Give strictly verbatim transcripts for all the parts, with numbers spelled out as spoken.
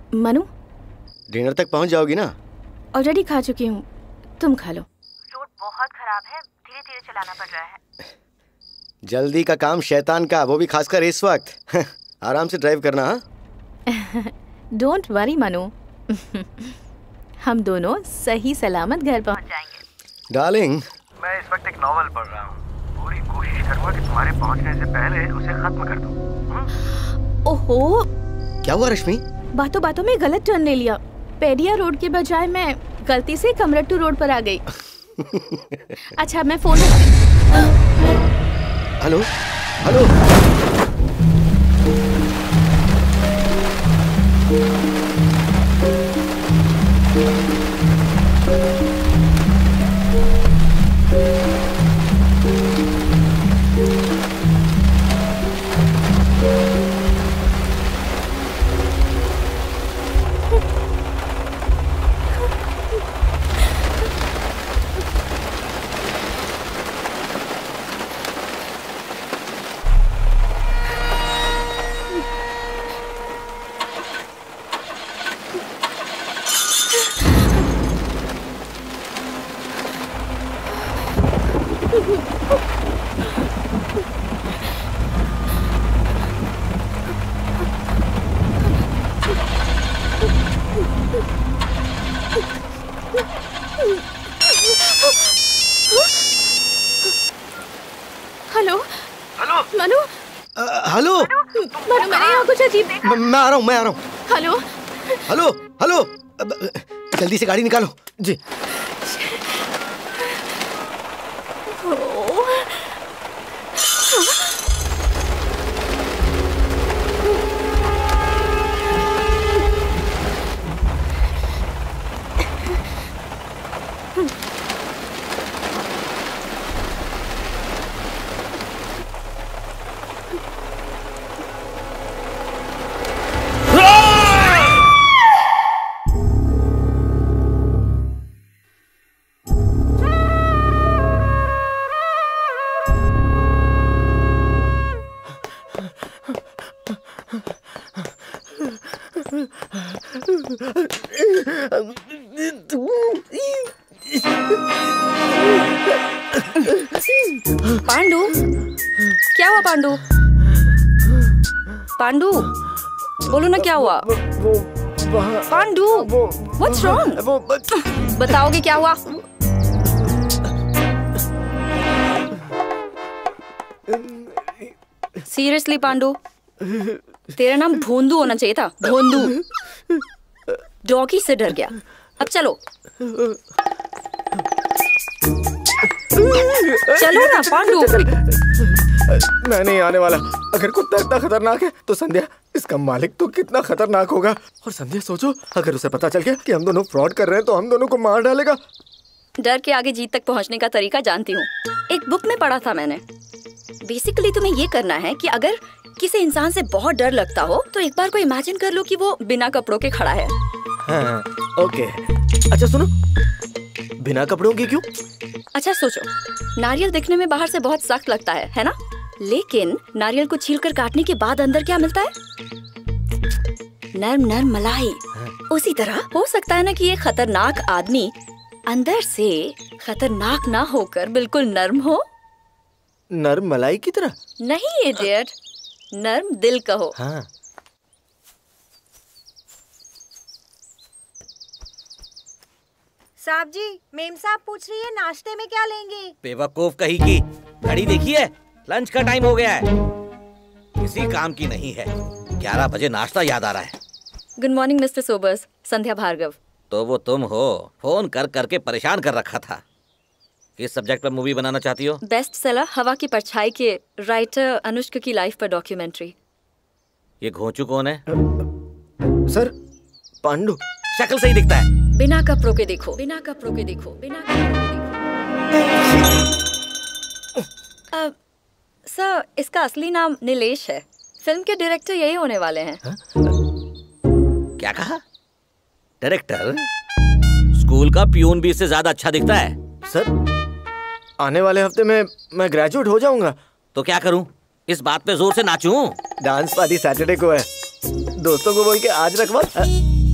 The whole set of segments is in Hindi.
मनु, डिनर तक पहुंच जाओगी ना? ऑलरेडी खा चुकी हूँ, तुम खा लो। रोड बहुत खराब है, धीरे धीरे चलाना पड़ रहा है। जल्दी का काम शैतान का, वो भी खासकर इस वक्त। आराम से ड्राइव करना। हाँ डोंट वरी मनु, हम दोनों सही सलामत घर पहुंच जाएंगे। डार्लिंग, मैं इस वक्त एक नॉवल पढ़ रहा हूँ, पूरी कोशिश करूँगा कि तुम्हारे पहुँचने से पहले उसे खत्म कर दूँ। ओहो, क्या हुआ रश्मि? बातों बातों में गलत टर्न ले लिया। पेडिया रोड के बजाय मैं गलती से कमरट्टू रोड पर आ गई। अच्छा मैं phone. Hello hello. Hello hello Manu, hello Manu मैंने यहाँ कुछ अजीब देखा। मैं आ रहा हूँ मैं आ रहा हूँ। हेलो हेलो हेलो, जल्दी से गाड़ी निकालो जी। पांडु, क्या हुआ पांडु? पांडु, बोलो ना क्या हुआ? Pandu, what's wrong? बताओगे क्या हुआ? सीरियसली पांडु, तेरा नाम भोंदू होना चाहिए था, भोंदू। डॉगी से डर गया। अब चलो चलो ना पांडु। मैं नहीं आने वाला। अगर कुत्ता इतना खतरनाक है तो संध्या, इसका मालिक तो कितना खतरनाक होगा। और संध्या सोचो, अगर उसे पता चल गया कि हम दोनों फ्रॉड कर रहे हैं तो हम दोनों को मार डालेगा। डर के आगे जीत तक पहुंचने का तरीका जानती हूँ, एक बुक में पढ़ा था मैंने। बेसिकली तुम्हें ये करना है कि अगर किसी इंसान से बहुत डर लगता हो तो एक बार को इमेजिन कर लो कि वो बिना कपड़ों के खड़ा है। हाँ, ओके। अच्छा सुनो, बिना कपड़ों के क्यों? अच्छा सोचो, नारियल दिखने में बाहर से बहुत सख्त लगता है, है ना? लेकिन नारियल को छीलकर काटने के बाद अंदर क्या मिलता है? नर्म नर्म मलाई। उसी तरह हो सकता है ना कि ये खतरनाक आदमी अंदर से खतरनाक ना होकर बिल्कुल नर्म हो। नर्म मलाई की तरह? नहीं इडियट, नर्म दिल कहो। हाँ। साहब जी, मेम साहब पूछ रही है नाश्ते में क्या लेंगे? बेवकूफ कहीं की, घड़ी देखी है? लंच का टाइम हो गया है, किसी काम की नहीं है। ग्यारह बजे नाश्ता याद आ रहा है। Good morning mister Sobers, Sandhya Bhargav. तो वो तुम हो? फोन कर करके परेशान कर रखा था। किस सब्जेक्ट पर मूवी बनाना चाहती हो? बेस्ट सेलर हवा की परछाई के राइटर अनुष्का की लाइफ पर डॉक्यूमेंट्री। ये घोंचू कौन है? सर, पांडु। शक्ल से ही दिखता है। बिना कपड़ों के देखो, बिना कपड़ों के देखो, बिना कपड़ों के देखो। अब सर, इसका असली नाम नीलेश है। फिल्म के डायरेक्टर यही होने वाले हैं। हा? क्या कहा? डायरेक्टर? स्कूल का प्यून भी इससे ज्यादा अच्छा दिखता है। सर, आने वाले हफ्ते में मैं ग्रेजुएट हो जाऊंगा। तो क्या करूं? इस बात पे जोर से नाचूं? डांस पार्टी सैटरडे को है, दोस्तों को बोल के आज रखवा।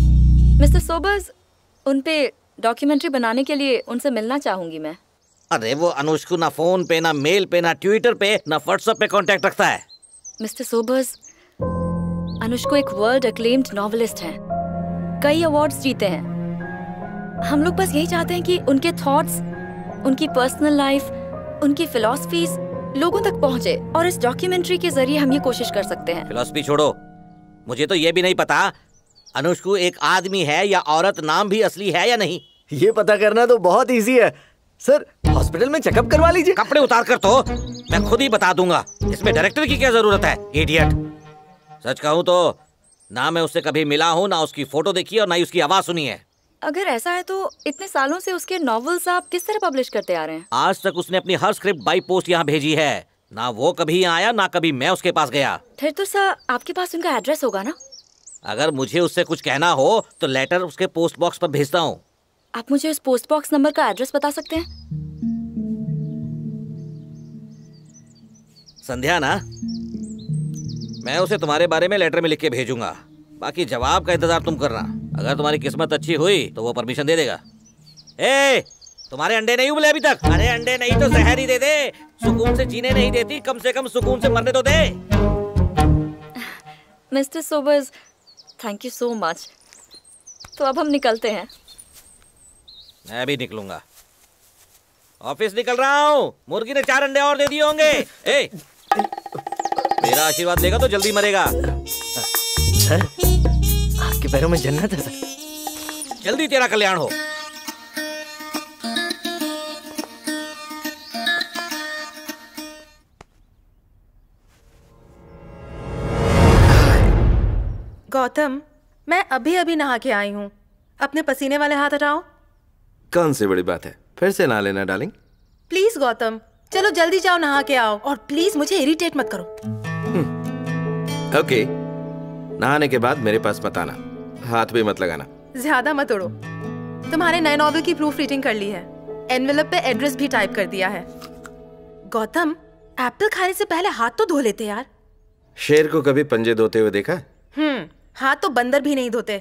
मिस्टर सोबर्स, उन पे डॉक्यूमेंट्री बनाने के लिए उनसे मिलना चाहूंगी मैं। अरे वो अनुष्को ना फोन पे, ना मेल पे, ना ट्विटर पे, ना व्हाट्सएप पे कांटेक्ट रखता है। मिस्टर सोबर्स, अनुष्को एक वर्ल्ड एक्लेम्ड नॉवेलिस्ट हैं, कई अवार्ड्स जीते हैं। हम लोग बस यही चाहते हैं कि उनके थॉट्स, उनकी पर्सनल लाइफ, उनकी फिलॉसफीज लोगों तक पहुंचे, और इस डॉक्यूमेंट्री के जरिए हम ये कोशिश कर सकते हैं। फिलॉसफी छोड़ो, मुझे तो ये भी नहीं पता अनुष्को एक आदमी है या औरत, नाम भी असली है या नहीं। ये पता करना तो बहुत इजी है सर, हॉस्पिटल में चेकअप करवा लीजिए। कपड़े उतार कर तो मैं खुद ही बता दूंगा, इसमें डायरेक्टर की क्या जरूरत है, इडियट। सच कहूँ तो ना मैं उससे कभी मिला हूँ, ना उसकी फोटो देखी और ना ही उसकी आवाज सुनी है। अगर ऐसा है तो इतने सालों से उसके नॉवेल्स आप किस तरह पब्लिश करते आ रहे हैं? आज तक उसने अपनी हर स्क्रिप्ट बाई पोस्ट यहाँ भेजी है, ना वो कभी यहाँ आया ना कभी मैं उसके पास गया। फिर तो सर आपके पास उनका एड्रेस होगा ना? अगर मुझे उससे कुछ कहना हो तो लेटर उसके पोस्ट बॉक्स पर भेजता हूँ। आप मुझे उस पोस्ट बॉक्स नंबर का एड्रेस बता सकते हैं? संध्या ना, मैं उसे तुम्हारे बारे में लेटर में लिख के भेजूंगा, बाकी जवाब का इंतजार तुम करना। अगर तुम्हारी किस्मत अच्छी हुई तो वो परमिशन दे देगा। ए, तुम्हारे अंडे नहीं उबले अभी तक? अरे अंडे नहीं तो जहर ही दे दे, सुकून से जीने नहीं देती, कम से कम सुकून से मरने तो दे। Mister Sobers, thank you so much. तो अब हम निकलते हैं। मैं भी निकलूंगा, ऑफिस निकल रहा हूँ। मुर्गी ने चार अंडे और दे दिए होंगे। ए, मेरा आशीर्वाद लेगा तो जल्दी मरेगा। सर, आपके पैरों में जन्नत है सर। जल्दी तेरा कल्याण हो। गौतम, मैं अभी अभी नहा के आई हूँ, अपने पसीने वाले हाथ हटाओ। कौन सी बड़ी बात है, फिर से नहा लेना डार्लिंग। प्लीज गौतम, चलो जल्दी जाओ नहा के आओ, और प्लीज मुझे इरिटेट मत करो। ओके, नहाने के बाद मेरे पास मत आना, हाथ भी मत लगाना। ज्यादा मत उड़ो। तुम्हारे नए नॉवल की प्रूफ रीडिंग कर ली है, एनवेलप पे एड्रेस भी टाइप कर दिया है। गौतम, एप्पल खाने से पहले हाथ तो धो लेते यार। शेर को कभी पंजे धोते हुए देखा? हम्म, हाथ तो बंदर भी नहीं धोते।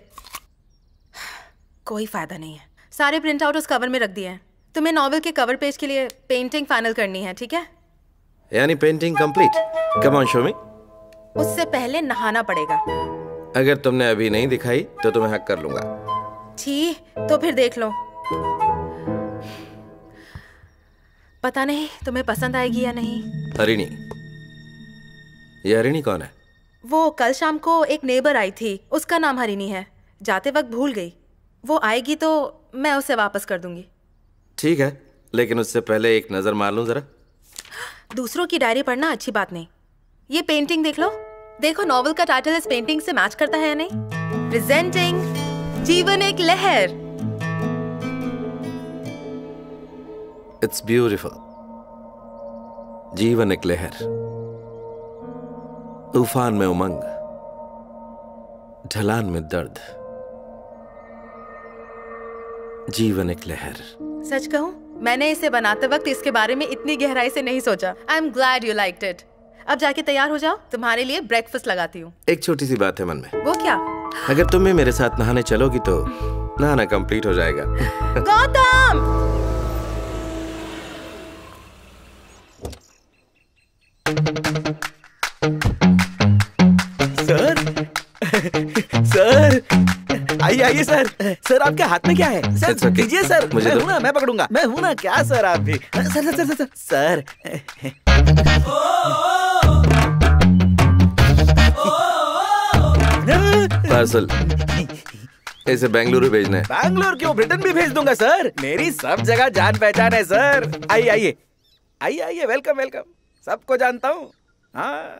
कोई फायदा नहीं है, सारे प्रिंट आउट उस कवर में रख दिए हैं। तुम्हें नॉवेल के कवर पेज के लिए पेंटिंग फाइनल करनी है, ठीक है? यानी painting complete? Come on show me. उससे पहले नहाना पड़ेगा। अगर तुमने अभी नहीं दिखाई तो तुम्हें हक कर लूंगा। छी, तो फिर देख लो। पता नहीं तुम्हें पसंद आएगी या नहीं। हरिणी? ये हरिणी कौन है? वो कल शाम को एक नेबर आई थी, उसका नाम हरिणी है। जाते वक्त भूल गई, वो आएगी तो मैं उसे वापस कर दूंगी। ठीक है, लेकिन उससे पहले एक नजर मार लूं जरा। दूसरों की डायरी पढ़ना अच्छी बात नहीं। ये पेंटिंग देख लो, देखो नॉवेल का टाइटल इस पेंटिंग से मैच करता है या नहीं। प्रेजेंटिंग जीवन एक लहर। It's beautiful. जीवन एक लहर, तूफान में उमंग, ढलान में दर्द। जीवन एक लहर। सच कहूं, मैंने इसे बनाते वक्त इसके बारे में इतनी गहराई से नहीं सोचा। I am glad you liked it. अब जाके तैयार हो जाओ, तुम्हारे लिए ब्रेकफास्ट लगाती हूँ। एक छोटी सी बात है मन में। वो क्या? अगर तुम भी मेरे साथ नहाने चलोगी तो नहाना कंप्लीट हो जाएगा। गौतम! सर, सर, आइए आइए सर। सर आपके हाथ में क्या है? Sir It's okay. दीजिए सर। मुझे मैं दो। हूं ना, मैं पकड़ूंगा। मैं हूं ना, क्या सर आप भी। Sir sir sir sir sir. Parcel इसे बेंगलुरु भेजना है। बैंगलोर क्यों, ब्रिटेन भी भेज दूंगा सर। मेरी सब जगह जान पहचान है सर। आइए आइए आइए आइए, वेलकम वेलकम। सबको जानता हूँ। हाँ,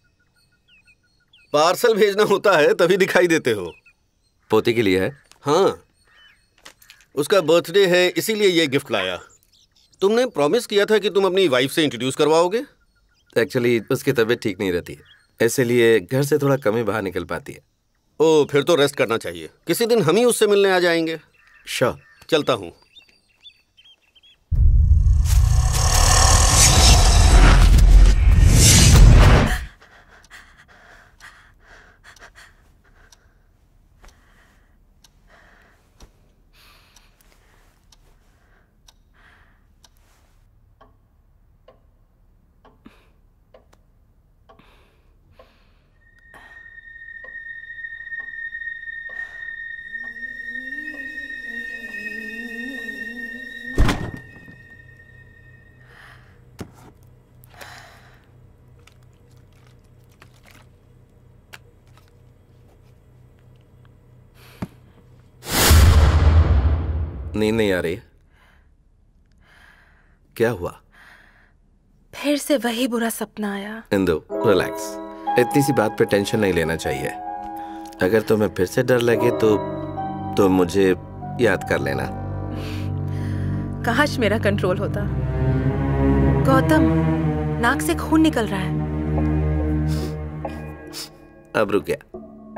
पार्सल भेजना होता है तभी दिखाई देते हो। पोती के लिए है? हाँ, उसका बर्थडे है इसीलिए ये गिफ्ट लाया। तुमने प्रॉमिस किया था कि तुम अपनी वाइफ से इंट्रोड्यूस करवाओगे। एक्चुअली उसकी तबीयत ठीक नहीं रहती है, इसलिए घर से थोड़ा कम ही बाहर निकल पाती है। ओ, फिर तो रेस्ट करना चाहिए। किसी दिन हम ही उससे मिलने आ जाएंगे। श्योर। चलता हूँ। नींद नहीं आ रही? क्या हुआ? फिर से वही बुरा सपना आया। इंदु, रिलैक्स। इतनी सी बात पे टेंशन नहीं लेना चाहिए। अगर तुम्हें फिर से डर लगे तो तो मुझे याद कर लेना। काश मेरा कंट्रोल होता। गौतम, नाक से खून निकल रहा है। अब रुक गया।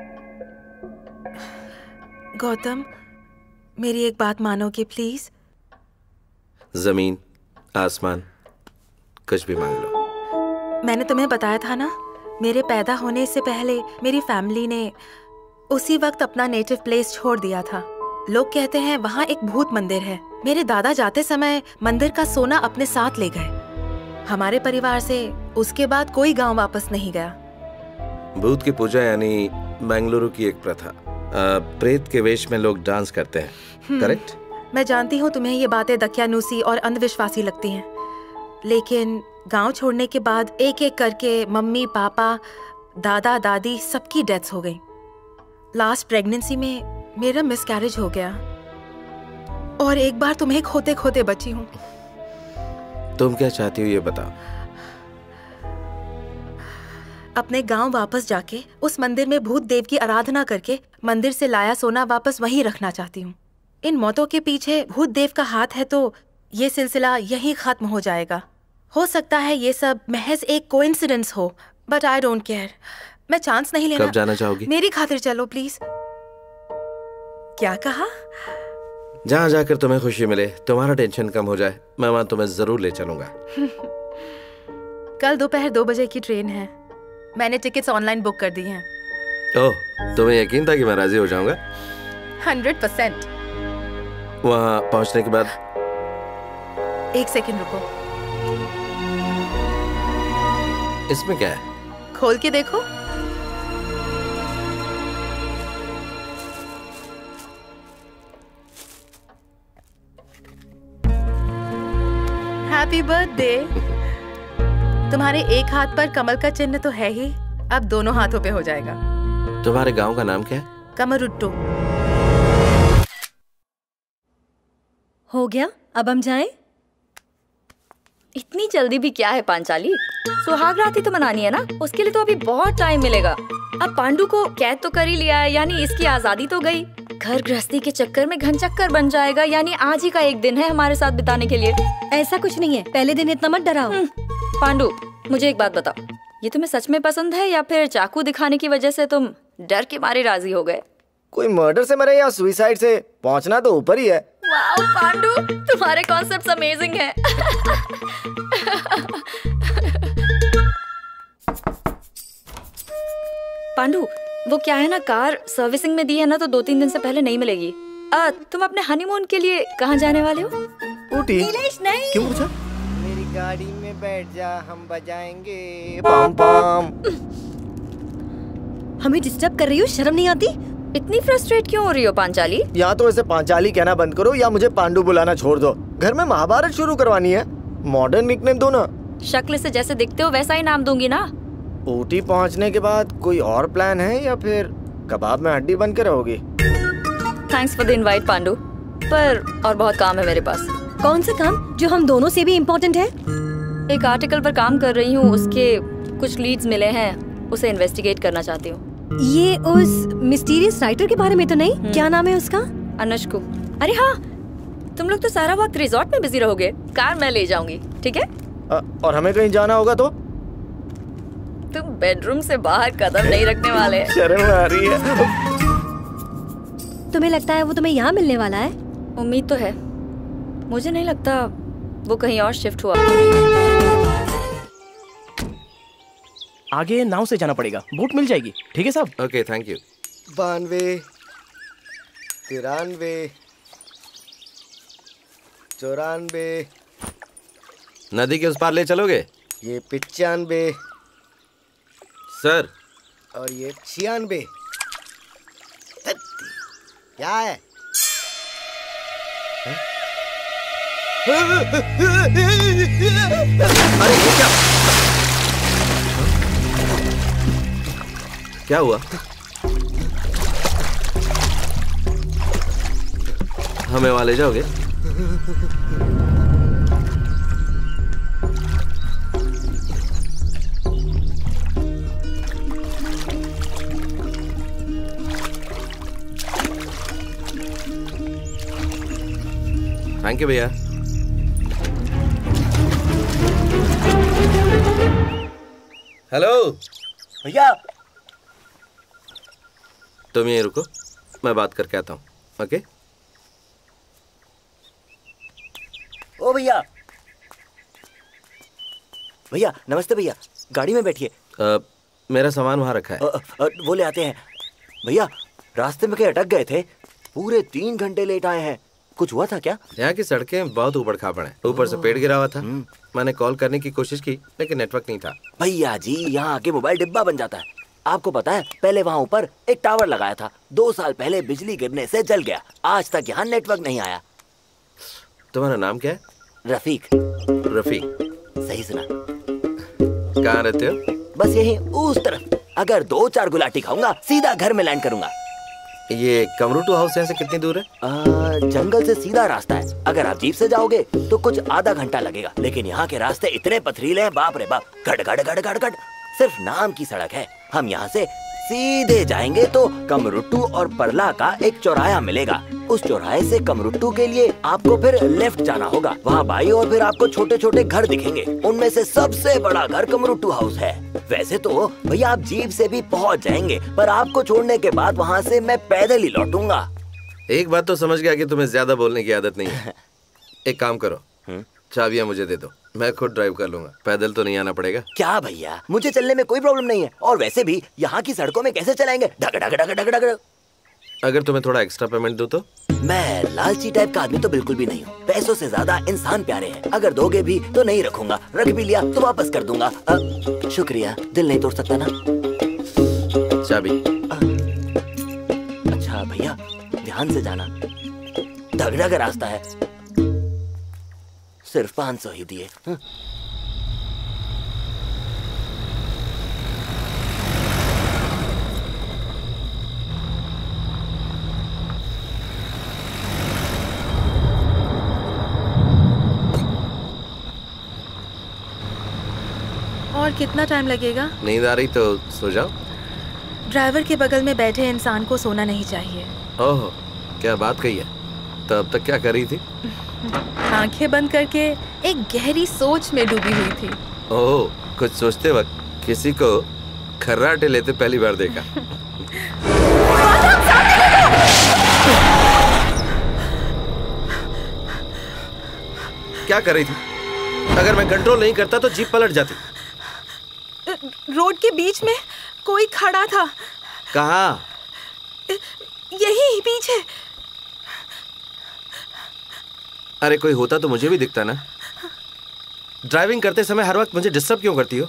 गौतम, मेरी एक बात मानोगे प्लीज? जमीन, आसमान, कुछ भी मांग लो। मैंने तुम्हें बताया था ना, मेरे पैदा होने से पहले मेरी फैमिली ने उसी वक्त अपना नेटिव प्लेस छोड़ दिया था। लोग कहते हैं वहाँ एक भूत मंदिर है। मेरे दादा जाते समय मंदिर का सोना अपने साथ ले गए। हमारे परिवार से उसके बाद कोई गांव वापस नहीं गया। भूत की पूजा यानी बेंगलुरु की एक प्रथा। प्रेत के वेश में लोग डांस करते हैं, करेक्ट? मैं जानती हूँ तुम्हें ये बातें दकियानूसी और अंधविश्वासी लगती हैं, लेकिन गांव छोड़ने के बाद एक एक करके मम्मी, पापा, दादा, दादी सबकी डेथ्स हो गई। लास्ट प्रेगनेंसी में मेरा मिसकैरेज हो गया और एक बार तुम्हें खोते खोते बची हूँ। तुम क्या चाहती हो ये बताओ। अपने गांव वापस जाके उस मंदिर में भूत देव की आराधना करके मंदिर से लाया सोना वापस वहीं रखना चाहती हूँ। इन मौतों के पीछे भूत देव का हाथ है तो ये सिलसिला यहीं खत्म हो जाएगा। हो सकता है ये सब महज एक कोइंसिडेंस हो, बट आई डोंट केयर। मैं चांस नहीं लेना। कब जाना चाहोगी? मेरी खातिर चलो प्लीज। क्या कहा? जहाँ जाकर तुम्हें खुशी मिले, तुम्हारा टेंशन कम हो जाए, मैं वहाँ तुम्हें जरूर ले चलूंगा। कल दोपहर दो बजे की ट्रेन है। मैंने टिकट्स ऑनलाइन बुक कर दी हैं। ओह, तुम्हें यकीन था कि मैं राजी हो जाऊंगा? Hundred percent. वहाँ पहुँचने के बाद एक सेकंड रुको। इसमें क्या है? खोल के देखो। Happy birthday. तुम्हारे एक हाथ पर कमल का चिन्ह तो है ही, अब दोनों हाथों पे हो जाएगा। तुम्हारे गांव का नाम क्या है? कमरुट्टू। हो गया, अब हम जाएं? इतनी जल्दी भी क्या है पांचाली? सुहाग रात ही तो मनानी है ना, उसके लिए तो अभी बहुत टाइम मिलेगा। अब पांडु को कैद तो कर ही लिया है, यानी इसकी आजादी तो गई। घर गृहस्थी के चक्कर में घन चक्कर बन जाएगा, यानी आज ही का एक दिन है हमारे साथ बिताने के लिए। ऐसा कुछ नहीं है, पहले दिन इतना मत डराओ। पांडु, मुझे एक बात बताओ, ये तुम्हें सच में पसंद है या फिर चाकू दिखाने की वजह से तुम डर के मारे राजी हो गए? कोई मर्डर से मरे या सुसाइड से, पहुंचना तो ऊपर ही है। वाओ पांडु, तुम्हारे कॉन्सेप्ट्स अमेजिंग हैं। पांडु, वो क्या है ना, कार सर्विसिंग में दी है ना, तो दो तीन दिन से पहले नहीं मिलेगी। आ, तुम अपने हनीमून के लिए कहाँ जाने वाले हो? ऊटी। नीलेश नहीं। क्यों पूछा? मेरी गाड़ी में बैठ जा, हम बजाएंगे पाम पाम। हमें डिस्टर्ब कर रही हो, शर्म नहीं आती? इतनी फ्रस्ट्रेट क्यों हो रही हो पांचाली? या तो ऐसे पांचाली कहना बंद करो या मुझे पांडु बुलाना छोड़ दो। घर में महाभारत शुरू करवानी है। मॉडर्न निकनेम दो ना। शक्ल से जैसे दिखते हो वैसा ही नाम दूंगी ना। ऊटी पहुंचने के बाद कोई और प्लान है या फिर कबाब में हड्डी बन के रहोगी? Thanks for the invite Pandu, पर और बहुत काम है मेरे पास। कौन सा काम जो हम दोनों से भी इम्पोर्टेंट है? एक आर्टिकल पर काम कर रही हूँ, उसके कुछ लीड्स मिले हैं, उसे इन्वेस्टिगेट करना चाहती हूँ। ये उस मिस्टीरियस राइटर के बारे में तो नहीं? क्या नाम है उसका? अनुष्कु। अरे हाँ, तुम लोग तो सारा वक्त रिजॉर्ट में बिजी रहोगे, कार मैं ले जाऊंगी, ठीक है? आ, और हमें कहीं जाना होगा तो? तुम बेडरूम से बाहर कदम नहीं रखने वाले। शर्म आ रही है। तुम्हें लगता है वो तुम्हें यहाँ मिलने वाला है? उम्मीद तो है, मुझे नहीं लगता वो कहीं और शिफ्ट हुआ। आगे नाव से जाना पड़ेगा, बोट मिल जाएगी। ठीक है साहब? Okay, thank you. बानवे, तिरानवे, चौरानवे। नदी के उस पार ले चलोगे? ये पिचानवे सर। और ये छियानवे। क्या है? अरे ये क्या क्या हुआ? हमें वहां ले जाओगे? थैंक यू भैया। हेलो भैया, तुम यहीं रुको, मैं बात करके आता हूँ। ओके? ओ भैया, भैया नमस्ते भैया, गाड़ी में बैठिए। अ, मेरा सामान वहाँ रखा है। अ, अ, वो ले आते हैं। भैया रास्ते में कहीं अटक गए थे, पूरे तीन घंटे लेट आए हैं। कुछ हुआ था क्या? यहाँ की सड़कें बहुत ऊबड़ खाबड़ हैं। ऊपर से पेड़ गिरा हुआ था। मैंने कॉल करने की कोशिश की लेकिन नेटवर्क नहीं था। भैया जी यहाँ आके मोबाइल डिब्बा बन जाता है। आपको पता है पहले वहाँ ऊपर एक टावर लगाया था, दो साल पहले बिजली गिरने से जल गया। आज तक यहाँ नेटवर्क नहीं आया। तुम्हारा नाम क्या है? रफीक। रफीक, सही सुना। कहाँ रहते हो? बस यही उस तरफ। अगर दो चार गुलाटी खाऊंगा सीधा घर में लैंड करूंगा। ये कमरूटू हाउस यहाँ से कितनी दूर है? आ, जंगल से सीधा रास्ता है। अगर आप जीप से जाओगे तो कुछ आधा घंटा लगेगा, लेकिन यहाँ के रास्ते इतने पथरीले हैं, बाप रे बाप, गड़ गड़ गड़ गड़ गड़। सिर्फ नाम की सड़क है। हम यहाँ से सीधे जाएंगे तो कमरुट्टू और परला का एक चौराहा मिलेगा। उस चौराहे से कमरुट्टू के लिए आपको फिर लेफ्ट जाना होगा। वहाँ बाई और फिर आपको छोटे छोटे घर दिखेंगे। उनमें से सबसे बड़ा घर कमरुट्टू हाउस है। वैसे तो भैया आप जीप से भी पहुँच जाएंगे, पर आपको छोड़ने के बाद वहाँ से मैं पैदल ही लौटूंगा। एक बात तो समझ गया कि तुम्हें ज्यादा बोलने की आदत नहीं है। एक काम करो, चाबियां मुझे दे दो, मैं खुद ड्राइव कर लूंगा। पैदल तो नहीं आना पड़ेगा। क्या भैया, मुझे चलने में कोई प्रॉब्लम नहीं है। और वैसे भी यहाँ की सड़कों में कैसे चलाएंगे, ढग ढग ढग ढग ढग। अगर तुम्हें थोड़ा एक्स्ट्रा पेमेंट दूं तो? मैं लालची टाइप का आदमी तो बिल्कुल भी नहीं हूँ। पैसों से ज्यादा इंसान प्यारे हैं। अगर दोगे भी तो नहीं रखूंगा, रख भी लिया तो वापस कर दूंगा। आ, शुक्रिया, दिल नहीं तोड़ सकता ना। चाबी। अच्छा भैया ध्यान से जाना, ढग ढग रास्ता है। सिर्फ पाँच सौ ही दिए। और कितना टाइम लगेगा? नींद आ रही तो सो जाओ। ड्राइवर के बगल में बैठे इंसान को सोना नहीं चाहिए। ओह, क्या बात कही है। तो अब तक क्या कर रही थी? आंखें बंद करके एक गहरी सोच में डूबी हुई थी। ओह, कुछ सोचते वक्त किसी को खर्राटे लेते पहली बार देखा। क्या कर रही थी? अगर मैं कंट्रोल नहीं करता तो जीप पलट जाती। रोड के बीच में कोई खड़ा था। कहाँ? यही पीछे। अरे कोई होता तो मुझे भी दिखता ना। ड्राइविंग करते समय हर वक्त मुझे डिस्टर्ब क्यों करती हो?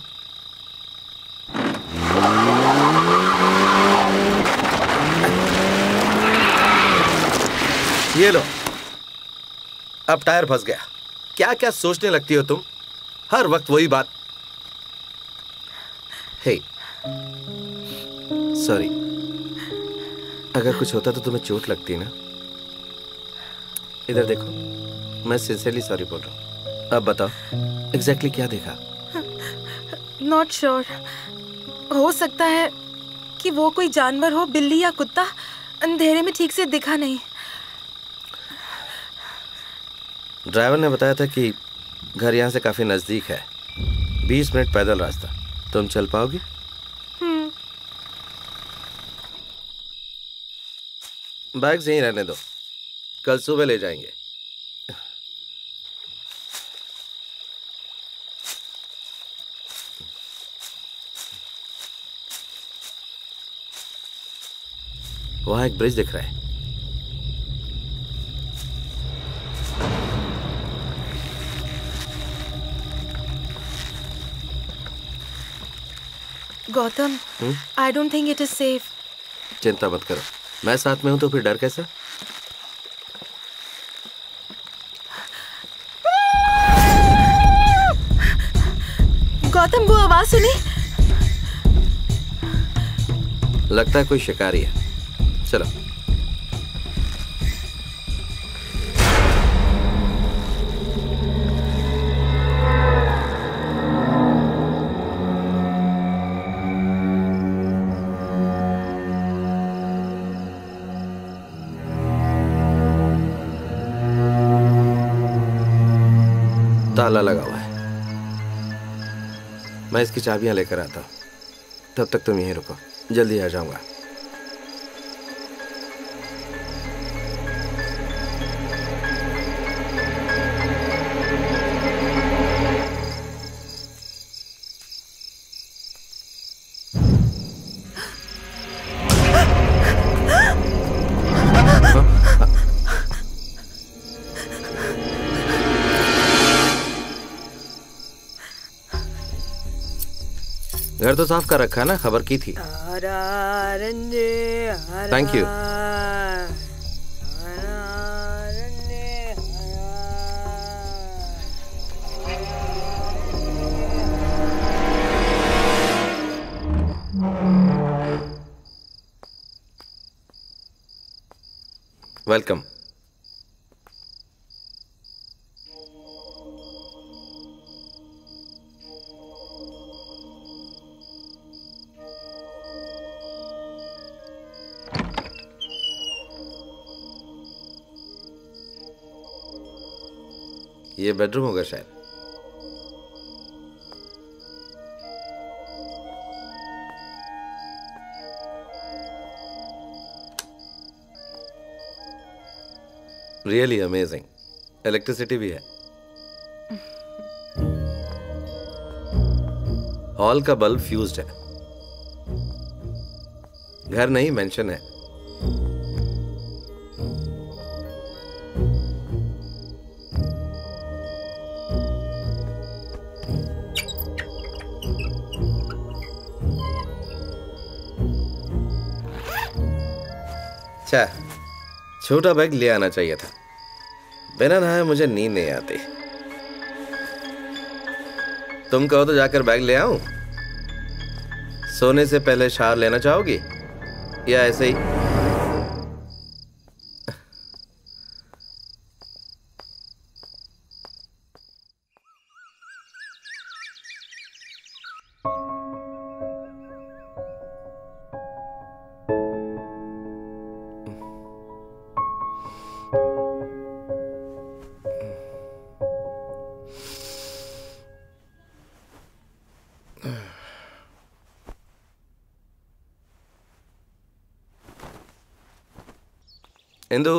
ये लो, अब टायर फंस गया। क्या क्या सोचने लगती हो तुम, हर वक्त वही बात। Hey, sorry. अगर कुछ होता तो तुम्हें चोट लगती ना। इधर देखो, मैं सिंसियरली सॉरी बोल रहा हूँ। अब बताओ एग्जैक्टली क्या देखा? Not sure. हो सकता है कि वो कोई जानवर हो, बिल्ली या कुत्ता। अंधेरे में ठीक से दिखा नहीं। ड्राइवर ने बताया था कि घर यहाँ से काफी नजदीक है, बीस मिनट पैदल रास्ता। तुम चल पाओगी? बैग्स यहीं रहने दो, कल सुबह ले जाएंगे। वहां एक ब्रिज दिख रहा है। Gautam, I don't think it is safe. चिंता मत करो, मैं साथ में हूं तो फिर डर कैसा? गौतम, वो आवाज सुनी? लगता है कोई शिकारी है। चलो। ताला लगा हुआ है। मैं इसकी चाबियां लेकर आता हूँ, तब तक तुम यहीं रुको, जल्दी आ जाऊंगा। घर तो साफ कर रखा है ना, खबर की थी। Thank you. वेलकम। ये बेडरूम होगा शायद। Really amazing. इलेक्ट्रिसिटी भी है। हॉल का बल्ब फ्यूज्ड है। घर नहीं, मेंशन है। अच्छा, छोटा बैग ले आना चाहिए था। बिना नहाए मुझे नींद नहीं आती। तुम कहो तो जाकर बैग ले आऊं? सोने से पहले शावर लेना चाहोगी या ऐसे ही? इंदु,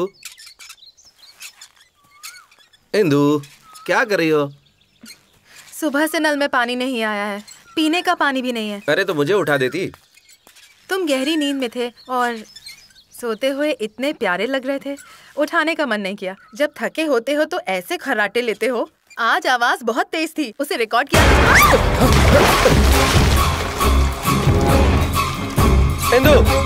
इंदु, क्या कर रही हो? सुबह से नल में पानी नहीं आया है, पीने का पानी भी नहीं है। अरे तो मुझे उठा देती। तुम गहरी नींद में थे और सोते हुए इतने प्यारे लग रहे थे, उठाने का मन नहीं किया। जब थके होते हो तो ऐसे खर्राटे लेते हो। आज आवाज बहुत तेज थी, उसे रिकॉर्ड किया। इंदु,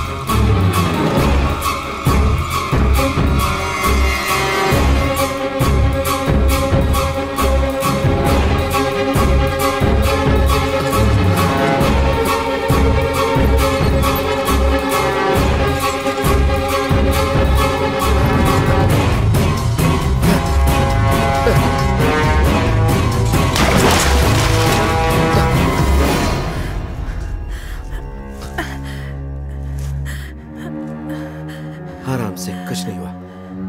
आराम से, कुछ नहीं हुआ।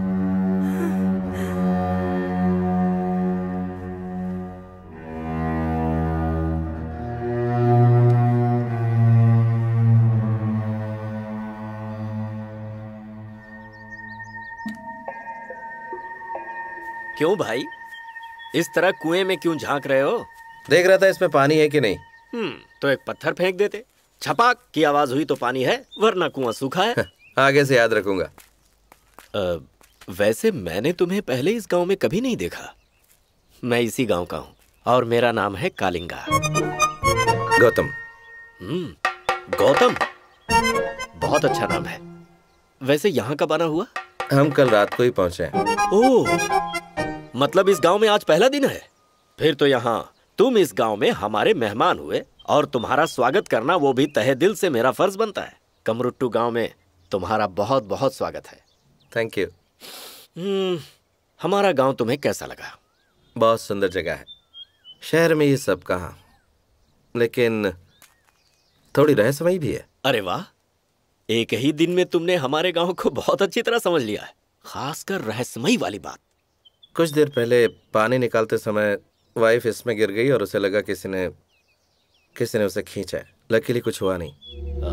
क्यों भाई, इस तरह कुएं में क्यों झांक रहे हो? देख रहा था इसमें पानी है कि नहीं। हम्म, तो एक पत्थर फेंक देते। छपाक की आवाज हुई तो पानी है, वरना कुआं सूखा है। आगे से याद रखूंगा। आ, वैसे मैंने तुम्हें पहले इस गांव में कभी नहीं देखा। मैं इसी गांव का हूँ और मेरा नाम है कालिंगा। गौतम। हम्म, गौतम, बहुत अच्छा नाम है। वैसे यहाँ कब आना हुआ? हम कल रात को ही पहुंचे। ओह, मतलब इस गांव में आज पहला दिन है। फिर तो यहाँ तुम इस गांव में हमारे मेहमान हुए और तुम्हारा स्वागत करना वो भी तहे दिल से मेरा फर्ज बनता है। कमरुट्टू गांव में तुम्हारा बहुत बहुत स्वागत है। Thank you. हम्म, हमारा गांव तुम्हें कैसा लगा? बहुत सुंदर जगह है। शहर में ये सब कहाँ, लेकिन थोड़ी रहस्यमयी भी है। अरे वाह, एक ही दिन में तुमने हमारे गांव को बहुत अच्छी तरह समझ लिया है, खासकर रहस्यमयी वाली बात। कुछ देर पहले पानी निकालते समय वाइफ इसमें गिर गई और उसे लगा किसी ने किसी ने उसे खींचा है। लकीली कुछ हुआ नहीं। आ,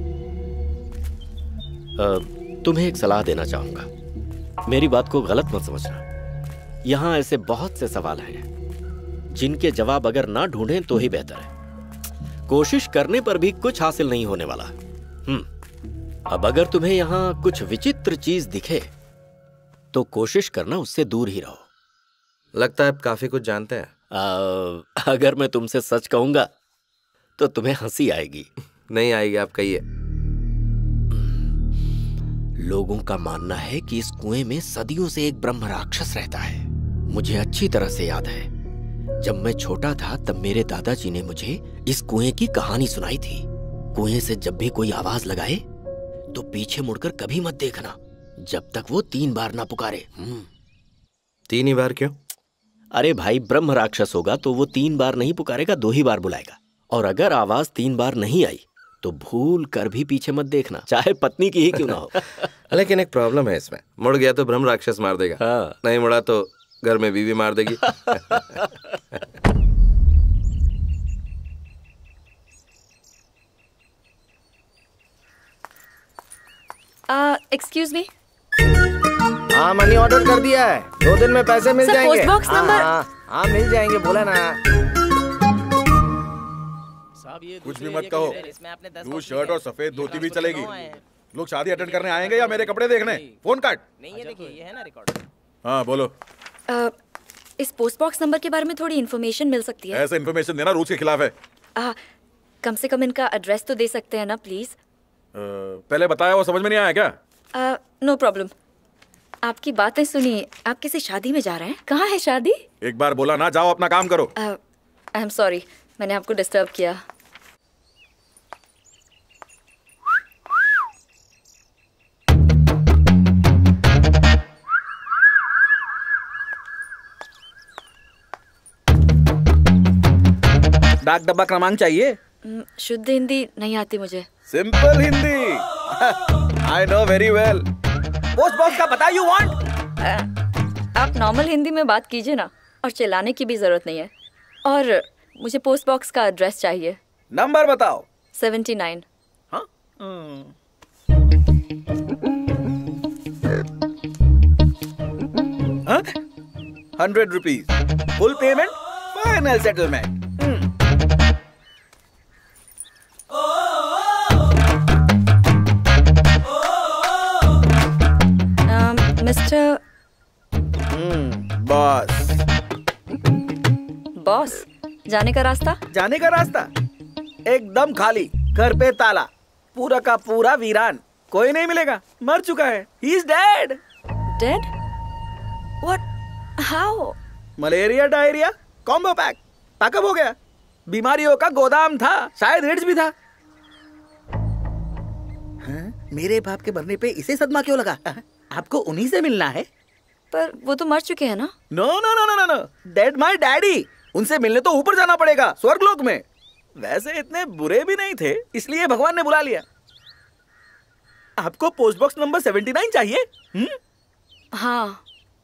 आ, तुम्हें एक सलाह देना चाहूंगा, मेरी बात को गलत मत समझना। यहाँ ऐसे बहुत से सवाल हैं जिनके जवाब अगर ना ढूंढें तो ही बेहतर है। कोशिश करने पर भी कुछ हासिल नहीं होने वाला। हम्म अब अगर तुम्हें यहाँ कुछ विचित्र चीज दिखे तो कोशिश करना उससे दूर ही रहो। लगता है आप काफी कुछ जानते हैं। आ, अगर मैं तुमसे सच कहूंगा तो तुम्हें हंसी आएगी। नहीं आएगी, आप कहिए। लोगों का मानना है कि इस कुएं में सदियों से एक ब्रह्म राक्षस रहता है। मुझे अच्छी तरह से याद है, जब मैं छोटा था तब मेरे दादाजी ने मुझे इस कुएं की कहानी सुनाई थी। कुएं से जब भी कोई आवाज लगाए तो पीछे मुड़कर कभी मत देखना जब तक वो तीन बार ना पुकारे। तीन ही बार क्यों? अरे भाई, ब्रह्म राक्षस होगा तो वो तीन बार नहीं पुकारेगा, दो ही बार बुलाएगा। और अगर आवाज तीन बार नहीं आई तो भूल कर भी पीछे मत देखना, चाहे पत्नी की ही क्यों ना हो। लेकिन एक प्रॉब्लम है इसमें, मुड़ गया तो ब्रह्म राक्षस मार देगा। हाँ। नहीं मुड़ा तो घर में बीवी मार देगी। Excuse me. हाँ, मनी ऑर्डर कर दिया है, दो दिन में पैसे मिल सर, जाएंगे। पोस्ट बॉक्स हाँ, नंबर। हाँ, हाँ मिल जाएंगे, बोला ना। कुछ भी मत कहो, ब्लू शर्ट और सफेद धोती भी चलेगी। लोग शादी अटेंड करने आएंगे या मेरे कपड़े देखने? फोन काट। नहीं, ये देखिए, ये है ना रिकॉर्ड। हाँ बोलो। uh, इस पोस्ट बॉक्स नंबर के बारे में थोड़ी इन्फॉर्मेशन मिल सकती है? ऐसे इन्फॉर्मेशन देना रूल्स के खिलाफ है। uh, कम से कम इनका एड्रेस तो दे सकते हैं ना प्लीज? uh, पहले बताया वो समझ में नहीं आया क्या? No uh, problem. आपकी बातें सुनी, आप किसी शादी में जा रहे हैं? कहाँ है शादी? एक बार बोला ना, जाओ अपना काम करो। आई एम सॉरी, मैंने आपको डिस्टर्ब किया। डाक डब्बा क्रमांक चाहिए? शुद्ध हिंदी नहीं आती मुझे। Simple Hindi. I know very well. Post box का पता यू वांट? आप नॉर्मल हिंदी में बात कीजिए ना, और चिल्लाने की भी जरूरत नहीं है। और मुझे पोस्ट बॉक्स का एड्रेस चाहिए। नंबर बताओ। Seventy nine. हाँ? Hundred rupees full payment, final settlement. Mister boss. Boss, जाने का रास्ता? जाने का रास्ता एकदम खाली, घर पे ताला, पूरा का पूरा वीरान, कोई नहीं मिलेगा, मर चुका है। He is dead. Dead? What? How? Malaria diarrhoea combo pack, pack up हो गया। बीमारियों का गोदाम था, शायद एड्स भी था। हाँ? मेरे बाप के मरने पे इसे सदमा क्यों लगा? आपको उन्हीं से मिलना है? पर वो तो मर चुके हैं ना। No no no no no, dead my daddy. उनसे मिलने तो ऊपर जाना पड़ेगा, स्वर्गलोक में। वैसे इतने बुरे भी नहीं थे, इसलिए भगवान ने बुला लिया। आपको post box number seventy nine चाहिए? हुँ? हाँ।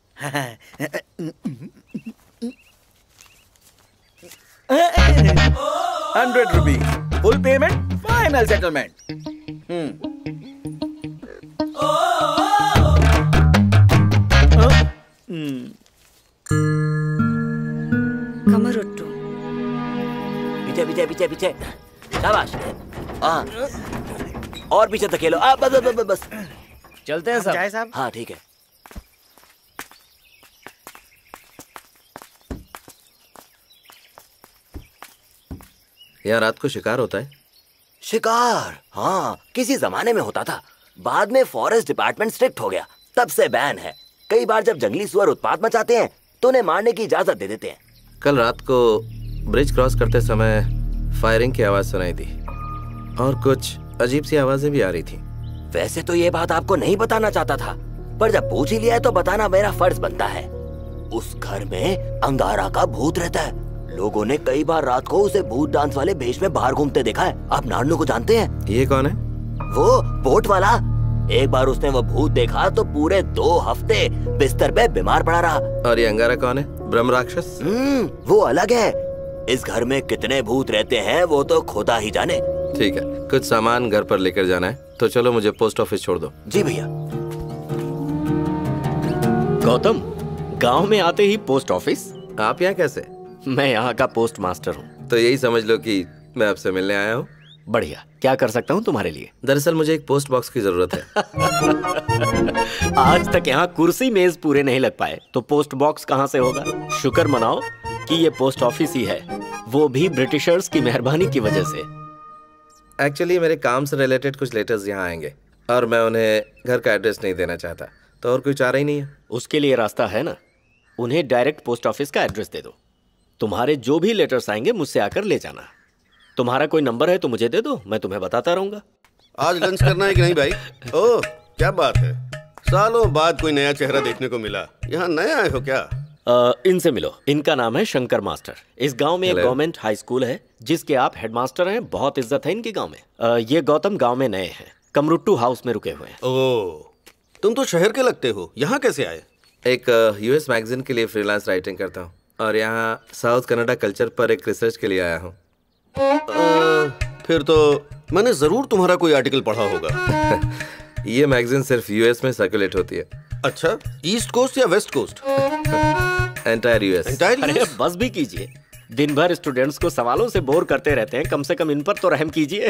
Hundred rupees full payment, final settlement. कमरुट्टू। पीछे पीछे पीछे पीछे, शाबाश। हाँ, और पीछे धकेलो। आ, बस बस बस बस। चलते हैं साहब। हाँ ठीक है। यहाँ रात को शिकार होता है? शिकार? हाँ, किसी जमाने में होता था, बाद में फॉरेस्ट डिपार्टमेंट स्ट्रिक्ट हो गया, तब से बैन है। कई बार जब जंगली सुअर उत्पात मचाते हैं तो उन्हें मारने की इजाजत दे देते हैं। कल रात को ब्रिज क्रॉस करते समय फायरिंग की आवाज सुनाई दी और कुछ अजीब सी आवाजें भी आ रही थी। वैसे तो ये बात आपको नहीं बताना चाहता था, पर जब पूछ ही लिया है तो बताना मेरा फर्ज बनता है। उस घर में अंगारा का भूत रहता है। लोगों ने कई बार रात को उसे भूत डांस वाले भेष में बाहर घूमते देखा है। आप नारनू को जानते हैं? ये कौन है? वो बोट वाला। एक बार उसने वो भूत देखा तो पूरे दो हफ्ते बिस्तर पे बीमार पड़ा रहा। और ये अंगारा कौन है? ब्रह्म राक्षस? हम्म, वो अलग है। इस घर में कितने भूत रहते हैं वो तो खुदा ही जाने। ठीक है, कुछ सामान घर पर लेकर जाना है, तो चलो मुझे पोस्ट ऑफिस छोड़ दो। जी भैया। गौतम, गांव में आते ही पोस्ट ऑफिस? आप यहाँ कैसे? मैं यहाँ का पोस्ट मास्टर हूँ। तो यही समझ लो कि मैं आपसे मिलने आया हूँ। बढ़िया, क्या कर सकता हूँ तुम्हारे लिए? दरअसल मुझे एक पोस्ट बॉक्स की जरूरत है। आज तक यहाँ कुर्सी मेज पूरे नहीं लग पाए तो पोस्ट बॉक्स कहाँ से होगा? शुक्र मनाओ कि ये पोस्ट ऑफिस ही है, वो भी ब्रिटिशर्स की मेहरबानी की वजह से। एक्चुअली मेरे काम से रिलेटेड कुछ लेटर्स यहाँ आएंगे और मैं उन्हें घर का एड्रेस नहीं देना चाहता, तो और कोई चारा ही नहीं है। उसके लिए रास्ता है ना, उन्हें डायरेक्ट पोस्ट ऑफिस का एड्रेस दे दो। तुम्हारे जो भी लेटर्स आएंगे मुझसे आकर ले जाना। तुम्हारा कोई नंबर है तो मुझे दे दो, मैं तुम्हें बताता रहूंगा। आज लंच करना है कि नहीं भाई? ओह क्या बात है, सालों बाद कोई नया चेहरा देखने को मिला। यहाँ नए आए हो क्या? आ, इनसे मिलो, इनका नाम है शंकर मास्टर। इस गांव में एक गवर्नमेंट हाई स्कूल है जिसके आप हेडमास्टर हैं, बहुत इज्जत है इनकी गांव में। आ, ये गौतम गांव में नए हैं, कमरुट्टू हाउस में रुके हुए हैं। ओह, तुम तो शहर के लगते हो, यहाँ कैसे आए? एक यूएस मैगजीन के लिए फ्रीलांस राइटिंग करता हूँ और यहाँ साउथ कनाडा कल्चर पर एक रिसर्च के लिए आया हूँ। फिर तो मैंने जरूर तुम्हारा कोई आर्टिकल पढ़ा होगा। ये मैगजीन सिर्फ यूएस में सर्कुलेट होती है। अच्छा, ईस्ट कोस्ट या west coast? Entire US. Entire अरे बस भी कीजिए, दिन भर स्टूडेंट्स को सवालों से बोर करते रहते हैं, कम से कम इन पर तो रहम कीजिए।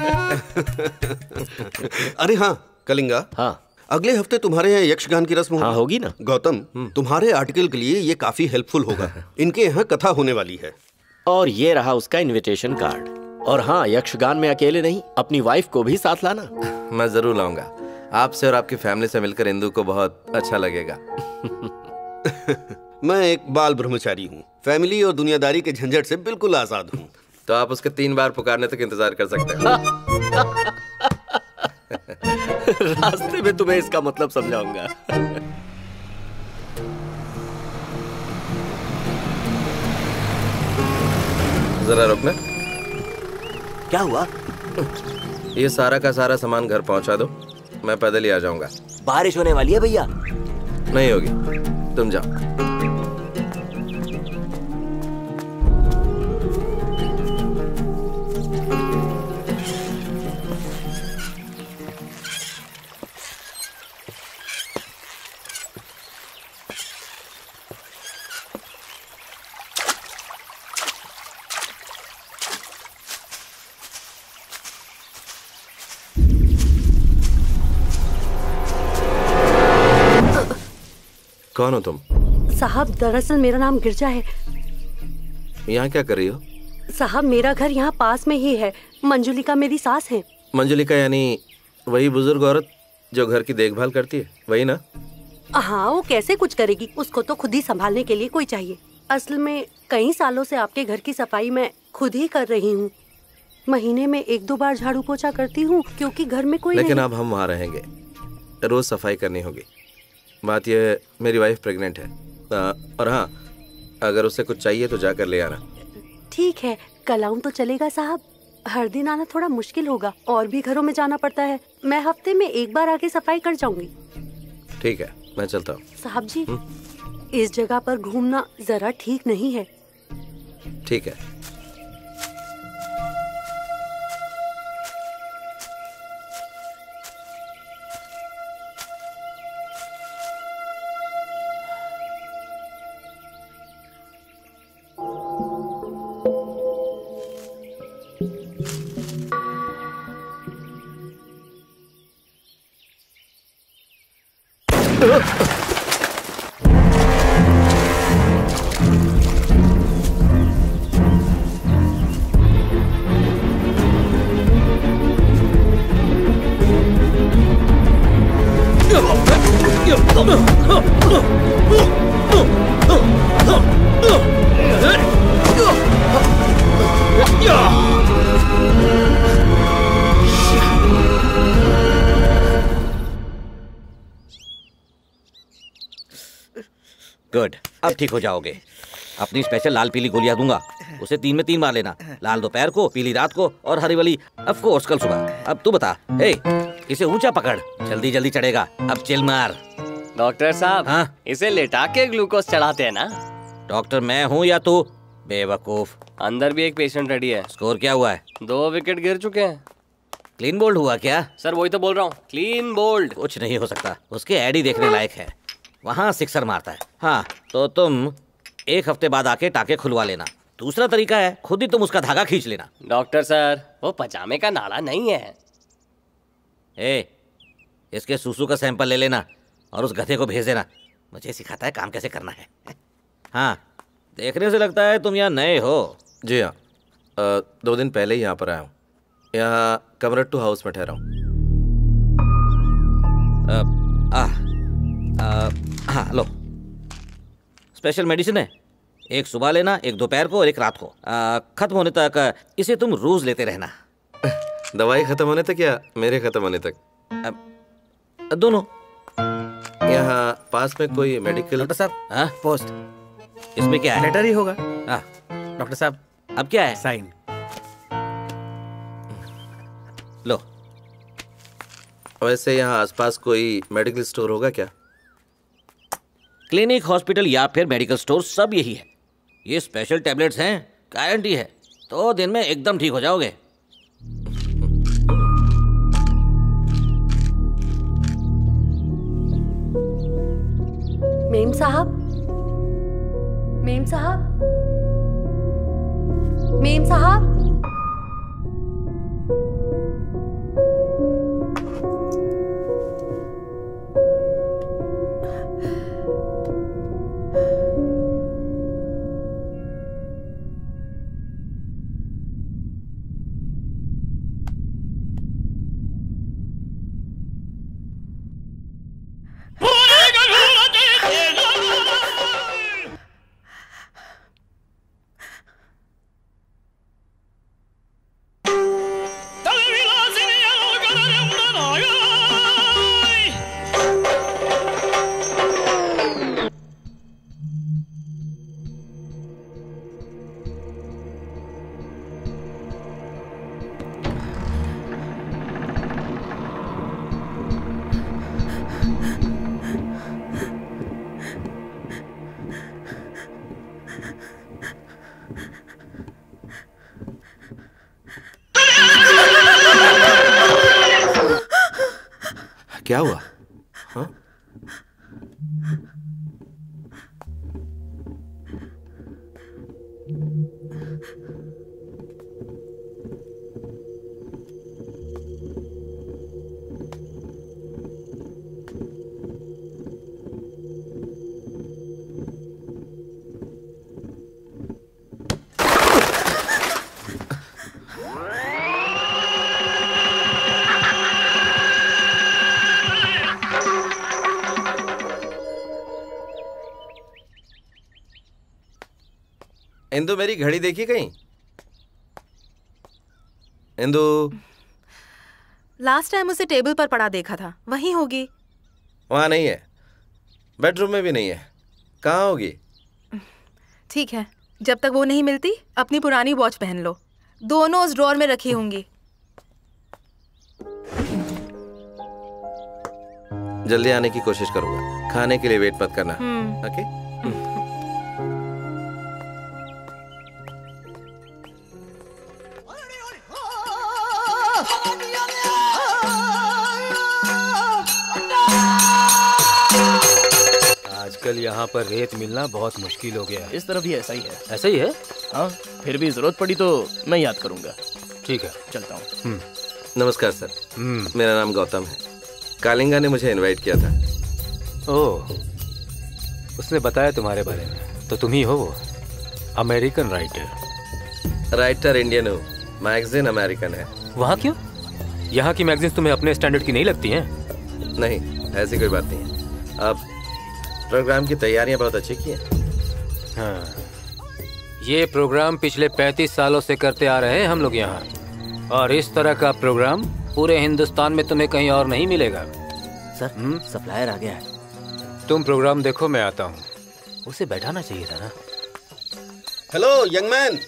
अरे हाँ कलिंगा, हाँ अगले हफ्ते तुम्हारे यहाँ यक्षगान की रस्म हाँ होगी ना। गौतम, तुम्हारे आर्टिकल के लिए ये काफी हेल्पफुल होगा। इनके यहाँ कथा होने वाली है। और ये रहा उसका इनविटेशन कार्ड। और हाँ, यक्षगान में अकेले नहीं, अपनी वाइफ को भी साथ लाना। मैं जरूर लाऊंगा। आपसे और आपकी फैमिली से मिलकर इंदु को बहुत अच्छा लगेगा। मैं एक बाल ब्रह्मचारी हूँ, फैमिली और दुनियादारी के झंझट से बिल्कुल आजाद हूँ। तो आप उसके तीन बार पुकारने तक इंतजार कर सकते हैं। रास्ते में तुम्हें इसका मतलब समझाऊंगा। जरा रुकना। क्या हुआ? ये सारा का सारा सामान घर पहुंचा दो, मैं पैदल ही आ जाऊंगा। बारिश होने वाली है भैया। नहीं होगी, तुम जाओ। कौन हो तुम? साहब, दरअसल मेरा नाम गिरजा है। यहाँ क्या कर रही हो? साहब, मेरा घर यहाँ पास में ही है। मंजुलिका मेरी सास है। मंजुलिका यानी वही बुजुर्ग औरत जो घर की देखभाल करती है, वही ना? हाँ, वो कैसे कुछ करेगी, उसको तो खुद ही संभालने के लिए कोई चाहिए। असल में कई सालों से आपके घर की सफाई मैं खुद ही कर रही हूँ। महीने में एक दो बार झाड़ू पोछा करती हूँ क्योंकि घर में कोई लेकिन नहीं। अब हम वहाँ रहेंगे, रोज सफाई करनी होगी। बात यह है, मेरी वाइफ प्रेग्नेंट है। आ, और हाँ, अगर उसे कुछ चाहिए तो जाकर ले आना। ठीक है, कल आऊं तो चलेगा साहब। हर दिन आना थोड़ा मुश्किल होगा, और भी घरों में जाना पड़ता है। मैं हफ्ते में एक बार आके सफाई कर जाऊंगी। ठीक है, मैं चलता हूँ। साहब जी, हुँ? इस जगह पर घूमना जरा ठीक नहीं है। ठीक है। गुड, अब ठीक हो जाओगे। अपनी स्पेशल लाल पीली गोलियां दूंगा, उसे तीन में तीन मार लेना। लाल दोपहर को, पीली रात को और हरी वाली ऑफ कोर्स कल सुबह। अब तू बता, हे इसे ऊंचा पकड़, जल्दी जल्दी चढ़ेगा। अब चिल मार। डॉक्टर साहब, हाँ? इसे लेटा के ग्लूकोज चढ़ाते हैं ना? डॉक्टर मैं हूँ या तू? बेवकूफ। अंदर भी एक पेशेंट रेडी है। स्कोर क्या हुआ है? दो विकेट गिर चुके हैं। क्लीन बोल्ड हुआ क्या? सर वही तो बोल रहा हूँ, क्लीन बोल्ड। कुछ नहीं हो सकता, उसके एडी देखने लायक है, वहाँ सिक्सर मारता है। हाँ तो तुम एक हफ्ते बाद आके टाके खुलवा लेना। दूसरा तरीका है, खुद ही तुम उसका धागा खींच लेना। डॉक्टर सर, वो पजामे का नाला नहीं है। ए, इसके सूसू का सैंपल ले लेना और उस गधे को भेज देना। मुझे सिखाता है काम कैसे करना है। हाँ, देखने से लगता है तुम यहाँ नए हो। जी हाँ, दो दिन पहले ही यहाँ पर आया हूँ। यहाँ कमरट्टू हाउस में ठहरा हूँ। हाँ लो, स्पेशल मेडिसिन है, एक सुबह लेना, एक दोपहर को और एक रात को। आ, खत्म होने तक इसे तुम रोज लेते रहना। दवाई खत्म होने तक या मेरे खत्म होने तक? आ, दोनों। यहाँ पास में कोई मेडिकल? डॉक्टर साहब, हाँ? पोस्ट इसमें क्या है? लेटर ही होगा। हाँ डॉक्टर साहब, अब क्या है? साइन। लो। वैसे यहाँ आसपास कोई मेडिकल स्टोर होगा क्या? क्लिनिक, हॉस्पिटल या फिर मेडिकल स्टोर सब यही है। ये स्पेशल टैबलेट्स हैं, गारंटी है, तो दिन में एकदम ठीक हो जाओगे। मेम साहब, मेम साहब, मेम साहब, क्या हुआ? हाँ? इंदु, मेरी घड़ी देखी कहीं? इंदु, लास्ट टाइम उसे टेबल पर पड़ा देखा था, वहीं होगी। वहां नहीं है, बेडरूम में भी नहीं है। कहाँ होगी? ठीक है, जब तक वो नहीं मिलती अपनी पुरानी वॉच पहन लो, दोनों उस ड्रॉर में रखी होंगी। जल्दी आने की कोशिश करूंगा, खाने के लिए वेट मत करना। ओके? आजकल यहाँ पर रेत मिलना बहुत मुश्किल हो गया है। इस तरफ भी ऐसा ही है। ऐसा ही है? हाँ, फिर भी जरूरत पड़ी तो मैं याद करूंगा। ठीक है, चलता हूँ। नमस्कार सर, मेरा नाम गौतम है। कालिंगा ने मुझे इनवाइट किया था। ओह, उसने बताया तुम्हारे बारे में। तो तुम ही हो वो अमेरिकन राइटर? राइटर इंडियन हूँ, मैगजीन अमेरिकन है। वहाँ क्यों? यहाँ की मैगजीन्स तुम्हें अपने स्टैंडर्ड की नहीं लगती हैं? नहीं, ऐसी कोई बात नहीं है। अब प्रोग्राम की तैयारियां बहुत अच्छी की हैं। हाँ, ये प्रोग्राम पिछले पैंतीस सालों से करते आ रहे हैं हम लोग यहाँ, और इस तरह का प्रोग्राम पूरे हिंदुस्तान में तुम्हें कहीं और नहीं मिलेगा। सर, सप्लायर आ गया है। तुम प्रोग्राम देखो, मैं आता हूँ। उसे बैठाना चाहिए था ना। Hello young man.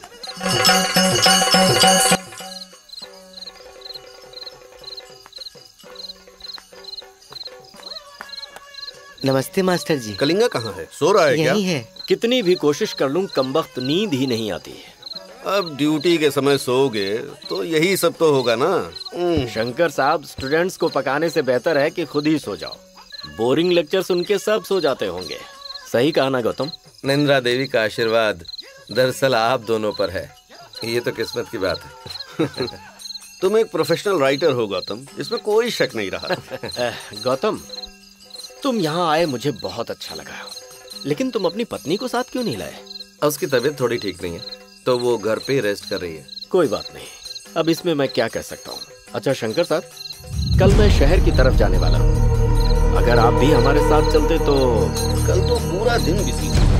नमस्ते मास्टर जी। कलिंगा कहाँ है? सो रहा है क्या? यही है। कितनी भी कोशिश कर लूं कमबख्त नींद ही नहीं आती है। अब ड्यूटी के समय सोओगे तो यही सब तो होगा ना। शंकर साहब, स्टूडेंट्स को पकाने से बेहतर है कि खुद ही सो जाओ। बोरिंग लेक्चर सुन के सब सो जाते होंगे। सही कहा ना गौतम? निंद्रा देवी का आशीर्वाद दरअसल आप दोनों पर है। ये तो किस्मत की बात है। तुम एक प्रोफेशनल राइटर हो गौतम, इसमें कोई शक नहीं रहा। गौतम, तुम यहाँ आए मुझे बहुत अच्छा लगा, लेकिन तुम अपनी पत्नी को साथ क्यों नहीं लाए? उसकी तबीयत थोड़ी ठीक नहीं है, तो वो घर पे रेस्ट कर रही है। कोई बात नहीं, अब इसमें मैं क्या कह सकता हूँ। अच्छा शंकर साहब, कल मैं शहर की तरफ जाने वाला हूँ। अगर आप भी हमारे साथ चलते तो कल तो पूरा दिन बिजी है।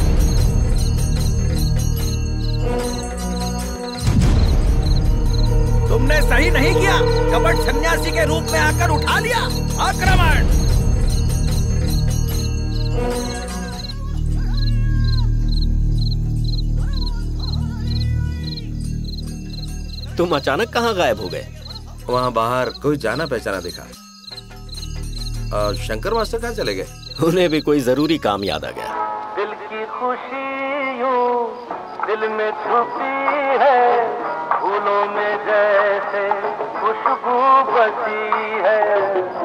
तुमने सही नहीं किया, कपट सन्यासी के रूप में आकर उठा लिया। आक्रमण! तुम अचानक कहाँ गायब हो गए? वहाँ बाहर कोई जाना पहचाना दिखा। और शंकर मास्टर कहाँ चले गए? उन्हें भी कोई जरूरी काम याद आ गया। दिल की खुशियों दिल में छुपी है, फूलों में जैसे खुशबू बसी है।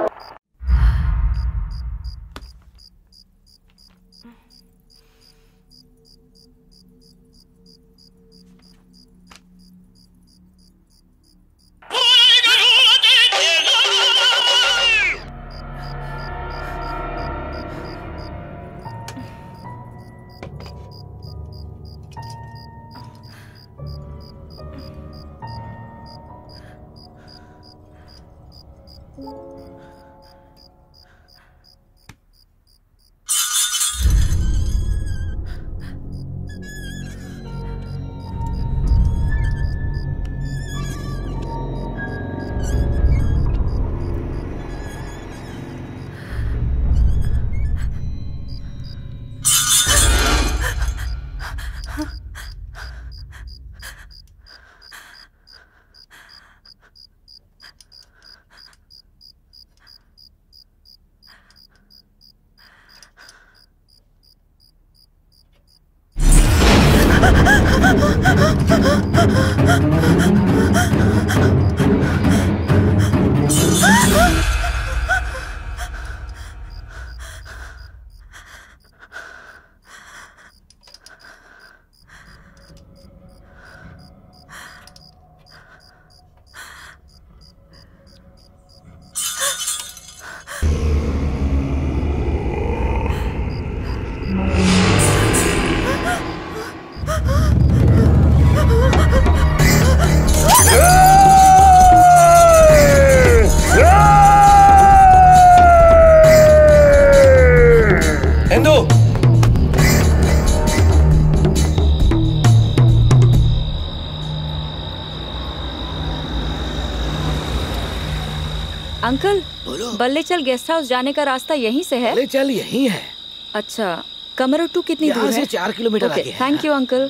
अंकल, बल्लेचल गेस्ट हाउस जाने का रास्ता यहीं से है? बल्लेचल यहीं है। अच्छा, कमरोट्टू कितनी दूर है? यहाँ से चार किलोमीटर आगे है। Thank you uncle.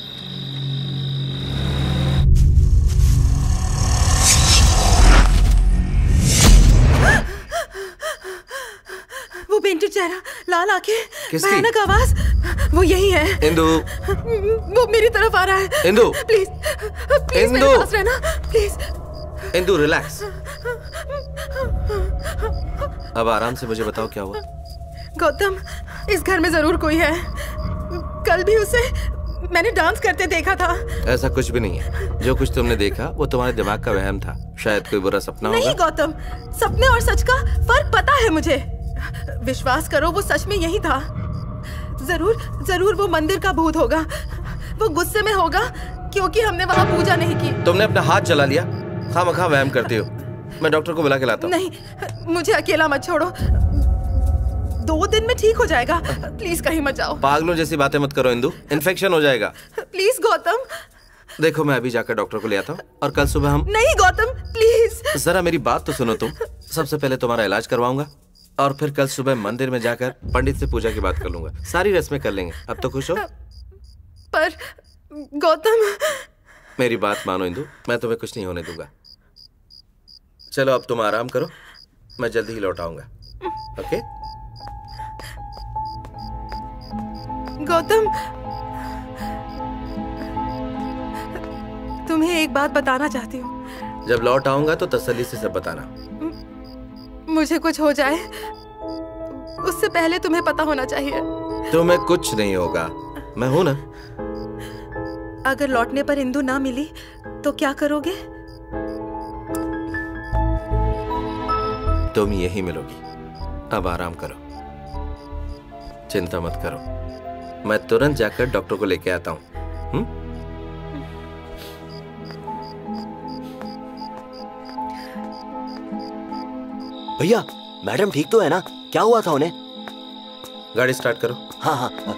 वो पेंटेड चेहरा, लाल आंखें, किसकी? भयानक आवाज, वो यही है। इंदु, वो मेरी तरफ आ रहा है। इंदु, प्लीज प्लीज मेरे इंदु। पास रहना, प्लीज। इंदु रिलैक्स। अब आराम से मुझे बताओ क्या हुआ। गौतम, इस घर में जरूर कोई है। कल भी उसे मैंने डांस करते देखा था। ऐसा कुछ भी नहीं है। जो कुछ तुमने देखा वो तुम्हारे दिमाग का वहम था। शायद कोई बुरा सपना होगा। नहीं गौतम, सपने और सच का फर्क पता है मुझे। विश्वास करो, वो सच में यही था। जरूर जरूर वो मंदिर का भूत होगा। वो गुस्से में होगा क्योंकि हमने वहाँ पूजा नहीं की। तुमने अपना हाथ जला लिया। खामखा वहम करती हो। मैं डॉक्टर को बुला के लाता हूँ। नहीं, मुझे अकेला मत छोड़ो। दो दिन में ठीक हो जाएगा। प्लीज कहीं मत जाओ। पागलों जैसी बातें मत करो इंदु, इन्फेक्शन हो जाएगा। प्लीज गौतम। देखो, मैं अभी जाकर डॉक्टर को ले आता हूँ और कल सुबह हम। नहीं गौतम, प्लीज। जरा मेरी बात तो सुनो तुम। सबसे पहले तुम्हारा इलाज करवाऊंगा और फिर कल सुबह मंदिर में जाकर पंडित से पूजा की बात कर लूंगा। सारी रस्में कर लेंगे। अब तो खुश हो? पर गौतम। मेरी बात मानो इंदु, मैं तुम्हें कुछ नहीं होने दूंगा। चलो अब तुम आराम करो, मैं जल्दी ही लौट आऊंगा। ओके? गौतम, तुम्हें एक बात बताना चाहती हूँ। जब लौट आऊंगा तो तसल्ली से सब बताना। मुझे कुछ हो जाए उससे पहले तुम्हें पता होना चाहिए। तुम्हें कुछ नहीं होगा, मैं हूं ना। अगर लौटने पर इंदु ना मिली तो क्या करोगे? तुम यही मिलोगी। अब आराम करो, चिंता मत करो। मैं तुरंत जाकर डॉक्टर को लेके आता हूँ। भैया, मैडम ठीक तो है ना? क्या हुआ था उन्हें? गाड़ी स्टार्ट करो। हाँ हाँ, हाँ।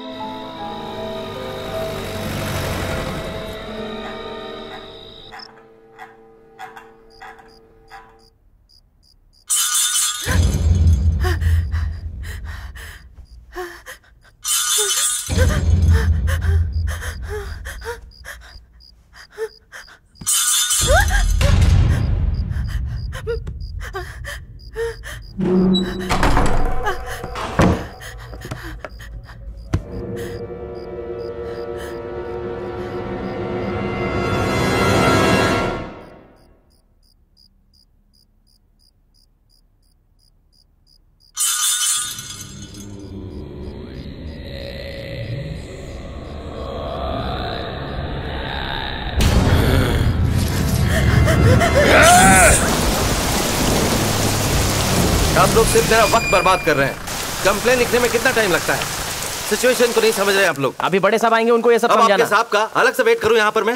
आप लोग सिर्फ मेरा वक्त बर्बाद कर रहे हैं। कंप्लेन लिखने में कितना टाइम लगता है? सिचुएशन को नहीं समझ रहे आप लोग। अभी बड़े साहब आएंगे, उनको ये सब अब समझाना। आपके साहब का अलग से वेट करूं यहाँ पर मैं?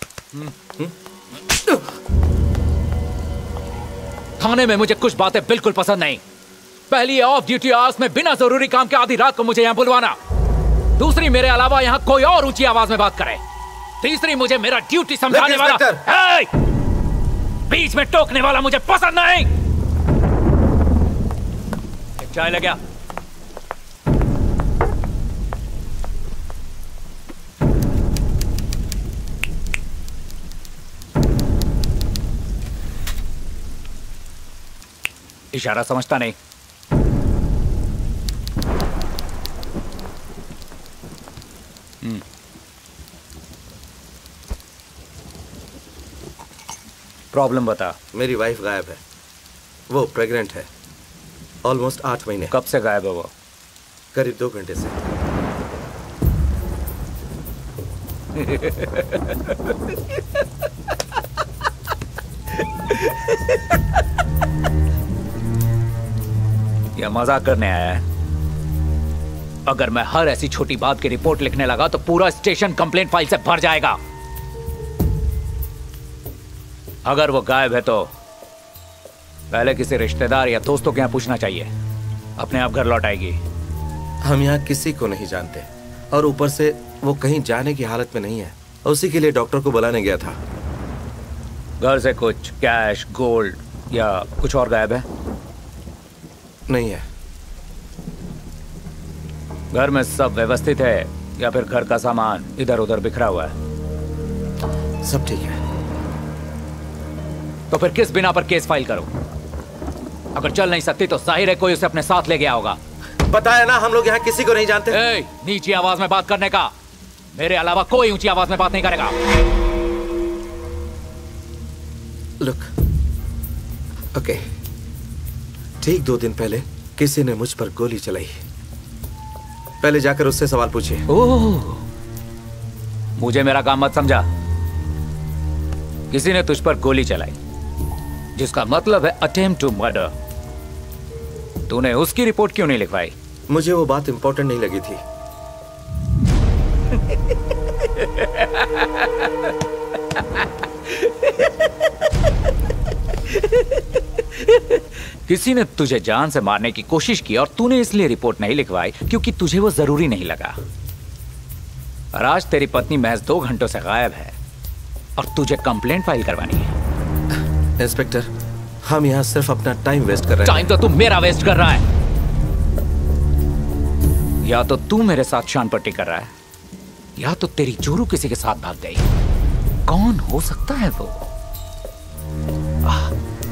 थाने में मुझे कुछ बातें बिल्कुल पसंद नहीं। पहली, ऑफ ड्यूटी आवर्स में बिना जरूरी काम के आधी रात को मुझे यहाँ बुलवाना। दूसरी, मेरे अलावा यहाँ कोई और ऊंची आवाज में बात करे। तीसरी, मुझे मेरा ड्यूटी समझाने वाला, बीच में टोकने वाला मुझे पसंद नहीं। चाय ले गया। इशारा समझता नहीं। हम्म। प्रॉब्लम बता। मेरी वाइफ गायब है। वो प्रेग्नेंट है। ऑलमोस्ट आठ महीने। कब से गायब है वो? करीब दो घंटे से। यह मजाक करने आया है। अगर मैं हर ऐसी छोटी बात की रिपोर्ट लिखने लगा तो पूरा स्टेशन कंप्लेंट फाइल से भर जाएगा। अगर वो गायब है तो पहले किसी रिश्तेदार या दोस्तों के यहाँ पूछना चाहिए। अपने आप घर लौट आएगी। हम यहाँ किसी को नहीं जानते और ऊपर से वो कहीं जाने की हालत में नहीं है। उसी के लिए डॉक्टर को बुलाने गया था। घर से कुछ कैश, गोल्ड या कुछ और गायब है? नहीं है। घर में सब व्यवस्थित है या फिर घर का सामान इधर उधर बिखरा हुआ है? सब ठीक है। तो फिर किस बिना पर केस फाइल करो? अगर चल नहीं सकती तो जाहिर है कोई उसे अपने साथ ले गया होगा। पता है ना, हम लोग यहाँ किसी को नहीं जानते। ए, नीची आवाज में बात करने का। मेरे अलावा कोई ऊंची आवाज में बात नहीं करेगा। लुक, ओके, ठीक दो दिन पहले किसी ने मुझ पर गोली चलाई। पहले जाकर उससे सवाल पूछिए। ओह, मुझे मेरा काम मत समझा। किसी ने तुझ पर गोली चलाई, जिसका मतलब है अटेम्प्ट टू मर्डर। तूने उसकी रिपोर्ट क्यों नहीं लिखवाई? मुझे वो बात इंपॉर्टेंट नहीं लगी थी। किसी ने तुझे जान से मारने की कोशिश की और तूने इसलिए रिपोर्ट नहीं लिखवाई क्योंकि तुझे वो जरूरी नहीं लगा। और आज तेरी पत्नी महज दो घंटों से गायब है और तुझे कंप्लेंट फाइल करवानी है। इंस्पेक्टर, हम यहाँ सिर्फ अपना टाइम वेस्ट कर रहे हैं। टाइम तो तू मेरा वेस्ट कर रहा है। या तो तू मेरे साथ शान पट्टी कर रहा है या तो तेरी जोरू किसी के साथ भाग गई। कौन हो सकता है वो? आह,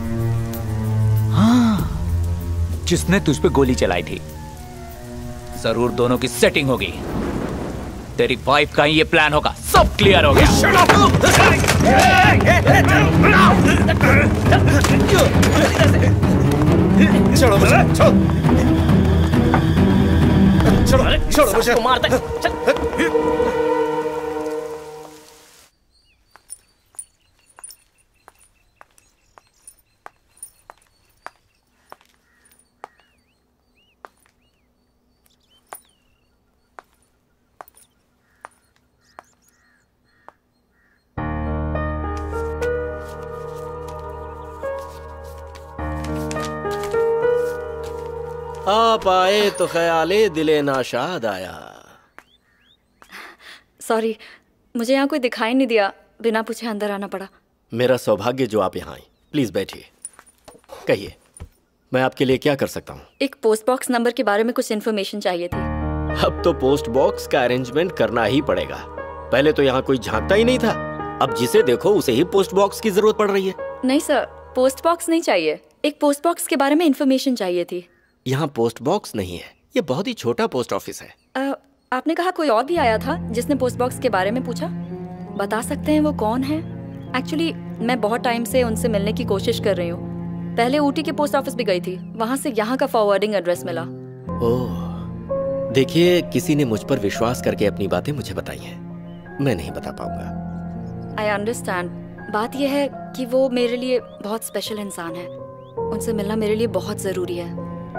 हाँ, जिसने तुझ पे गोली चलाई थी। जरूर दोनों की सेटिंग होगी। तेरी वाइफ का ही ये प्लान होगा। सब क्लियर हो गया। छोड़ो मुझे, छोड़ो छोड़ो छोड़ो मुझे, मारता है। चल। आप आए तो ख्याले दिले नाशाद आया। सॉरी, मुझे यहाँ कोई दिखाई नहीं दिया, बिना पूछे अंदर आना पड़ा। मेरा सौभाग्य जो आप यहाँ आई। प्लीज बैठिए। कहिए, मैं आपके लिए क्या कर सकता हूँ? एक पोस्ट बॉक्स नंबर के बारे में कुछ इन्फॉर्मेशन चाहिए थी। अब तो पोस्ट बॉक्स का अरेंजमेंट करना ही पड़ेगा। पहले तो यहाँ कोई झांकता ही नहीं था, अब जिसे देखो उसे ही पोस्ट बॉक्स की जरूरत पड़ रही है। नहीं सर, पोस्ट बॉक्स नहीं चाहिए, एक पोस्ट बॉक्स के बारे में इन्फॉर्मेशन चाहिए थी। यहाँ पोस्ट बॉक्स नहीं है, ये बहुत ही छोटा पोस्ट ऑफिस है। आ, आपने कहा कोई और भी आया था जिसने पोस्ट बॉक्स के बारे में पूछा, बता सकते हैं वो कौन है? एक्चुअली मैं बहुत टाइम से उनसे मिलने की कोशिश कर रही हूँ। पहले ऊटी के पोस्ट ऑफिस भी गई थी, वहाँ से यहाँ का फॉरवर्डिंग एड्रेस मिला। ओह, देखिए किसी ने मुझ पर विश्वास करके अपनी बातें मुझे बताई हैं, मैं नहीं बता पाऊंगा। I understand. बात यह है कि वो मेरे लिए बहुत स्पेशल इंसान है, उनसे मिलना मेरे लिए बहुत जरूरी है।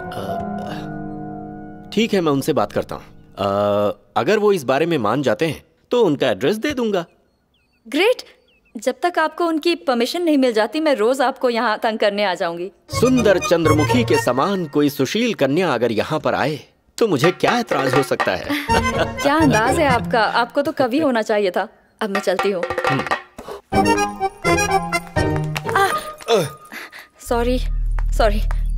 ठीक है, मैं उनसे बात करता हूँ। अगर वो इस बारे में मान जाते हैं तो उनका एड्रेस दे दूंगा। ग्रेट। जब तक आपको उनकी परमिशन नहीं मिल जाती मैं रोज आपको यहाँ तंग करने आ जाऊंगी। सुंदर चंद्रमुखी के समान कोई सुशील कन्या अगर यहाँ पर आए तो मुझे क्या ऐतराज हो सकता है? क्या अंदाज है आपका, आपको तो कभी होना चाहिए था। अब मैं चलती हूँ। Sorry sorry.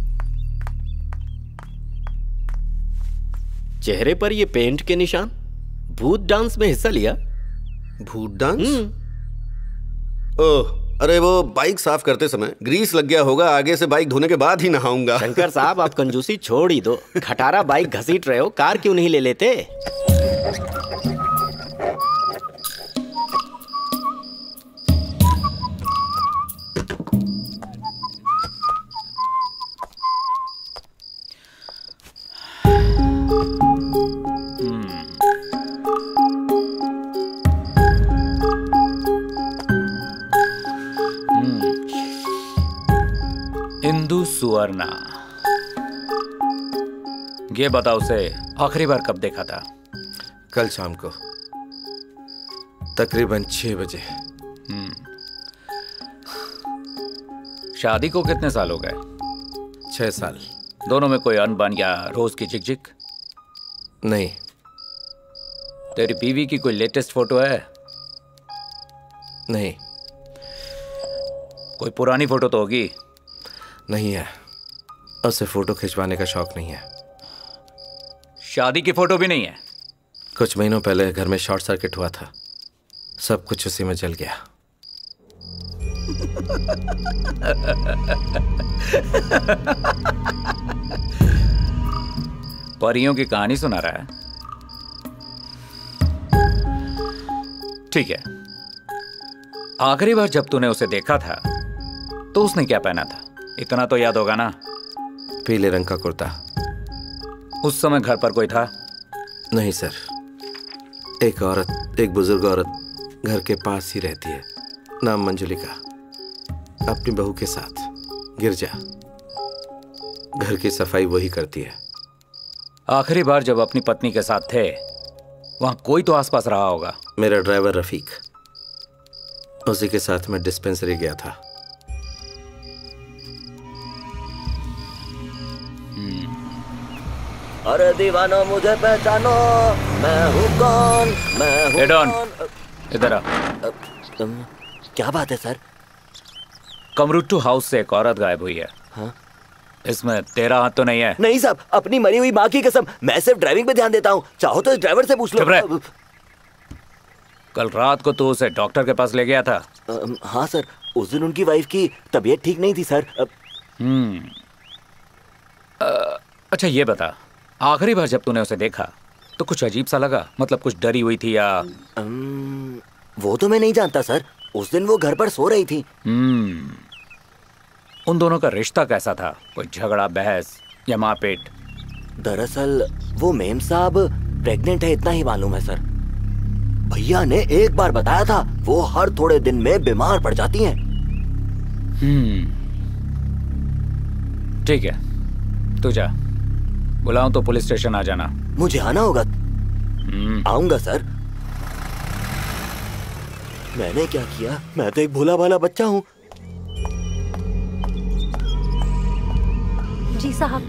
चेहरे पर ये पेंट के निशान, भूत डांस में हिस्सा लिया? भूत डांस? ओह, अरे वो बाइक साफ करते समय ग्रीस लग गया होगा, आगे से बाइक धोने के बाद ही नहाऊंगा। शंकर साहब, आप कंजूसी छोड़ ही दो। खटारा बाइक घसीट रहे हो, कार क्यों नहीं ले लेते? इंदु सुवर्णा, ये बताओ उसे आखिरी बार कब देखा था? कल शाम को तकरीबन छह बजे। हम्म। शादी को कितने साल हो गए? छह साल। दोनों में कोई अनबन या रोज की झिकझिक? नहीं। तेरी बीवी की कोई लेटेस्ट फोटो है? नहीं। कोई पुरानी फोटो तो होगी? नहीं है, उसे फोटो खिंचवाने का शौक नहीं है। शादी की फोटो भी नहीं है? कुछ महीनों पहले घर में शॉर्ट सर्किट हुआ था, सब कुछ उसी में जल गया। परियों की कहानी सुना रहा है? ठीक है, आखिरी बार जब तूने उसे देखा था तो उसने क्या पहना था, इतना तो याद होगा ना? पीले रंग का कुर्ता। उस समय घर पर कोई था? नहीं सर, एक औरत, एक बुजुर्ग औरत घर के पास ही रहती है, नाम मंजुलिका, अपनी बहू के साथ। गिरजा, घर की सफाई वही करती है। आखिरी बार जब अपनी पत्नी के साथ थे वहां कोई तो आसपास रहा होगा? मेरा ड्राइवर रफीक, उसी के साथ मैं डिस्पेंसरी गया था। अरे दीवानो मुझे पहचानो, मैं हूँ कौन, मैं हूँ कौन। इधर आ। तुम क्या बात है सर? कमरुट्टू हाउस से एक औरत गायब हुई है। हाँ? इसमें तेरा हाथ तो नहीं है? नहीं साहब, अपनी मरी हुई माँ की कसम, मैं सिर्फ ड्राइविंग पे ध्यान देता हूँ, चाहो तो इस ड्राइवर से पूछ लो। कल रात को तू उसे डॉक्टर के पास ले गया था? आ, हाँ सर, उस दिन उनकी वाइफ की तबीयत ठीक नहीं थी सर। हम्म। अच्छा ये बता, आखिरी बार जब तूने उसे देखा तो कुछ अजीब सा लगा, मतलब कुछ डरी हुई थी या? अम, वो तो मैं नहीं जानता सर, उस दिन वो घर पर सो रही थी। हम्म, उन दोनों का रिश्ता कैसा था? कोई झगड़ा, बहस या मारपीट? दरअसल वो मेम साहब प्रेग्नेंट है, इतना ही मालूम है सर। भैया ने एक बार बताया था, वो हर थोड़े दिन में बीमार पड़ जाती हैं। हम्म, ठीक है, तू जा। बुलाऊं तो पुलिस स्टेशन आ जाना। मुझे आना होगा? आऊंगा सर। मैंने क्या किया? मैं तो एक भोला भाला बच्चा हूँ। जी साहब।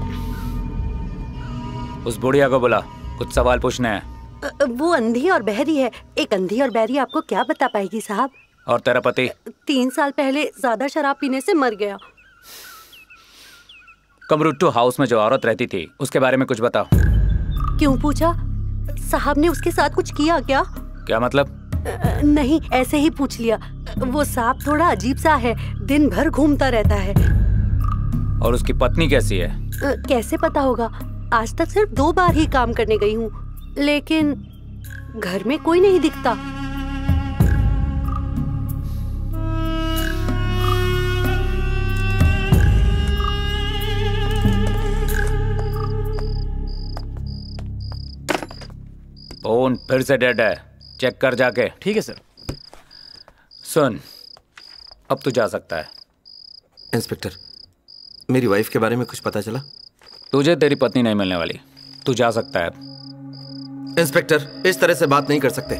उस बुढ़िया को बुला, कुछ सवाल पूछने हैं। अ, वो अंधी और बहरी है। एक अंधी और बहरी आपको क्या बता पाएगी साहब? और तेरा पति? तीन साल पहले ज्यादा शराब पीने से मर गया। कमरुट्टू हाउस में जो औरत रहती थी, उसके बारे में कुछ बताओ। क्यों पूछा? साहब ने उसके साथ कुछ किया क्या? क्या मतलब? अ, नहीं, ऐसे ही पूछ लिया। वो सांप थोड़ा अजीब सा है, दिन भर घूमता रहता है। और उसकी पत्नी कैसी है? अ, कैसे पता होगा? आज तक सिर्फ दो बार ही काम करने गई हूँ, लेकिन घर में कोई नहीं दिखता। फोन फिर से डेड है, चेक कर जाके। ठीक है सर। सुन, अब तू जा सकता है। इंस्पेक्टर, मेरी वाइफ के बारे में कुछ पता चला? तुझे तेरी पत्नी नहीं मिलने वाली, तू जा सकता है। इंस्पेक्टर, इस तरह से बात नहीं कर सकते।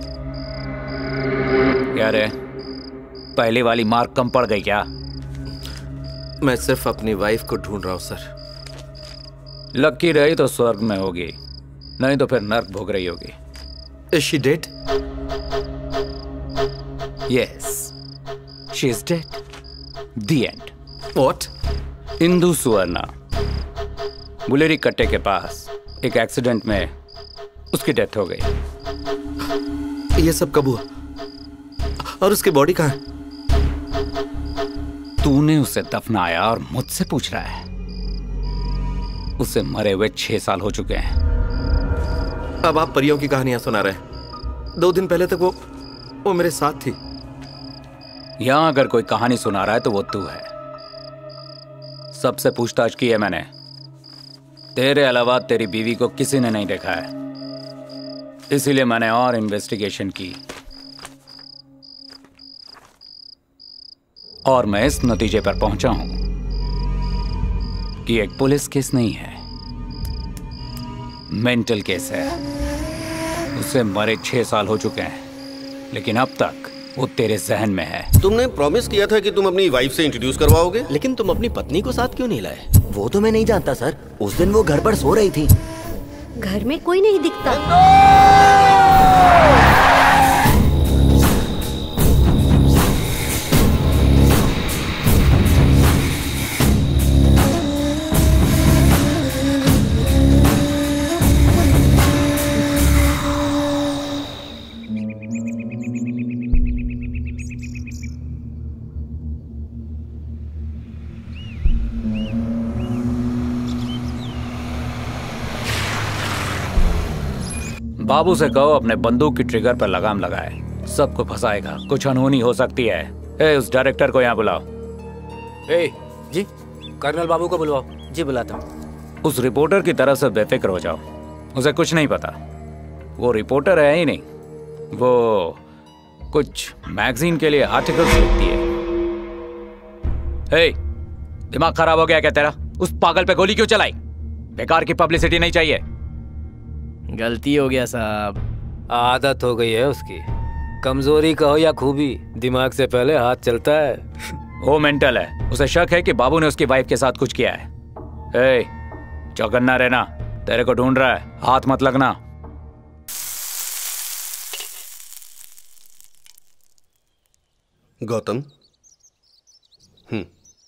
क्या रे, पहली वाली मार्क कम पड़ गई क्या? मैं सिर्फ अपनी वाइफ को ढूंढ रहा हूं सर। लकी रही तो स्वर्ग में होगी, नहीं तो फिर नर्क भोग रही होगी। Is she dead? Yes, she is dead. The end. What? Indu सुवर्णा, बुलेरी कट्टे के पास एक एक्सीडेंट में उसकी डेथ हो गई। ये सब कब हुआ? और उसकी बॉडी कहाँ है? तूने उसे दफनाया और मुझसे पूछ रहा है? उसे मरे हुए छह साल हो चुके हैं। अब आप परियों की कहानियां सुना रहे हैं। दो दिन पहले तक वो वो मेरे साथ थी। यहां अगर कोई कहानी सुना रहा है तो वो तू है। सबसे पूछताछ की है मैंने, तेरे अलावा तेरी बीवी को किसी ने नहीं देखा है, इसीलिए मैंने और इन्वेस्टिगेशन की और मैं इस नतीजे पर पहुंचा हूं कि एक पुलिस केस नहीं है, मेंटल केस है। उसे मरे छह साल हो चुके हैं, लेकिन अब तक वो तेरे जहन में है। तुमने प्रॉमिस किया था कि तुम अपनी वाइफ से इंट्रोड्यूस करवाओगे, लेकिन तुम अपनी पत्नी को साथ क्यों नहीं लाए? वो तो मैं नहीं जानता सर, उस दिन वो घर पर सो रही थी। घर में कोई नहीं दिखता। बाबू से कहो अपने बंदूक की ट्रिगर पर लगाम लगाए, सबको फंसाएगा, कुछ अनहोनी हो सकती है। ए, उस डायरेक्टर को यहाँ बुलाओ। ए, जी कर्नल बाबू को बुलवाओ। जी बुलाता हूँ। उस रिपोर्टर की तरफ से बेफिक्र हो जाओ, उसे कुछ नहीं पता। वो रिपोर्टर है ही नहीं, वो कुछ मैगजीन के लिए आर्टिकल्स लिखती है। ए, दिमाग खराब हो गया क्या तेरा? उस पागल पे गोली क्यों चलाई? बेकार की पब्लिसिटी नहीं चाहिए। गलती हो गया साहब, आदत हो गई है उसकी। कमजोरी कहो या खूबी, दिमाग से पहले हाथ चलता है। वो मेंटल है, उसे शक है कि बाबू ने उसकी वाइफ के साथ कुछ किया है। ए, चौकन्ना रहना, तेरे को ढूंढ रहा है, हाथ मत लगना। गौतम, हम्म,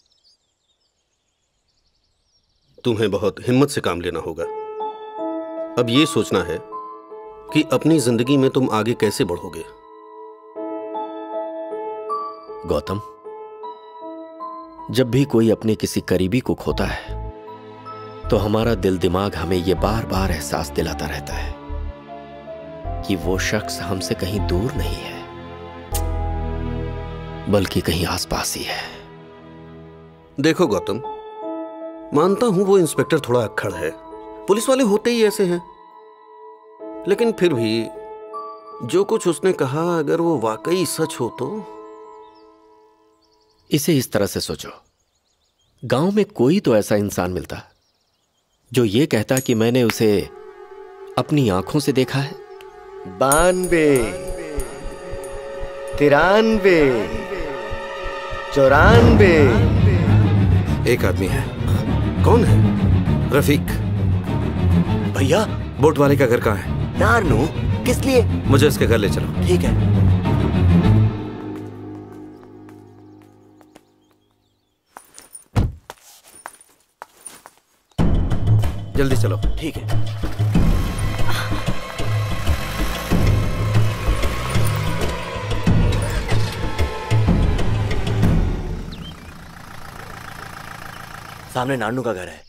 तुम्हें बहुत हिम्मत से काम लेना होगा। अब ये सोचना है कि अपनी जिंदगी में तुम आगे कैसे बढ़ोगे। गौतम, जब भी कोई अपने किसी करीबी को खोता है तो हमारा दिल दिमाग हमें यह बार बार एहसास दिलाता रहता है कि वो शख्स हमसे कहीं दूर नहीं है, बल्कि कहीं आसपास ही है। देखो गौतम, मानता हूं वो इंस्पेक्टर थोड़ा अक्खड़ है, पुलिस वाले होते ही ऐसे हैं, लेकिन फिर भी जो कुछ उसने कहा अगर वो वाकई सच हो तो। इसे इस तरह से सोचो, गांव में कोई तो ऐसा इंसान मिलता जो ये कहता कि मैंने उसे अपनी आंखों से देखा है। बानवे, तिरानवे, चौरानवे। एक आदमी है। कौन है? रफीक। भैया, बोट वाले का घर कहाँ है? नारनू। किस लिए? मुझे उसके घर ले चलो। ठीक है। जल्दी चलो। ठीक है। सामने नानू का घर है।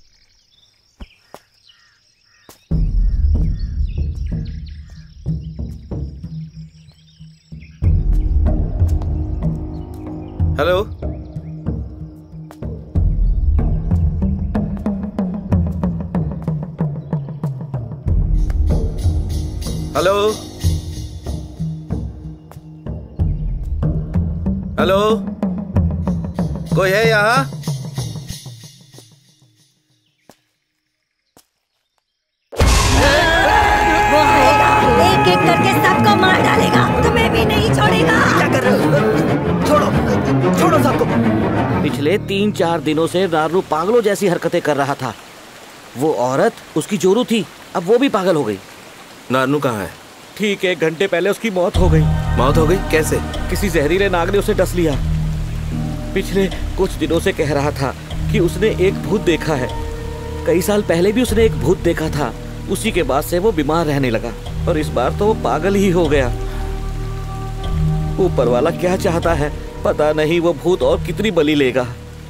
हेलो, हेलो, हेलो, कोई है यहाँ? वो आएगा, एक एक करके सबको मार डालेगा, तुम्हें भी नहीं छोड़ेगा। क्या कर रहे हो? छोड़ो, छोड़ो सबको। पिछले तीन चार दिनों से नारनू पागलों जैसी हरकतें कर रहा था। वो औरत उसकी जोरू थी, अब वो भी पागल हो गई। नारनू कहाँ है? ठीक एक घंटे पहले उसकी मौत हो गई। मौत हो गई? कैसे? किसी जहरीले नाग ने उसे डस लिया। पिछले कुछ दिनों से कह रहा था कि उसने एक भूत देखा है। कई साल पहले भी उसने एक भूत देखा था। उसी के बाद से वो बीमार रहने लगा और इस बार तो वो पागल ही हो गया। ऊपर वाला क्या चाहता है पता नहीं, वो भूत और कितनी बलि लेगा।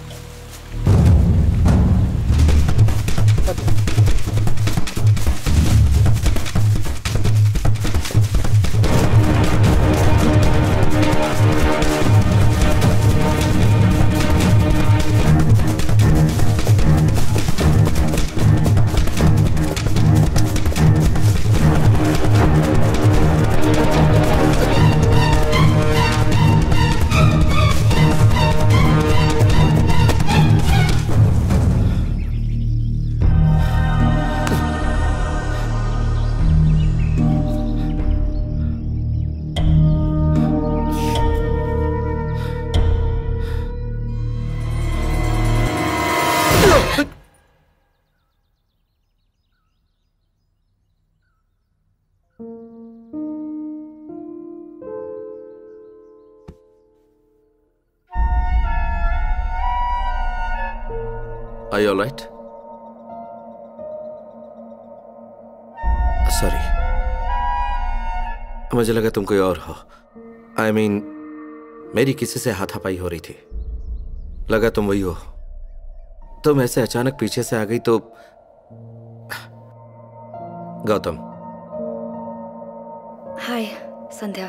Are you all right? Sorry. मुझे लगा तुम कोई और हो। I mean, मेरी किसी से हाथापाई हो रही थी, लगा तुम वही हो। तुम ऐसे अचानक पीछे से आ गई तो। गौतम। हाय संध्या,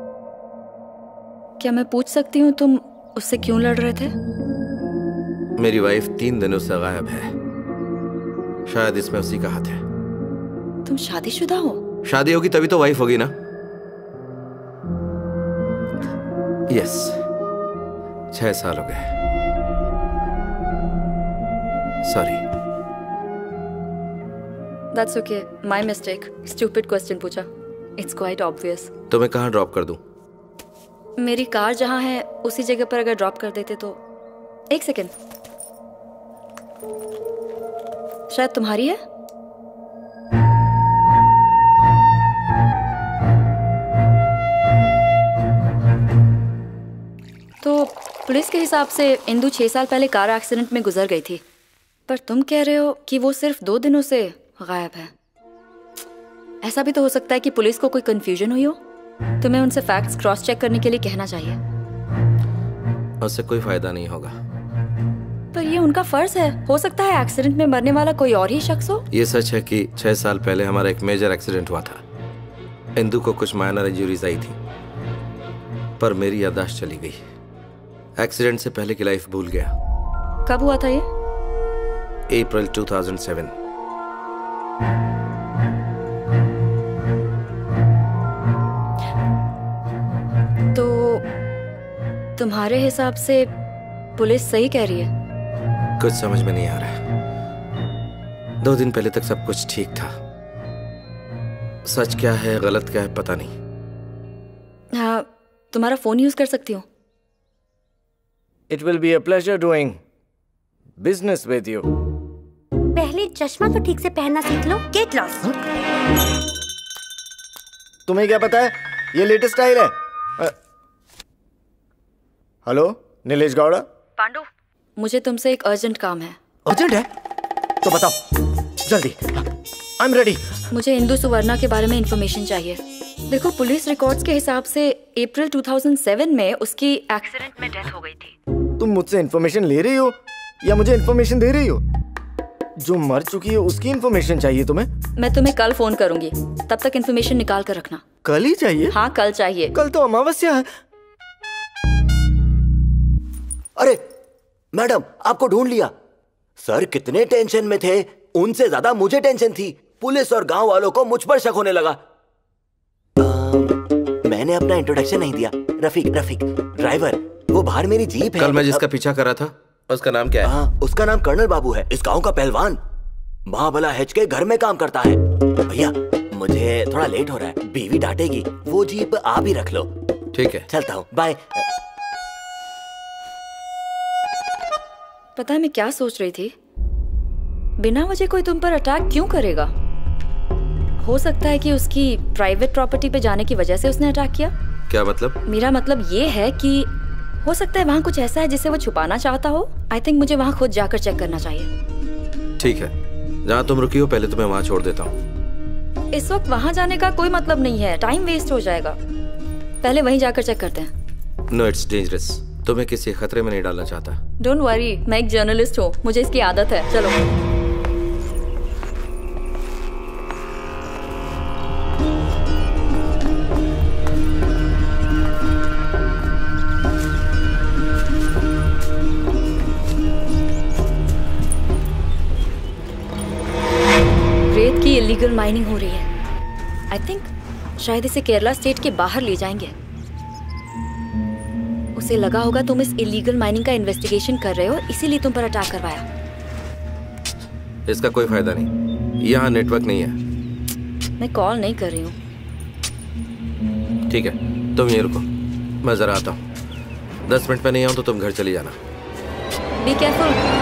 क्या मैं पूछ सकती हूँ तुम उससे क्यों लड़ रहे थे? मेरी वाइफ तीन दिनों से गायब है, शायद इसमें उसी का हाथ है। तुम शादीशुदा हो? शादी होगी तभी तो वाइफ होगी ना। यस, छह साल हो गए। Sorry. That's okay, my mistake. Stupid question पूछा। It's quite obvious. तो मैं कहाँ ड्रॉप कर दूं? मेरी कार जहाँ है उसी जगह पर अगर ड्रॉप कर देते तो। एक सेकेंड, शायद तुम्हारी है। तो पुलिस के हिसाब से इंदु छह साल पहले कार एक्सीडेंट में गुजर गई थी, पर तुम कह रहे हो कि वो सिर्फ दो दिनों से गायब है। ऐसा भी तो हो सकता है कि पुलिस को कोई कंफ्यूजन हुई हो। तुम्हें उनसे फैक्ट्स क्रॉस चेक करने के लिए कहना चाहिए। उससे कोई फायदा नहीं होगा। पर ये उनका फर्ज है। हो सकता है एक्सीडेंट में मरने वाला कोई और ही शख्स हो। ये सच है कि छह साल पहले हमारा एक मेजर एक्सीडेंट हुआ था। इंदु को कुछ माइनर इंजरीज आई थी, पर मेरी याददाश्त चली गई। एक्सीडेंट से पहले की लाइफ भूल गया। कब हुआ था ये? अप्रैल दो हज़ार सात। तो तुम्हारे हिसाब से पुलिस सही कह रही है? कुछ समझ में नहीं आ रहा है। दो दिन पहले तक सब कुछ ठीक था। सच क्या है गलत क्या है पता नहीं। हाँ, तुम्हारा फोन यूज कर सकती हूँ। It will be a pleasure doing business with you. पहले चश्मा तो ठीक से पहनना सीख लो। Get lost. तुम्हें क्या पता है ये लेटेस्ट स्टाइल है? हेलो नीलेश गौड़ा। पांडु, मुझे तुमसे एक अर्जेंट काम है। अर्जेंट है? तो बताओ जल्दी। I am ready. मुझे इंदु सुवर्णा के बारे में इंफॉर्मेशन चाहिए। देखो, पुलिस रिकॉर्ड्स के हिसाब से अप्रैल दो हज़ार सात में उसकी एक्सीडेंट में डेथ हो गई थी। तुम मुझसे इंफॉर्मेशन ले रही हो या मुझे इंफॉर्मेशन दे रही हो? जो मर चुकी है उसकी इंफॉर्मेशन चाहिए तुम्हें? मैं तुम्हें कल फोन करूंगी, तब तक इंफॉर्मेशन निकाल कर रखना। कल ही चाहिए? हाँ, कल चाहिए। कल तो अमावस्या है। अरे मैडम, आपको ढूंढ लिया। सर कितने टेंशन में थे, उनसे ज्यादा मुझे टेंशन थी। पुलिस और गांव वालों को मुझ पर शक होने लगा। आ, मैंने अपना इंट्रोडक्शन नहीं दिया। रफीक, रफीक ड्राइवर, वो बाहर मेरी जीप है। कल मैं जिसका पीछा कर रहा था उसका नाम क्या है? हाँ, उसका नाम कर्नल बाबू है, इस गांव का पहलवान। महाबला हेच के घर में काम करता है। भैया मुझे थोड़ा लेट हो रहा है, बीवी डांटेगी। वो जीप आप ही रख लो। ठीक है, चलता हूँ, बाय। पता है मैं क्या सोच रही थी? बिना वजह कोई तुम पर अटैक क्यों करेगा? हो सकता है कि उसकी प्राइवेट प्रॉपर्टी पे जाने की वजह से उसने अटैक किया। क्या मतलब? मेरा मतलब ये है कि हो सकता है वहाँ कुछ ऐसा है जिसे वो छुपाना चाहता हो। आई थिंक मुझे वहाँ खुद जाकर चेक करना चाहिए। ठीक है, जहाँ तुम रुकी हो पहले तुम्हें वहाँ छोड़ देता हूँ। इस वक्त वहाँ जाने का कोई मतलब नहीं है, टाइम वेस्ट हो जाएगा। पहले वहीं जाकर चेक करते हैं। No, it's dangerous. तुम्हें किसी खतरे में नहीं डालना चाहता। डोंट वरी, मैं एक जर्नलिस्ट हूँ, मुझे इसकी आदत है। चलो। रेत की इलीगल माइनिंग हो रही है। आई थिंक शायद इसे केरला स्टेट के बाहर ले जाएंगे। उसे लगा होगा तुम इस इलीगल माइनिंग का इन्वेस्टिगेशन कर रहे हो, इसीलिए तुम पर अटैक करवाया। इसका कोई फायदा नहीं, यहाँ नेटवर्क नहीं है। मैं कॉल नहीं कर रही हूँ। ठीक है, तुम ये रुको, मैं जरा आता हूँ। दस मिनट में नहीं आऊँ तो तुम घर चली जाना। Be careful.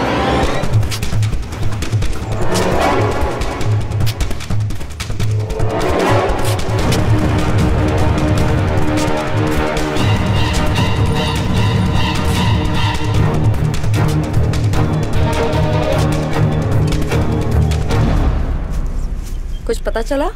कुछ पता चला?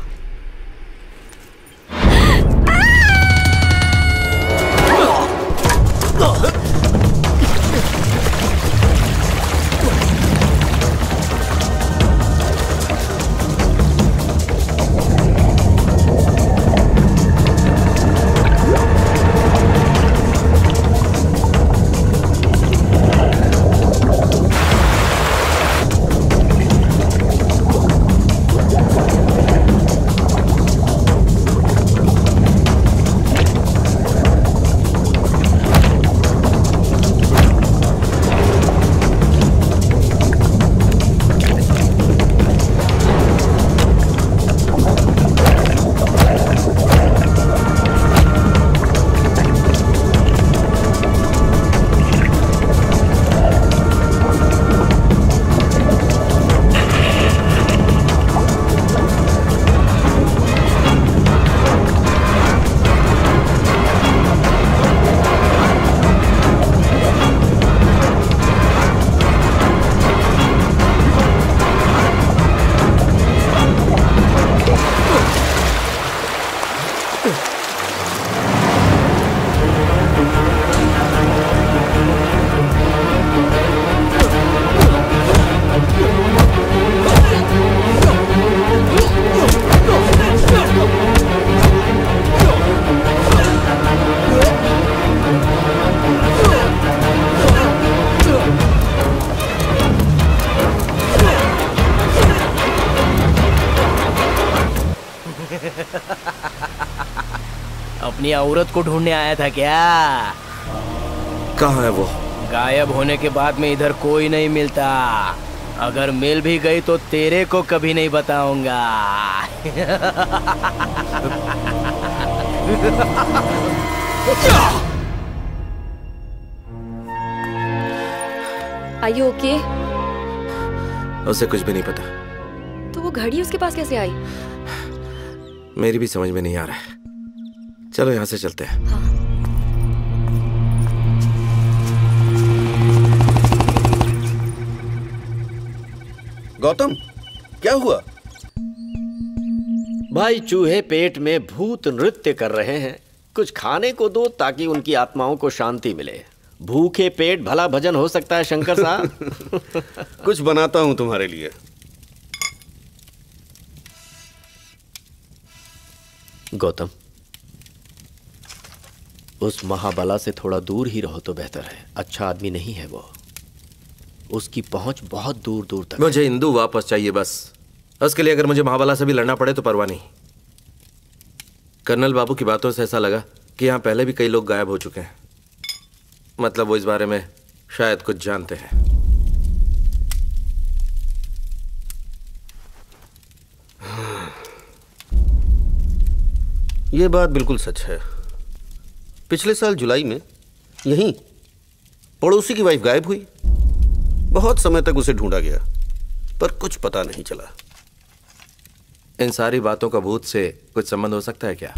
अपनी औरत को ढूंढने आया था क्या? कहाँ है वो? गायब होने के बाद में इधर कोई नहीं मिलता। अगर मिल भी गई तो तेरे को कभी नहीं बताऊंगा। Are you okay? उसे कुछ भी नहीं पता। तो वो घड़ी उसके पास कैसे आई? मेरी भी समझ में नहीं आ रहा है। चलो यहाँ से चलते हैं। हाँ। गौतम, क्या हुआ? भाई चूहे पेट में भूत नृत्य कर रहे हैं। कुछ खाने को दो ताकि उनकी आत्माओं को शांति मिले। भूखे पेट भला भजन हो सकता है शंकर साहब। कुछ बनाता हूं तुम्हारे लिए। गौतम, उस महाबला से थोड़ा दूर ही रहो तो बेहतर है। अच्छा आदमी नहीं है वो। उसकी पहुंच बहुत दूर दूर तक। मुझे इंदू वापस चाहिए बस। उसके लिए अगर मुझे महाबला से भी लड़ना पड़े तो परवाह नहीं। कर्नल बाबू की बातों से ऐसा लगा कि यहाँ पहले भी कई लोग गायब हो चुके हैं। मतलब वो इस बारे में शायद कुछ जानते हैं। ये बात बिल्कुल सच है। पिछले साल जुलाई में यहीं पड़ोसी की वाइफ गायब हुई। बहुत समय तक उसे ढूंढा गया पर कुछ पता नहीं चला। इन सारी बातों का भूत से कुछ संबंध हो सकता है क्या?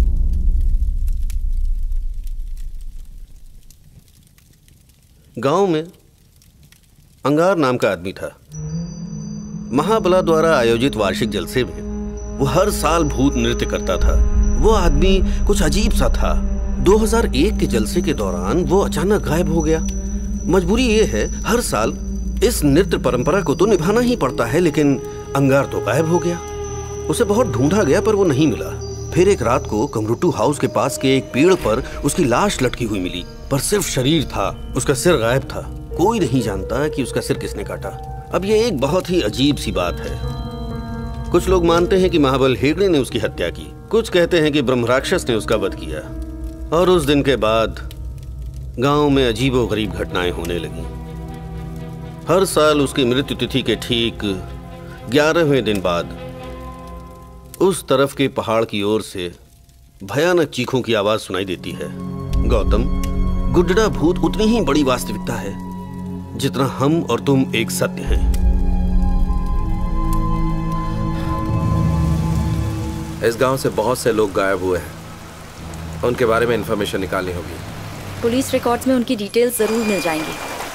गांव में अंगार नाम का आदमी था। महाबला द्वारा आयोजित वार्षिक जलसे में वो हर साल भूत नृत्य करता था। वो आदमी कुछ अजीब सा था। दो हज़ार एक के जलसे के दौरान वो अचानक गायब हो गया। मजबूरी ये है, हर साल इस नृत्य परंपरा को तो निभाना ही पड़ता है, लेकिन अंगार तो गायब हो गया। उसे बहुत ढूंढा गया पर वो नहीं मिला। फिर एक रात को कमरुट्टू हाउस के पास के एक पेड़ पर उसकी लाश लटकी हुई मिली, पर सिर्फ शरीर था, उसका सिर गायब था। कोई नहीं जानता कि उसका सिर किसने काटा। अब ये एक बहुत ही अजीब सी बात है। कुछ लोग मानते हैं कि महाबल हेगड़े ने उसकी हत्या की, कुछ कहते हैं कि ब्रह्म राक्षस ने उसका वध किया। और उस दिन के बाद गांव में अजीबोगरीब घटनाएं होने लगी। हर साल उसकी मृत्यु तिथि के ठीक ग्यारहवें दिन बाद उस तरफ के पहाड़ की ओर से भयानक चीखों की आवाज सुनाई देती है। गौतम, गुड्डा भूत उतनी ही बड़ी वास्तविकता है जितना हम और तुम एक सत्य हैं। इस गांव से बहुत से लोग गायब हुए हैं। उनके बारे में इंफॉर्मेशन निकालनी होगी। पुलिस रिकॉर्ड्स में उनकी डिटेल्स जरूर मिल जाएंगी।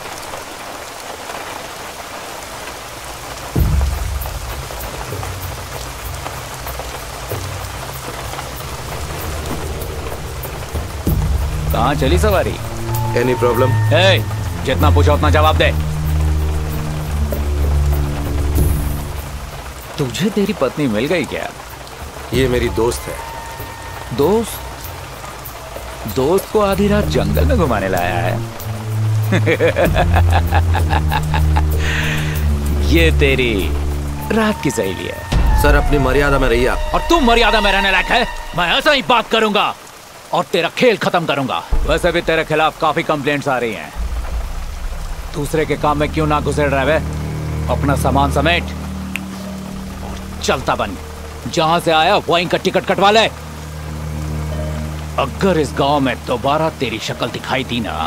कहाँ चली सवारी? Any problem? ए, जितना पूछा उतना जवाब दे। तुझे तेरी पत्नी मिल गई क्या? ये मेरी दोस्त है। दोस्त? दोस्त को आधी रात जंगल में घुमाने लाया है? ये तेरी रात की सहेली है। सर, अपनी मर्यादा में रहिए आप। और तुम मर्यादा में रहने लायक है? मैं ऐसा ही बात करूंगा और तेरा खेल खत्म करूंगा। वैसे भी तेरे खिलाफ काफी कंप्लेंट्स आ रही हैं। दूसरे के काम में क्यों ना घुसेड़ रहा है? अपना सामान समेट और चलता बन। जहां से आया वहीं का टिकट कटवा ले। अगर इस गांव में दोबारा तेरी शक्ल दिखाई दी ना,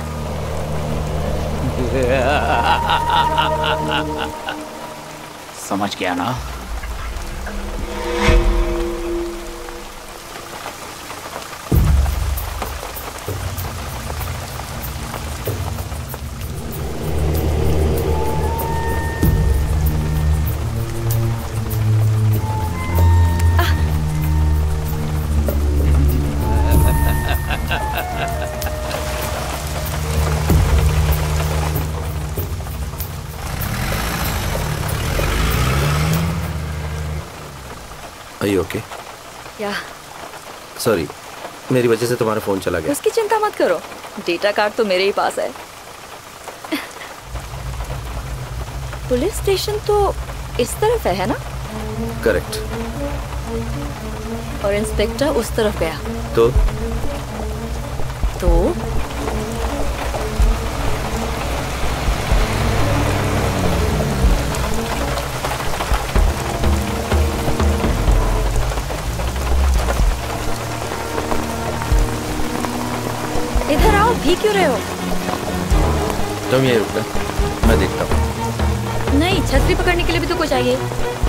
समझ गया ना? Are you okay? या सॉरी, मेरी वजह से तुम्हारा फोन चला गया। उसकी चिंता मत करो, डेटा कार्ड तो मेरे ही पास है। पुलिस स्टेशन तो इस तरफ है, है ना? करेक्ट। और इंस्पेक्टर उस तरफ गया। तो तो इधर आओ, भीग क्यों रहे हो? तुम ये रुक जा, मैं देखता हूँ। नहीं, छतरी पकड़ने के लिए भी तो कोई चाहिए।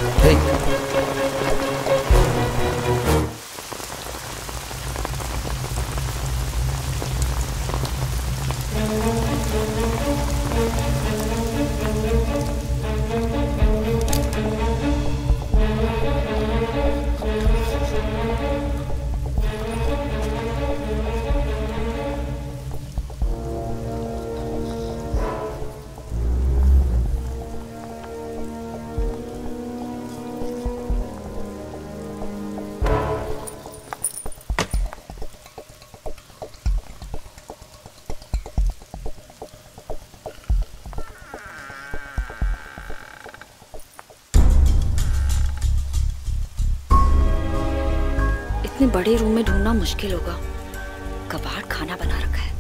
इतने बड़े रूम में ढूंढना मुश्किल होगा। कबाड़ खाना बना रखा है।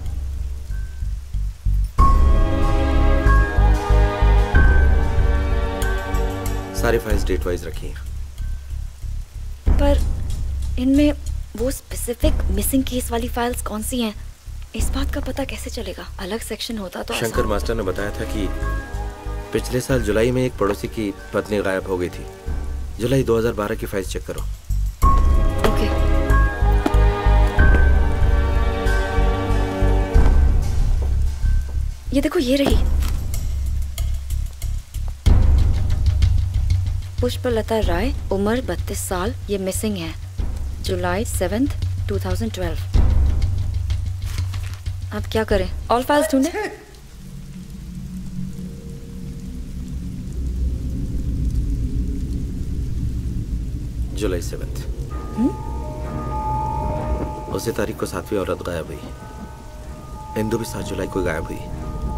सारी फाइल्स डेट वाइज रखी हैं। पर इनमें वो स्पेसिफिक मिसिंग केस वाली फाइल्स कौन सी हैं? इस बात का पता कैसे चलेगा? अलग सेक्शन होता तो शंकर मास्टर ने बताया था कि पिछले साल जुलाई में एक पड़ोसी की पत्नी गायब हो गई थी। जुलाई दो हज़ार बारह की फाइल्स चेक करो। ये देखो, ये रही। पुष्पलता राय, उम्र बत्तीस साल, ये मिसिंग है। July seventh two thousand twelve. अब क्या करें? ऑल फाइल्स ढूंढें? July seventh. उसी तारीख को सातवीं औरत गायब हुई। इंदु भी सात जुलाई को गायब हुई।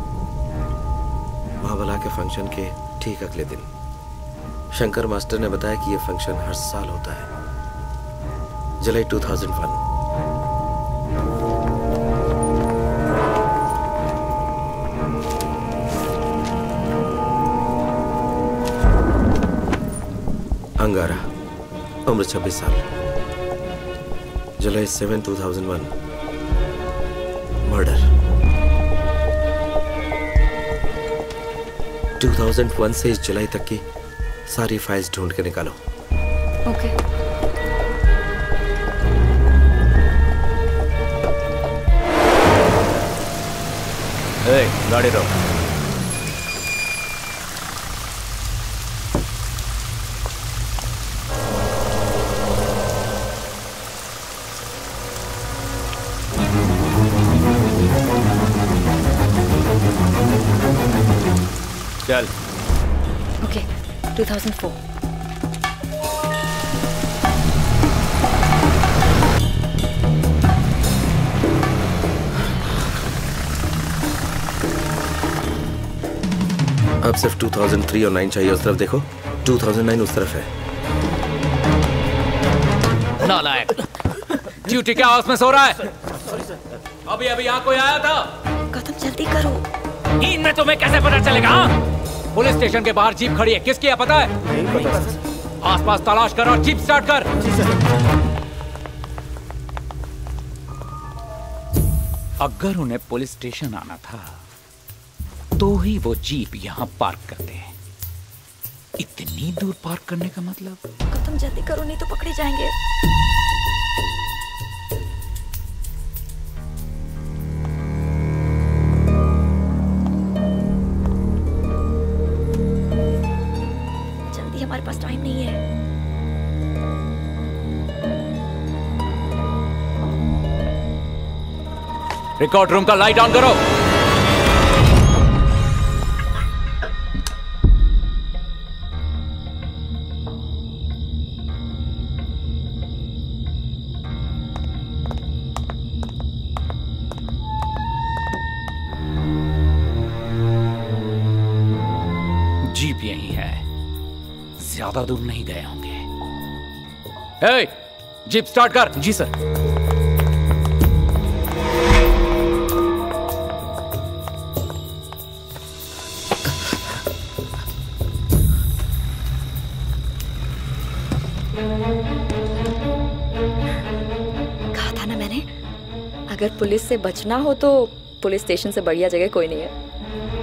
महाबला के फंक्शन के ठीक अगले दिन। शंकर मास्टर ने बताया कि यह फंक्शन हर साल होता है। जुलाई दो हज़ार एक। अंगारा, उम्र छब्बीस साल। जुलाई सात दो हज़ार एक। मर्डर। दो हज़ार एक से इस जुलाई तक की सारी फाइल्स ढूंढ के निकालो। ओके। ए, गाड़ी रोक। चल। ओके, दो हज़ार चार। अब सिर्फ दो हज़ार तीन और नौ चाहिए। उस तरफ देखो, दो हज़ार नौ उस तरफ है। नालायक, ड्यूटी क्या हाउस में सो रहा है? अभी अभी यहाँ कोई आया था? गौतम जल्दी करो। इनमें तुम्हें कैसे पता चलेगा? हाँ? पुलिस स्टेशन के बाहर जीप खड़ी है, किसकी है पता है? नहीं पता। आसपास तलाश कर और जीप स्टार्ट कर। जी सर। अगर उन्हें पुलिस स्टेशन आना था तो ही वो जीप यहाँ पार्क करते हैं। इतनी दूर पार्क करने का मतलब? गौतम जल्दी करो, नहीं तो पकड़े जाएंगे। जल्दी, हमारे पास टाइम नहीं है। रिकॉर्ड रूम का लाइट ऑन करो। जीप यही है, ज्यादा दूर नहीं गए होंगे। ए, जीप स्टार्ट कर। जी सर। कहा था ना मैंने, अगर पुलिस से बचना हो तो पुलिस स्टेशन से बढ़िया जगह कोई नहीं है।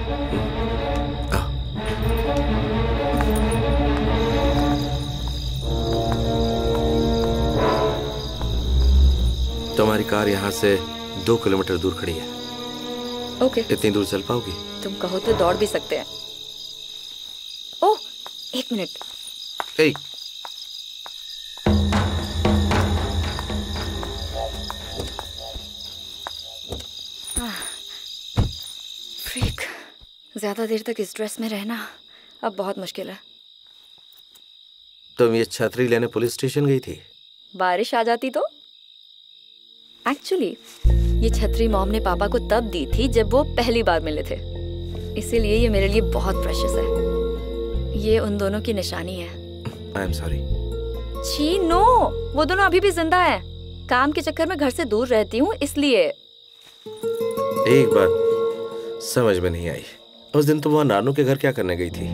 तुम्हारी कार यहाँ से दो किलोमीटर दूर खड़ी है। ओके। इतनी दूर चल पाओगी? तुम कहो तो दौड़ भी सकते हैं। ओह, एक मिनट। ए, फ्रीक, ज्यादा देर तक इस ड्रेस में रहना अब बहुत मुश्किल है। तुम ये छतरी लेने पुलिस स्टेशन गई थी? बारिश आ जाती तो? एक्चुअली ये छतरी मॉम ने पापा को तब दी थी जब वो पहली बार मिले थे, इसीलिए ये मेरे लिए बहुत प्रेशियस है। ये उन दोनों की निशानी है। I am sorry. छी नो, वो दोनों अभी भी जिंदा हैं। काम के चक्कर में घर से दूर रहती हूँ इसलिए। एक बात समझ में नहीं आई, उस दिन तुम वहाँ नानू के घर क्या करने गई थी?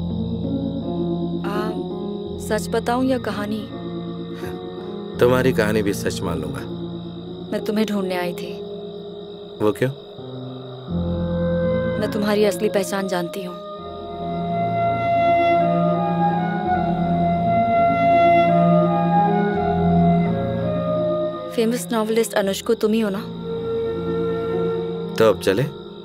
आ, सच बताऊं या कहानी? तुम्हारी कहानी भी सच मान लूंगा। मैं तुम्हें ढूंढने आई थी। वो क्यों? मैं तुम्हारी असली पहचान जानती हूँ। फेमस नॉवेलिस्ट अनुज को तुम ही हो ना? तो अब चले?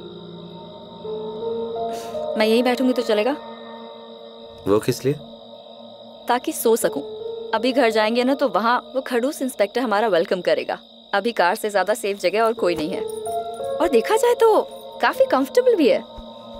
मैं यहीं बैठूंगी तो चलेगा? वो किस लिए? ताकि सो सकूं। अभी घर जाएंगे ना तो वहाँ वो खड़ूस इंस्पेक्टर हमारा वेलकम करेगा। अभी कार से ज्यादा सेफ जगह और कोई नहीं है, और देखा जाए तो काफी कंफर्टेबल भी है।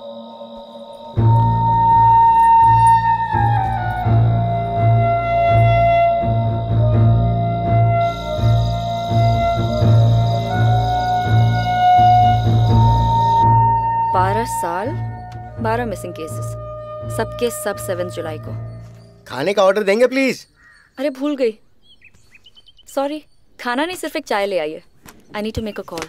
बारह साल, बारह मिसिंग केसेस, सबके सब सेवन जुलाई को। खाने का ऑर्डर देंगे प्लीज? अरे भूल गई, सॉरी। खाना नहीं, सिर्फ एक चाय ले आइए। I need to make a call.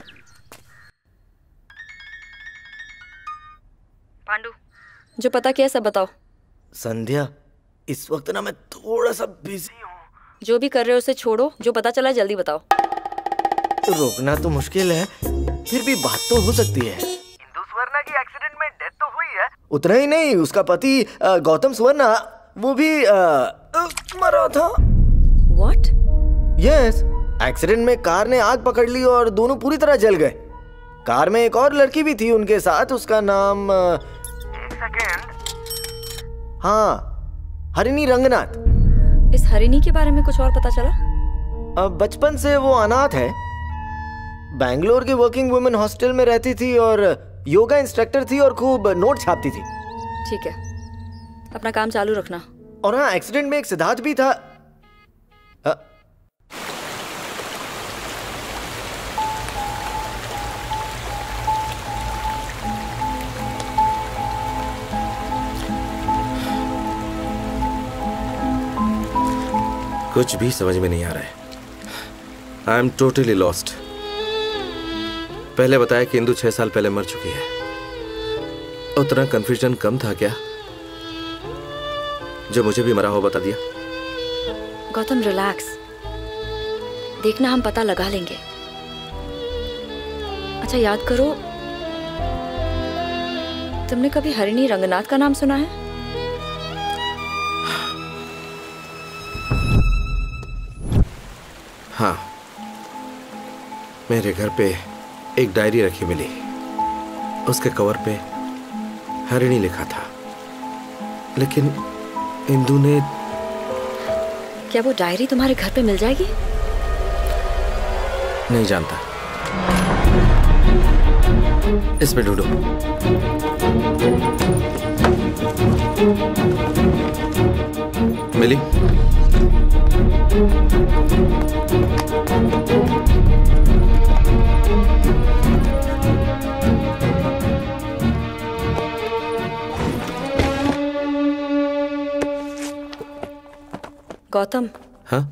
Pandu, जो पता क्या है सब बताओ। संध्या, इस वक्त ना मैं थोड़ा सा बिजी हूँ। जो भी कर रहे हो उसे छोड़ो, जो पता चला जल्दी बताओ। रोकना तो मुश्किल है, फिर भी बात तो हो सकती है। इंदु सुवर्णा की एक्सीडेंट में डेथ तो हुई है। उतना ही नहीं, उसका पति गौतम सुवर्णा वो भी आ, आ, मरा था। What? यस, एक्सीडेंट में कार ने आग पकड़ ली और दोनों पूरी तरह जल गए। कार में एक और लड़की भी थी उनके साथ, उसका नाम एक सेकेंड। हाँ, हरिणी रंगनाथ। इस हरिणी के बारे में कुछ और पता चला? अब बचपन से वो अनाथ है। बैंगलोर के वर्किंग वुमेन हॉस्टल में रहती थी और योगा इंस्ट्रक्टर थी और खूब नोट छापती थी। ठीक है, अपना काम चालू रखना। और हाँ, एक्सीडेंट में एक सिद्धार्थ भी था। आ, कुछ भी समझ में नहीं आ रहा है। I am totally lost. पहले बताया कि इंदु छह साल पहले मर चुकी है। उतना कंफ्यूजन कम था क्या जो मुझे भी मरा हो बता दिया? गौतम रिलैक्स, देखना हम पता लगा लेंगे। अच्छा याद करो, तुमने कभी हरिणी रंगनाथ का नाम सुना है? हाँ, मेरे घर पे एक डायरी रखी मिली, उसके कवर पे हरिणी लिखा था, लेकिन इंदु ने। क्या वो डायरी तुम्हारे घर पे मिल जाएगी? नहीं जानता, इसमें ढूंढो। मिली? गौतम। हाँ?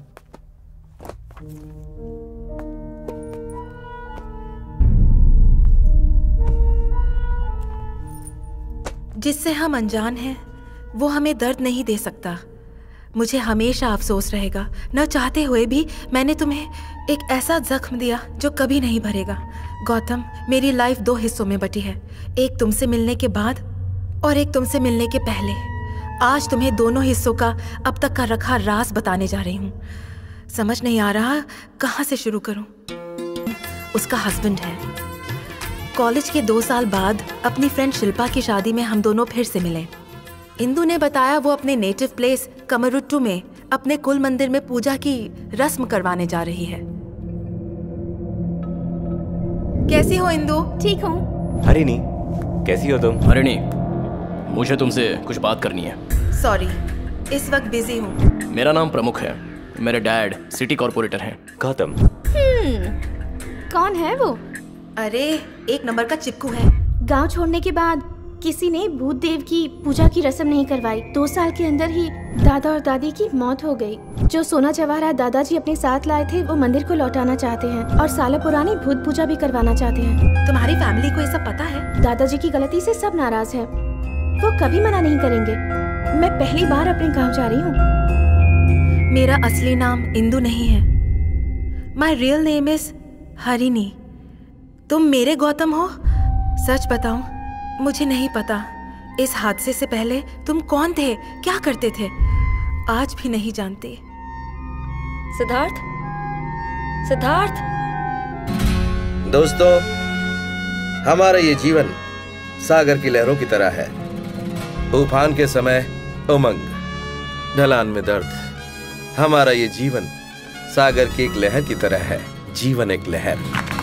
जिससे हम अनजान हैं वो हमें दर्द नहीं दे सकता, मुझे हमेशा अफसोस रहेगा। न चाहते हुए भी मैंने तुम्हें एक ऐसा जख्म दिया जो कभी नहीं भरेगा। गौतम, मेरी लाइफ दो हिस्सों में बटी है, एक तुमसे मिलने के बाद और एक तुमसे मिलने के पहले। आज तुम्हें दोनों हिस्सों का अब तक का रखा राज बताने जा रही हूँ। समझ नहीं आ रहा कहाँ से शुरू करूँ। उसका हस्बैंड है। कॉलेज के दो साल बाद अपनी फ्रेंड शिल्पा की शादी में हम दोनों फिर से मिले। इंदु ने बताया वो अपने नेटिव प्लेस कमरुट्टू में अपने कुल मंदिर में पूजा की रस्म करवाने जा रही है। कैसी हो इंदु? ठीक हूँ। हरिणी, कैसी हो तुम? हरिणी, मुझे तुमसे कुछ बात करनी है। सॉरी, इस वक्त बिजी हूँ। मेरा नाम प्रमुख है। मेरे डैड सिटी कॉर्पोरेटर हैं। गौतम। हम्म, कौन है वो? अरे, एक नंबर का चिपकू है। गांव छोड़ने के बाद किसी ने भूत देव की पूजा की रस्म नहीं करवाई। दो साल के अंदर ही दादा और दादी की मौत हो गई। जो सोना जवाहरात दादाजी अपने साथ लाए थे वो मंदिर को लौटाना चाहते हैं और सालों पुरानी भूत पूजा भी करवाना चाहते हैं। तुम्हारी फैमिली को ये सब पता है? दादाजी की गलती से सब नाराज हैं। वो कभी मना नहीं करेंगे। मैं पहली बार अपने गाँव जा रही हूँ। मेरा असली नाम इंदु नहीं है। My real name is Harini. तुम मेरे गौतम हो? सच बताऊं, मुझे नहीं पता इस हादसे से पहले तुम कौन थे, क्या करते थे, आज भी नहीं जानती। सिद्धार्थ, सिद्धार्थ। दोस्तों, हमारा ये जीवन सागर की लहरों की तरह है। उफान के समय उमंग, ढलान में दर्द। हमारा ये जीवन सागर की एक लहर की तरह है। जीवन एक लहर।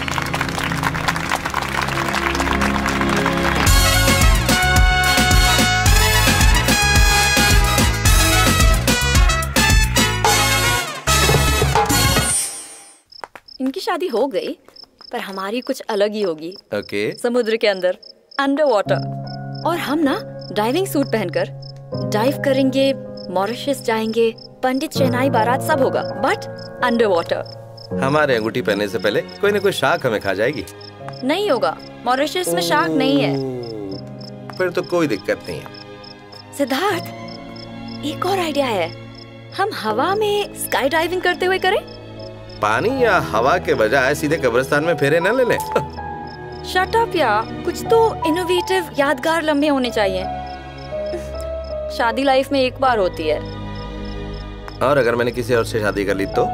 इनकी शादी हो गई, पर हमारी कुछ अलग ही होगी। ओके। समुद्र के अंदर, अंडर वाटर। और हम ना डाइविंग सूट पहनकर डाइव करेंगे, मॉरिशस जाएंगे, पंडित शहनाई बारात सब होगा, बट अंडर वाटर। हमारे अंगूठी पहनने से पहले कोई ना कोई शार्क हमें खा जाएगी। नहीं होगा, मॉरिशस में शार्क नहीं है। फिर तो कोई दिक्कत नहीं है। सिद्धार्थ, एक और आइडिया है। हम हवा में स्काई डाइविंग करते हुए करें? पानी या हवा के बजाय सीधे कब्रिस्तान में फेरे न ले लें। शट अप यार, कुछ तो इनोवेटिव यादगार लम्हे होने चाहिए। शादी लाइफ में एक बार होती है। और अगर मैंने किसी और से शादी कर ली तो?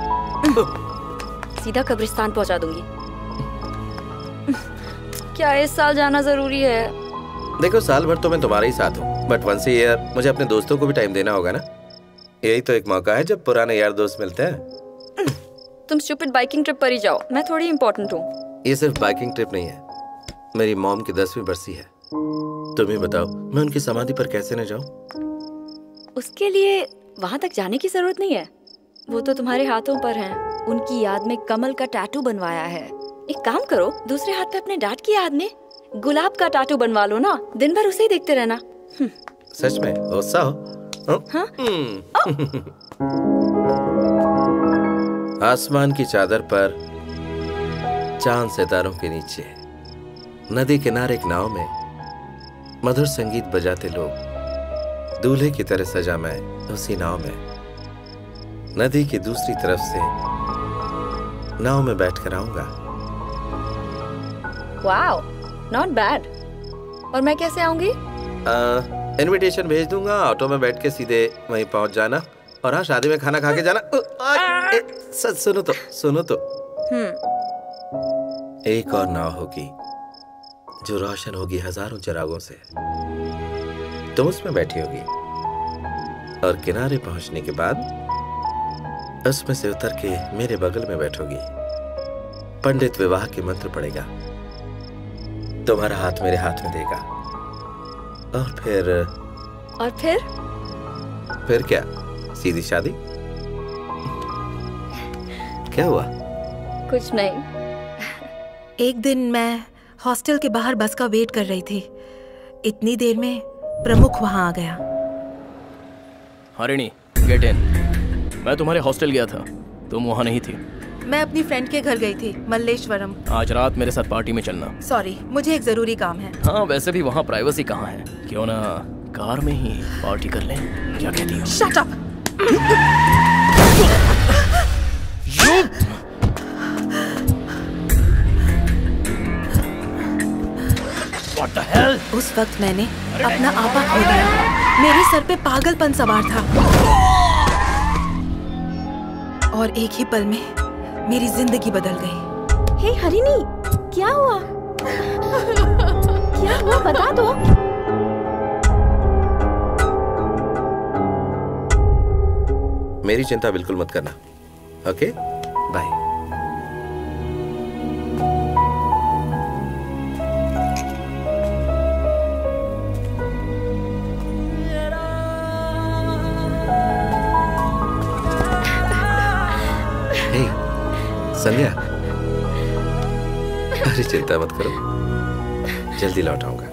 सीधा कब्रिस्तान पहुंचा दूंगी। क्या इस साल जाना जरूरी है? देखो, साल भर तो मैं तुम्हारे ही साथ हूँ, बट वंस ईयर मुझे अपने दोस्तों को भी टाइम देना होगा ना। यही तो एक मौका है जब पुराने यार दोस्त मिलते हैं। तुम स्टूपिड बाइकिंग ट्रिप पर ही जाओ, मैं थोड़ी इम्पोर्टेंट हूँ। ये सिर्फ बाइकिंग ट्रिप नहीं है, मेरी मॉम की दसवीं बरसी है। तुम ही बताओ, मैं उनकी समाधि पर कैसे न जाऊं? उसके लिए वहां तक जाने की जरूरत नहीं है, वो तो तुम्हारे हाथों पर है। उनकी याद में कमल का टैटू बनवाया है। एक काम करो, दूसरे हाथ पे अपने डैड की याद में गुलाब का टैटू बनवा लो ना, दिन भर उसे ही देखते रहना। सच में गुस्सा हो? हाँ? आसमान की चादर पर, चांद सितारों के नीचे, नदी किनारे एक नाव में मधुर संगीत बजाते लोग, दूल्हे की तरह सजा मैं उसी नाव में, नदी की दूसरी तरफ से नाव में बैठकर आऊंगा। Wow, not bad. और मैं कैसे आऊंगी? इनविटेशन भेज दूंगा, ऑटो में बैठ के सीधे वहीं पहुंच जाना। और हाँ, शादी में खाना खा के जाना। ए, सच सुनो तो सुनो तो एक और नाव होगी जो रोशन होगी हजारों चिरागों से। तुम उसमें बैठी होगी और किनारे पहुंचने के बाद उसमें से उतर के मेरे बगल में बैठोगी। पंडित विवाह के मंत्र पढ़ेगा, तुम्हारा हाथ मेरे हाथ में देगा, और फिर और फिर फिर क्या, सीधी शादी। क्या हुआ? कुछ नहीं। एक दिन मैं हॉस्टल के बाहर बस का वेट कर रही थी। इतनी देर में प्रमुख वहां आ गया। Harini, get in. मैं तुम्हारे हॉस्टल गया था, तुम वहां नहीं थी। मैं अपनी फ्रेंड के घर गई थी, मल्लेश्वरम। आज रात मेरे साथ पार्टी में चलना। सॉरी, मुझे एक जरूरी काम है। हाँ, वैसे भी वहाँ प्राइवेसी कहाँ है, क्यों ना कार में ही पार्टी कर लें, क्या कहती हो? Shut up. What the hell? उस वक्त मैंने अपना आपा खो दिया। मेरे सर पे पागलपन सवार था और एक ही पल में मेरी जिंदगी बदल गई। हे हरिणी, क्या हुआ? क्या हुआ बता दो। मेरी चिंता बिल्कुल मत करना। Okay, bye. संध्या, अरे चिंता मत करो, जल्दी लौट आऊंगा।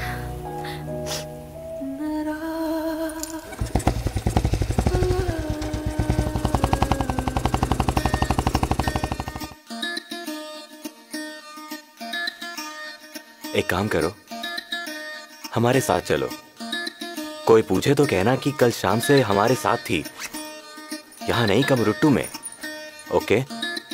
एक काम करो, हमारे साथ चलो। कोई पूछे तो कहना कि कल शाम से हमारे साथ थी, यहाँ नहीं कमरुट्टू में। ओके?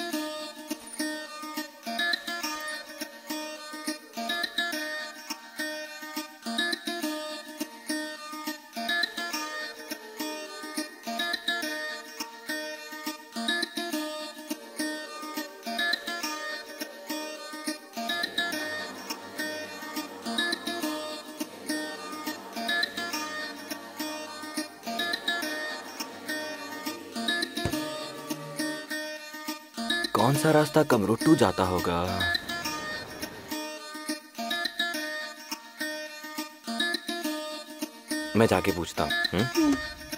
कौन सा रास्ता कमरुट्टू जाता होगा? मैं जाके पूछता हूँ।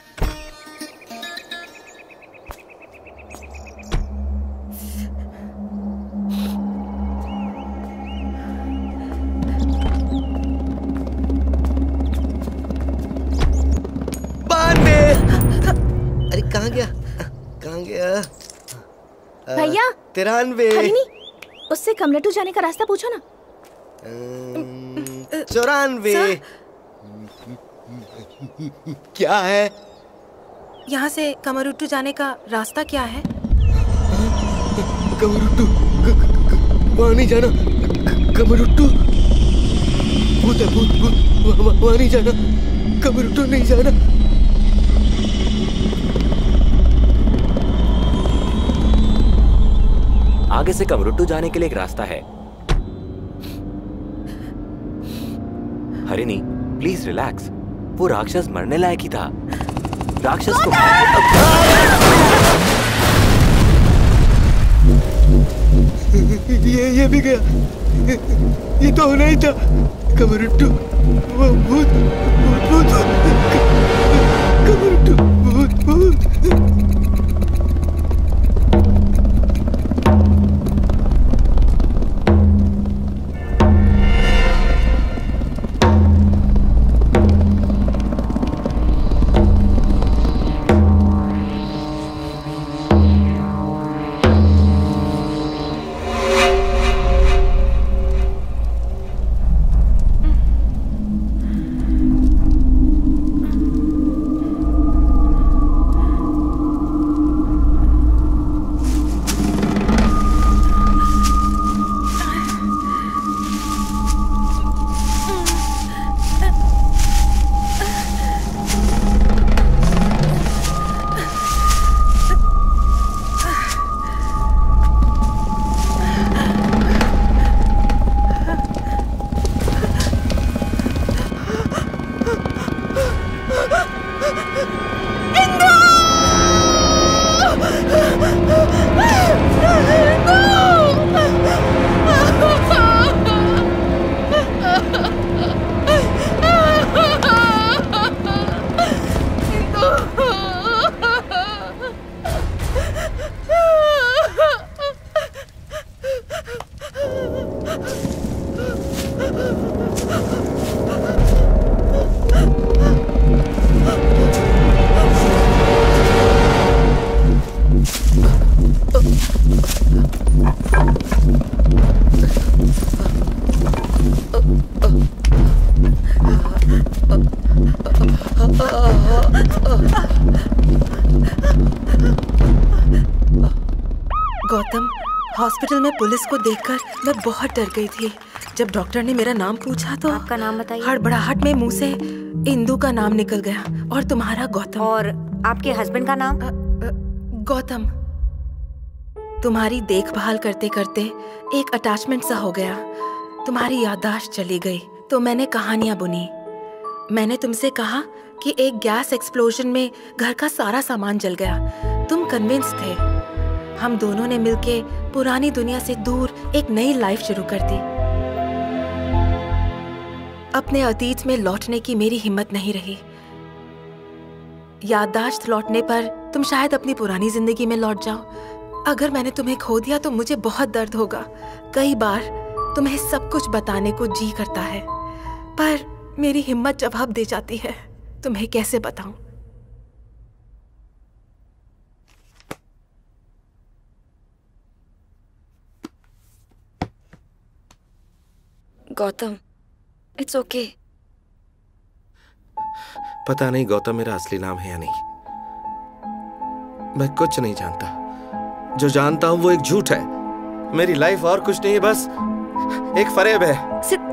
बानवे। अरे कहाँ गया? कहाँ गया? भैया, तिरानवे। हरिणी, उससे कमरुट्टू जाने का रास्ता पूछो ना। चौरानवे। क्या है? यहाँ से कमरुट्टू जाने का रास्ता क्या है? कमरुट्टू, वहाँ नहीं जाना। कमरुट्टू, भूत है, भूत, भूत, वहाँ नहीं जाना। कमरुट्टू नहीं जाना। आगे से कमरुट्टू जाने के लिए एक रास्ता है। Harini, please relax. वो राक्षस मरने लायक ही था। राक्षस को ये ये भी गया। ये तो होना ही था। कमरुट्टू, वो भूत, भूत, भूत, कमरुट्टू, भूत, भूत। गौतम, हॉस्पिटल में पुलिस को देखकर मैं बहुत डर गई थी। जब डॉक्टर ने मेरा नाम पूछा तो आपका नाम बताइए। हड़बड़ाहट में मुंह से इंदु का नाम निकल गया और तुम्हारा गौतम। और आपके हस्बैंड का नाम? गौतम। तुम्हारी देखभाल करते करते एक अटैचमेंट सा हो गया। तुम्हारी याददाश्त चली गई तो मैंने कहानियां बुनी। मैंने तुमसे कहा कि एक गैस एक्सप्लोजन में घर का सारा सामान जल गया। तुम कन्विंस थे। हम दोनों ने मिलके पुरानी दुनिया से दूर एक नई लाइफ शुरू कर दी। अपने अतीत में लौटने की मेरी हिम्मत नहीं रही। याददाश्त लौटने पर तुम शायद अपनी पुरानी जिंदगी में लौट जाओ। अगर मैंने तुम्हें खो दिया तो मुझे बहुत दर्द होगा। कई बार तुम्हें सब कुछ बताने को जी करता है, पर मेरी हिम्मत जवाब दे जाती है। तुम्हें कैसे बताऊं? Gautam, it's okay. पता नहीं गौतम मेरा असली नाम है या नहीं। मैं कुछ नहीं जानता। जो जानता हूं वो एक झूठ है। मेरी लाइफ और कुछ नहीं है, बस एक फरेब है।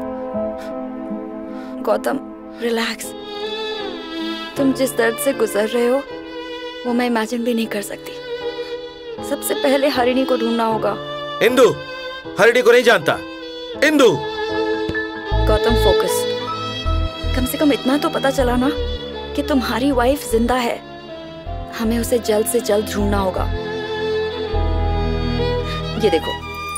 गौतम, रिलैक्स। तुम जिस दर्द से गुजर रहे हो वो मैं इमेजिन भी नहीं कर सकती। सबसे पहले हरिणी को ढूंढना होगा। इंदु, हरिणी को नहीं जानता। इंदु। गौतम, फोकस। कम से कम इतना तो पता चला ना कि तुम्हारी वाइफ जिंदा है। हमें उसे जल्द से जल्द ढूंढना होगा। ये देखो,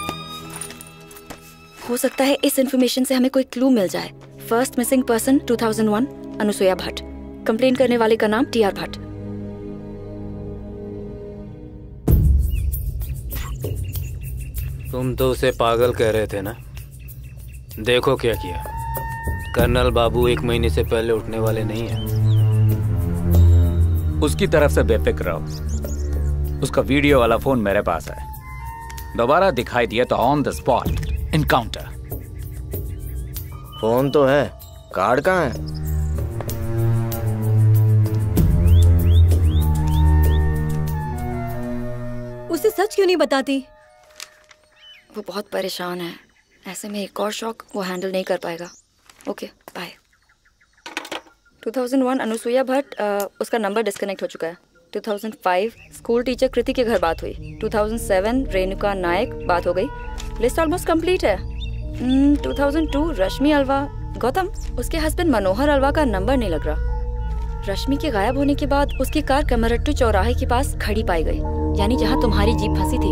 हो सकता है इस इंफॉर्मेशन से हमें कोई क्लू मिल जाए। फर्स्ट मिसिंग पर्सन दो हज़ार एक, अनुसुया भट्ट। कंप्लेंट करने वाले का नाम टी आर भट्ट। तुम तो उसे पागल कह रहे थे ना? देखो क्या किया। कर्नल बाबू एक महीने से पहले उठने वाले नहीं हैं। उसकी तरफ से बेफिक्र रहो। उसका वीडियो वाला फोन मेरे पास है। दोबारा दिखाई दिया तो on the spot encounter. Phone तो है, कार्ड कहाँ है? उसे सच क्यों नहीं बताती? वो बहुत परेशान है। ऐसे में एक और शॉक वो हैंडल नहीं कर पाएगा। Okay, bye. दो हज़ार एक अनुसुया भट्ट, उसका नंबर डिस्कनेक्ट हो चुका है। दो हज़ार पाँच स्कूल टीचर कृति के घर बात हुई। दो हज़ार सात रेणुका नायक, बात हो गई। लिस्ट ऑलमोस्ट कंप्लीट है। दो हज़ार दो रश्मि अल्वा। गौतम, उसके हस्बैंड मनोहर अल्वा का नंबर नहीं लग रहा। रश्मि के गायब होने के बाद उसकी कार कमरट्टू चौराहे के पास खड़ी पाई गई, यानी जहाँ तुम्हारी जीप फंसी थी।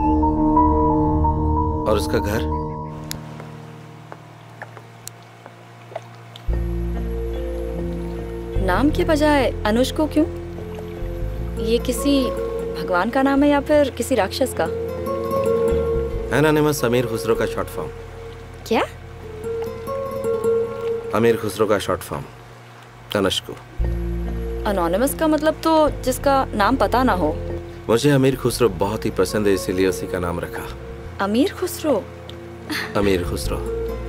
और उसका घर? नाम के बजाय अनुज को क्यों? ये किसी भगवान का नाम है या फिर किसी राक्षस का? एनोनिमस अमीर खुसरो का शॉर्ट फॉर्म। क्या? अमीर खुसरो का शॉर्ट फॉर्म, तनुष्को। अनोनिमस का मतलब तो जिसका नाम पता ना हो। मुझे अमीर खुसरो बहुत ही पसंद है, इसीलिए उसी का नाम रखा। अमीर खुसरो? अमीर खुसरो।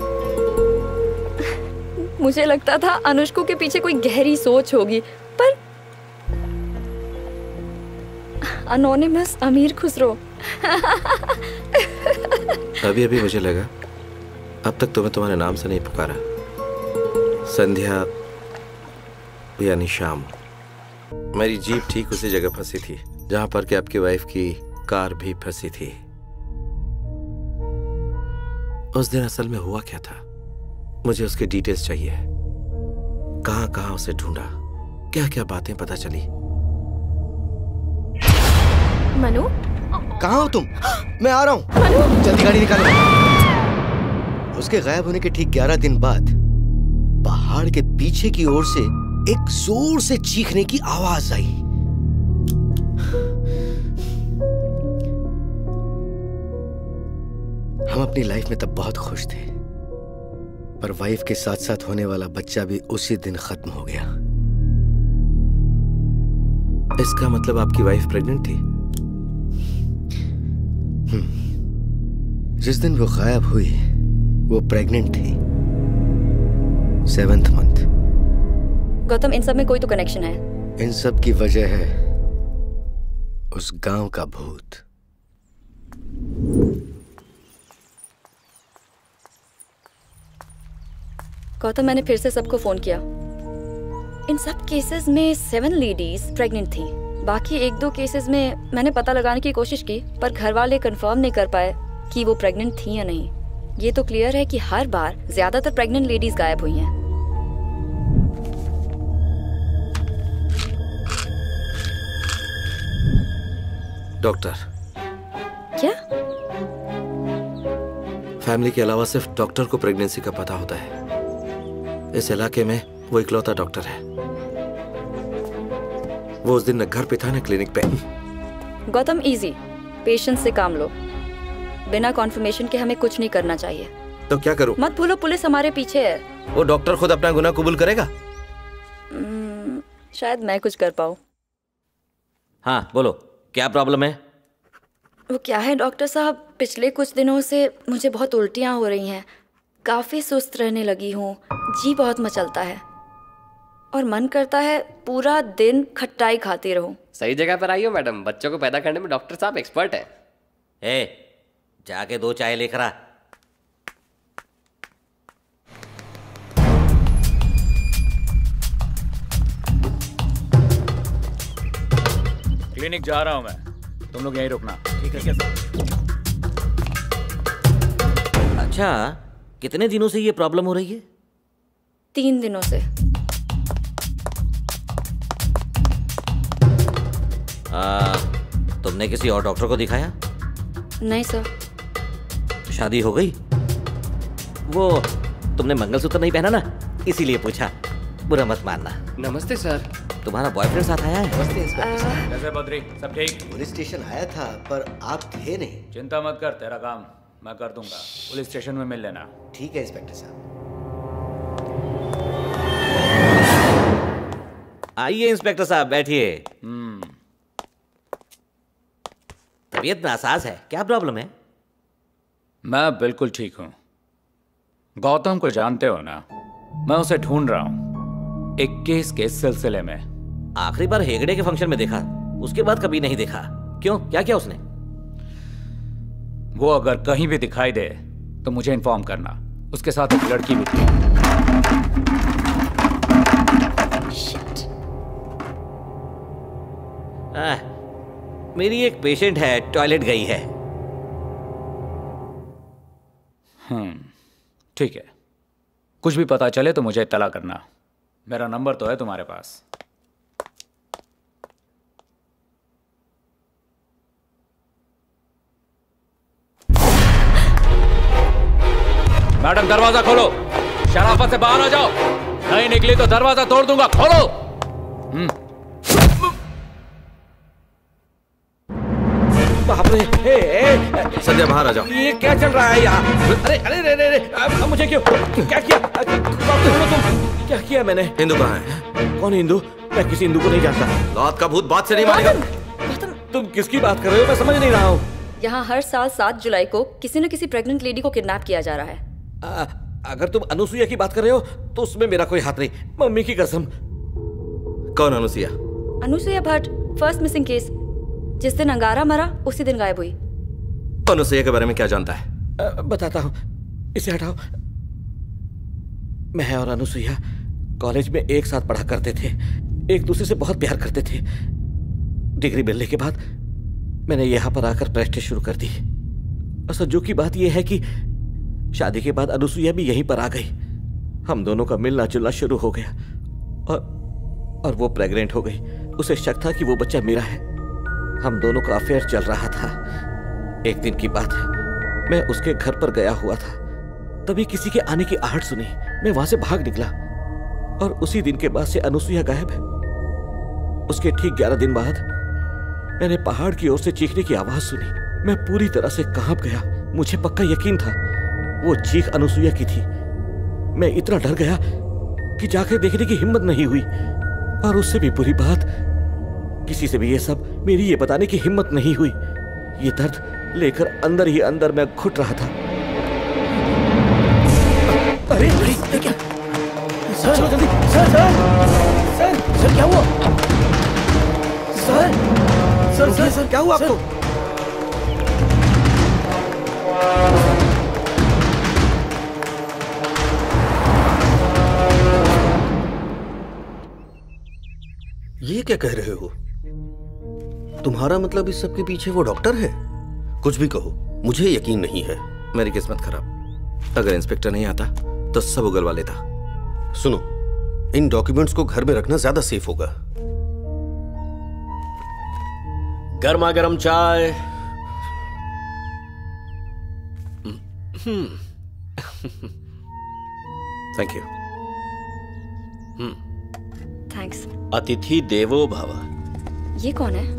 मुझे लगता था अनुष्को के पीछे कोई गहरी सोच होगी, पर अनोनिमस अमीर खुसरो। अभी अभी मुझे लगा अब तक तुम्हें तुम्हारे नाम से नहीं पुकारा। संध्या यानी शाम। मेरी जीप ठीक उसी जगह फंसी थी जहां पर कि आपकी वाइफ की कार भी फंसी थी। उस दिन असल में हुआ क्या था? मुझे उसके डिटेल्स चाहिए। कहां कहां उसे ढूंढा, क्या क्या बातें पता चली। मनु, कहां हो तुम? मैं आ रहा हूं। मनु, जल्दी गाड़ी निकालो। उसके गायब होने के ठीक ग्यारह दिन बाद पहाड़ के पीछे की ओर से एक जोर से चीखने की आवाज आई। हम अपनी लाइफ में तब बहुत खुश थे, पर वाइफ के साथ साथ होने वाला बच्चा भी उसी दिन खत्म हो गया। इसका मतलब आपकी वाइफ प्रेग्नेंट थी? जिस दिन वो गायब हुई वो प्रेग्नेंट थी। Seventh month. गौतम, इन सब में कोई तो कनेक्शन है। इन सब की वजह है उस गांव का भूत। गौतम, मैंने फिर से सबको फोन किया। इन सब केसेस में सेवन लेडीज प्रेग्नेंट थी। बाकी एक दो केसेस में मैंने पता लगाने की कोशिश की, पर घर वाले कंफर्म नहीं कर पाए कि वो प्रेग्नेंट थी या नहीं। ये तो क्लियर है कि हर बार ज्यादातर प्रेग्नेंट लेडीज गायब हुई हैं। डॉक्टर। क्या? फैमिली के अलावा सिर्फ डॉक्टर को प्रेगनेंसी का पता होता है। इस इलाके में वो इकलौता डॉक्टर है। वो उस दिन न घर पे था न क्लिनिक पे। गौतम, इजी, पेशेंस से काम लो। बिना कॉन्फर्मेशन के हमें कुछ नहीं करना चाहिए। तो क्या करूं? मत भूलो, पुलिस हमारे पीछे है। वो डॉक्टर खुद अपना गुनाह कबूल करेगा? hmm, शायद मैं कुछ कर पाऊं। हाँ बोलो, क्या प्रॉब्लम है? वो क्या है डॉक्टर साहब, पिछले कुछ दिनों से मुझे बहुत उल्टियाँ हो रही हैं, काफ़ी सुस्त रहने लगी हूँ, जी बहुत मचलता है और मन करता है पूरा दिन खट्टाई खाती रहूं। सही जगह पर आई हो मैडम, बच्चों को पैदा करने में डॉक्टर साहब एक्सपर्ट है। ए, जाके दो चाय लेकर आ। क्लिनिक जा रहा हूं मैं, तुम लोग यहीं रुकना। ठीक है सर। अच्छा, कितने दिनों से ये प्रॉब्लम हो रही है? तीन दिनों से। आ, तुमने किसी और डॉक्टर को दिखाया? नहीं सर। शादी हो गई? वो तुमने मंगलसूत्र नहीं पहना ना, इसीलिए पूछा, बुरा मत मानना। नमस्ते सर। तुम्हारा बॉयफ्रेंड साथ आया है? नमस्ते इंस्पेक्टर साहब। कैसे बद्री, सब ठीक? पुलिस स्टेशन आया था पर आप थे नहीं। चिंता मत कर, तेरा काम मैं कर दूंगा। पुलिस स्टेशन में मिल लेना। ठीक है इंस्पेक्टर साहब। आइए इंस्पेक्टर साहब, बैठिए। तबीयत नासाज है, क्या प्रॉब्लम है? मैं बिल्कुल ठीक हूं। गौतम को जानते हो ना, मैं उसे ढूंढ रहा हूं एक केस के सिलसिले में। आखिरी बार हेगड़े के फंक्शन में देखा, उसके बाद कभी नहीं देखा। क्यों, क्या किया उसने? वो अगर कहीं भी दिखाई दे तो मुझे इन्फॉर्म करना। उसके साथ एक लड़की भी थी। आ, मेरी एक पेशेंट है, टॉयलेट गई है। हम्म, ठीक है। कुछ भी पता चले तो मुझे इत्तला करना। मेरा नंबर तो है तुम्हारे पास। मैडम, दरवाजा खोलो। शराफत से बाहर आ जाओ, नहीं निकली तो दरवाजा तोड़ दूंगा। खोलो। हम्म। बाप रे, ए, ए, संध्या बाहर आ जाओ। ये क्या चल रहा है यहाँ? अरे अरे अरे अरे, अरे मुझे क्यों, क्या किया? तुम क्या किया मैंने? हिंदू कहाँ है? कौन हिंदू? मैं किसी हिंदू को नहीं जानता। लात का भूत बात से नहीं मानेगा। तुम किसकी बात कर रहे हो? मैं समझ नहीं रहा हूँ। यहाँ हर साल सात जुलाई को किसी न किसी प्रेग्नेंट लेडी को किडनैप किया जा रहा है। आ, अगर तुम अनुसुईया की बात कर रहे हो तो उसमें मेरा कोई हाथ नहीं, मम्मी की कसम। कौन Anusuya? Anusuya Bhatt, first missing case. जिस दिन अंगारा मरा उसी दिन गायब हुई। अनुसुईया के बारे में क्या जानता है? आ, बताता हूँ, इसे हटाओ। मैं और अनुसुईया कॉलेज में एक साथ पढ़ा करते थे, एक दूसरे से बहुत प्यार करते थे। डिग्री मिलने के बाद मैंने यहाँ पर आकर प्रैक्टिस शुरू कर दी। और संजोग की बात यह है कि शादी के बाद अनुसुईया भी यहीं पर आ गई। हम दोनों का मिलना जुलना शुरू हो गया और और वो प्रेग्नेंट हो गई। उसे शक था कि वो बच्चा मेरा है। हम दोनों का अफेयर चल रहा था। एक दिन की बात है, मैं उसके घर पर गया हुआ था, तभी किसी के आने की आहट सुनी। मैं वहां से भाग निकला और उसी दिन के बाद से अनुसुईया गायब है। उसके ठीक ग्यारह दिन बाद मैंने पहाड़ की ओर से चीखने की आवाज सुनी। मैं पूरी तरह से कांप गया। मुझे पक्का यकीन था वो चीख अनुसुईया की थी। मैं इतना डर गया कि जाकर देखने की हिम्मत नहीं हुई। और उससे भी बुरी बात, किसी से भी ये सब मेरी ये बताने की हिम्मत नहीं हुई। ये दर्द लेकर अंदर ही अंदर मैं घुट रहा था। अरे अरे क्या? सर, जल्दी सर, सर। क्या हुआ आपको? ये क्या कह रहे हो? तुम्हारा मतलब इस सब के पीछे वो डॉक्टर है? कुछ भी कहो, मुझे यकीन नहीं है। मेरी किस्मत खराब। अगर इंस्पेक्टर नहीं आता तो सब उगलवा लेता। सुनो, इन डॉक्यूमेंट्स को घर में रखना ज्यादा सेफ होगा। गर्मा गर्म चाय। Thank you. थैंक्स। अतिथि देवो भव। ये कौन है?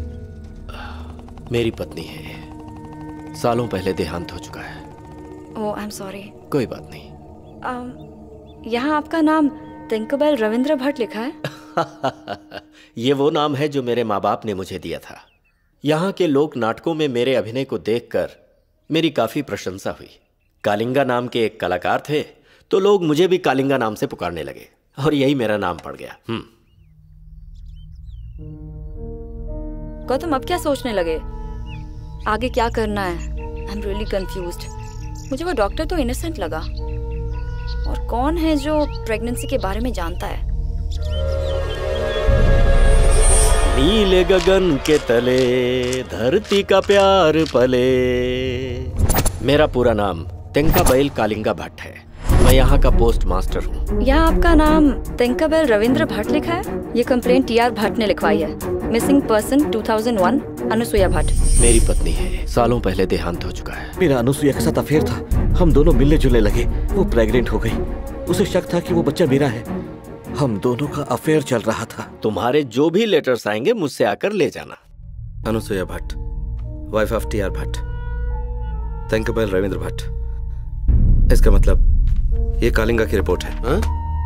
मेरी पत्नी है, सालों पहले देहांत हो चुका है। Oh, I am sorry. कोई बात नहीं। um, यहाँ आपका नाम तिंकरबेल रविंद्र भट्ट लिखा है। ये वो नाम है जो मेरे माँ बाप ने मुझे दिया था। यहाँ के लोक नाटकों में मेरे अभिनय को देखकर मेरी काफी प्रशंसा हुई। कालिंगा नाम के एक कलाकार थे, तो लोग मुझे भी कालिंगा नाम से पुकारने लगे और यही मेरा नाम पड़ गया। हम्म। गौतम, अब क्या सोचने लगे? आगे क्या करना है? I am really confused. मुझे वो डॉक्टर तो इनोसेंट लगा, और कौन है जो प्रेगनेंसी के बारे में जानता है? नीले गगन के तले धरती का प्यार पले। मेरा पूरा नाम तिंकरबेल कालिंगा भट्ट है। मैं यहाँ का पोस्ट मास्टर हूँ। यहाँ आपका नाम तिंकरबेल रविंद्र भट्ट लिखा है। ये कंप्लेंट टी आर भट्ट ने लिखवाई है। Missing person two thousand one, Anusuya Bhatt. मेरी पत्नी है, सालों पहले देहांत हो चुका है। मेरा अनुसुया के साथ अफेयर था। हम दोनों मिलने जुलने लगे। वो प्रेग्नेंट हो गई। उसे शक था कि वो बच्चा मेरा है। हम दोनों का अफेयर चल रहा था। तुम्हारे जो भी लेटर्स आएंगे मुझसे आकर ले जाना। Anusuya Bhatt, wife of T R Bhatt, Tinkerbell Ravindra Bhatt. इसका मतलब ये कालिंगा की रिपोर्ट है। हा?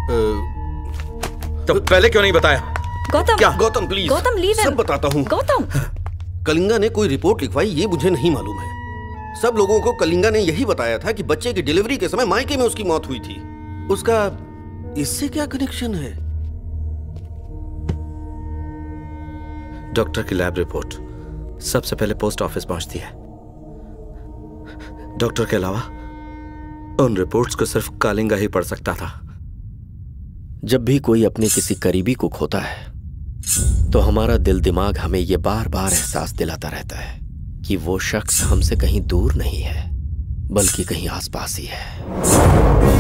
तो पहले क्यों नहीं बताया? गौतम, क्या? गौतम प्लीज। गौतम लीव सब बताता हूँ। गौतम, कलिंगा ने कोई रिपोर्ट लिखवाई ये मुझे नहीं मालूम है। सब लोगों को कलिंगा ने यही बताया था कि बच्चे की डिलीवरी के समय मायके में उसकी मौत हुई थी। उसका इससे क्या कनेक्शन है? डॉक्टर की लैब रिपोर्ट सबसे पहले पोस्ट ऑफिस पहुंचती है। डॉक्टर के अलावा उन रिपोर्ट्स को सिर्फ कालिंगा ही पढ़ सकता था। जब भी कोई अपने किसी करीबी को खोता है तो हमारा दिल दिमाग हमें ये बार बार एहसास दिलाता रहता है कि वो शख्स हमसे कहीं दूर नहीं है, बल्कि कहीं आसपास ही है।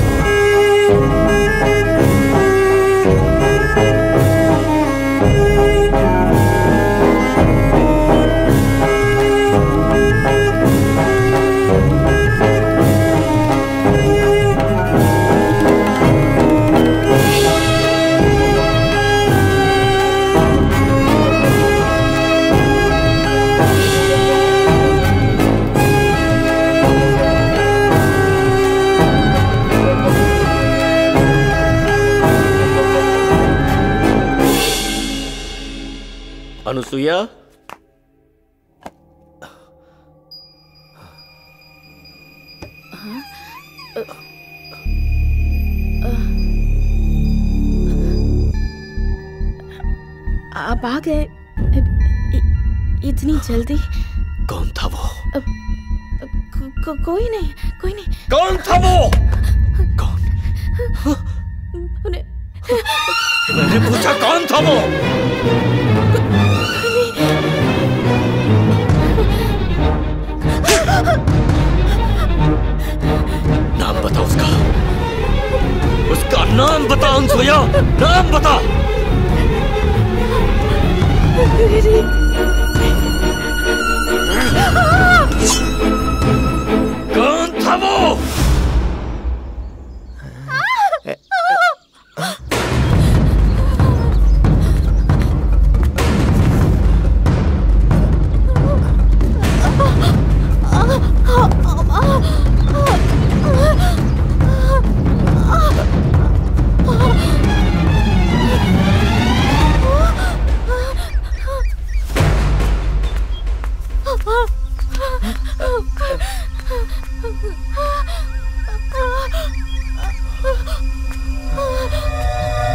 अनुसुया, आप आ गए इतनी जल्दी? कौन था वो? अब, अब, को, को, कोई नहीं, कोई नहीं। कौन था वो? कौन? उन्हें... मैंने पूछा कौन था वो? नाम बता उसका। उसका नाम बता अनुसुया, नाम बता। कौन था वो?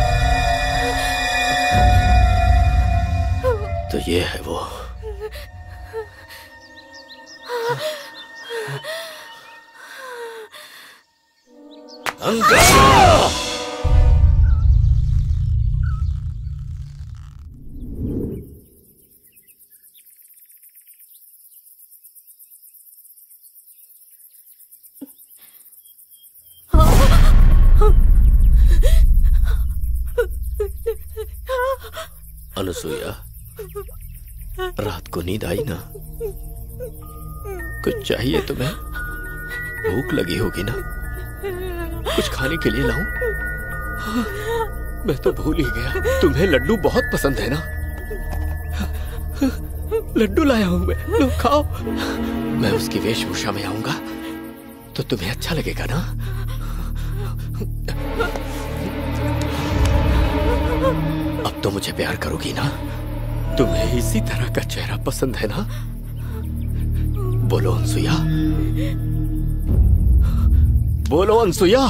तो ये है वो अंगारा! अनुसुईया, रात को नींद आई ना? कुछ चाहिए तुम्हें? भूख लगी होगी ना? कुछ खाने के लिए लाऊं? मैं तो भूल ही गया, तुम्हें लड्डू बहुत पसंद है ना? लड्डू लाया हूं मैं, लो खाओ। मैं उसकी वेशभूषा में आऊंगा तो तुम्हें अच्छा लगेगा ना? अब तो मुझे प्यार करोगी ना? तुम्हें इसी तरह का चेहरा पसंद है ना? बोलो अनसुया, बोलो अनसुया।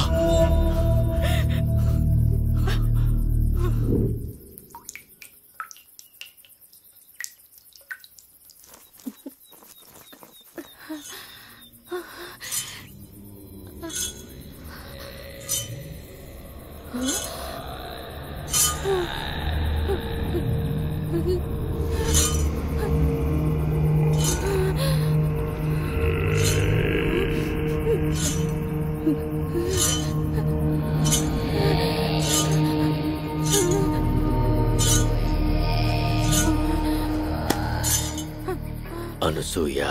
अनुसुया,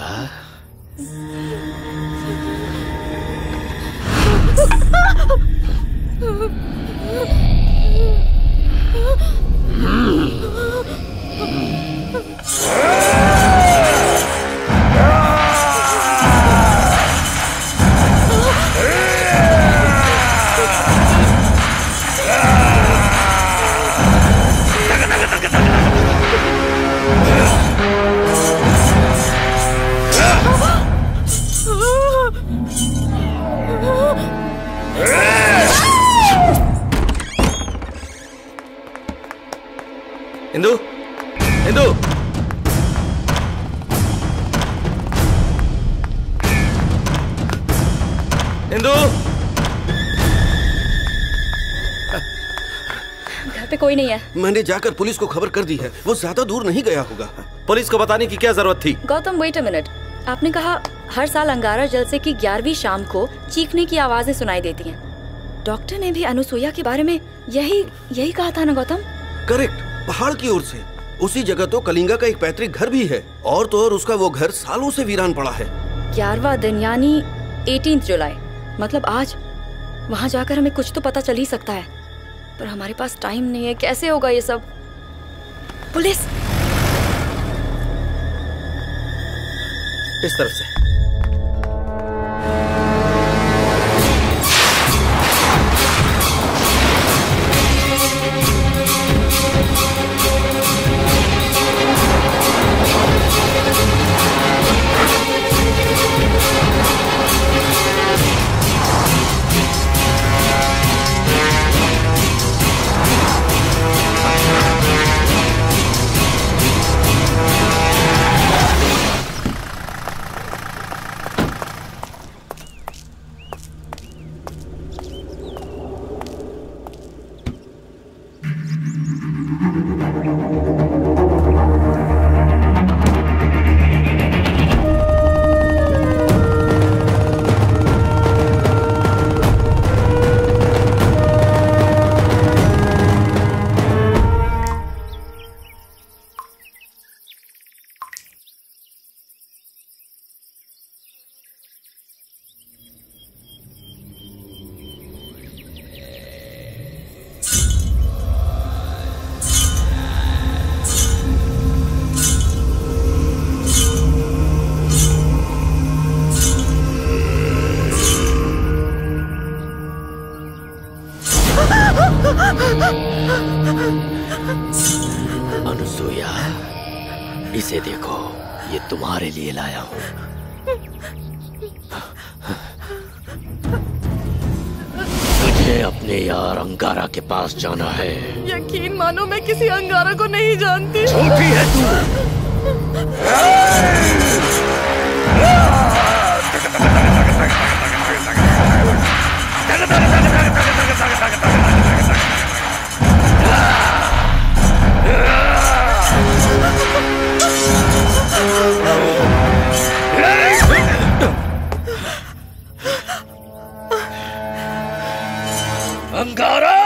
इंदु, इंदु, इंदु। घर पे कोई नहीं है। मैंने जाकर पुलिस को खबर कर दी है, वो ज्यादा दूर नहीं गया होगा। पुलिस को बताने की क्या जरूरत थी? गौतम वेट अ मिनट, आपने कहा हर साल अंगारा जलसे की ग्यारहवीं शाम को चीखने की आवाजें सुनाई देती हैं। डॉक्टर ने भी अनुसुईया के बारे में यही यही कहा था ना गौतम? करेक्ट, पहाड़ की ओर से। उसी जगह तो कलिंगा का एक पैतृक घर भी है, और तो और उसका वो घर सालों से वीरान पड़ा है। ग्यारहवां दिन यानी अठारह जुलाई, मतलब आज। वहाँ जाकर हमें कुछ तो पता चल ही सकता है, पर हमारे पास टाइम नहीं है। कैसे होगा ये सब? पुलिस इस तरफ से। अनुसुईया, इसे देखो, ये तुम्हारे लिए लाया हूँ। तुझे अपने यार अंगारा के पास जाना है। यकीन मानो मैं किसी अंगारा को नहीं जानती। झूठी है तू। अंगारा!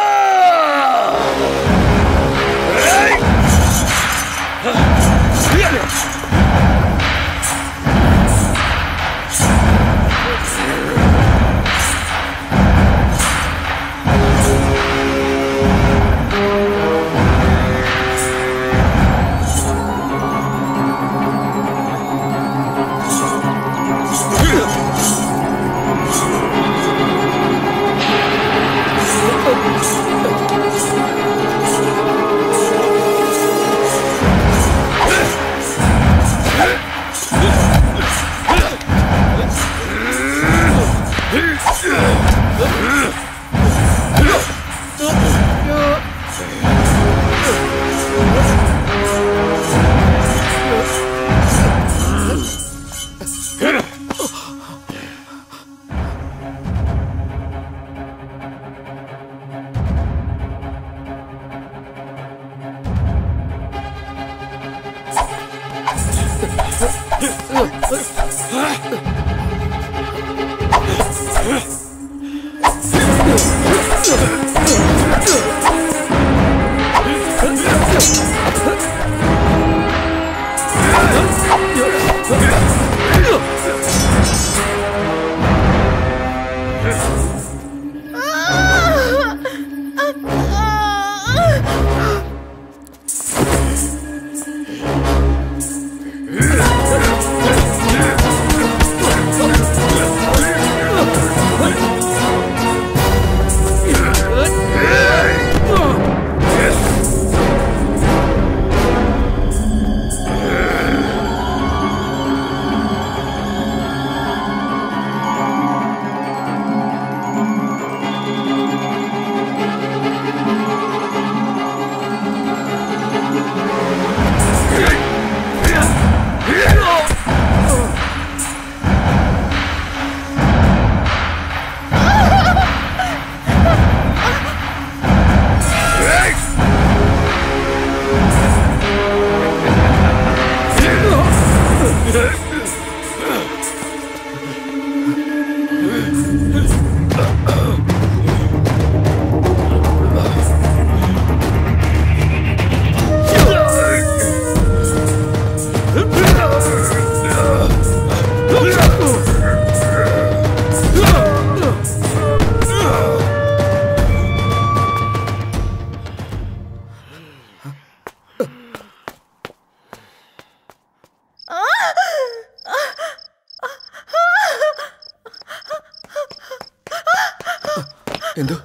इंदु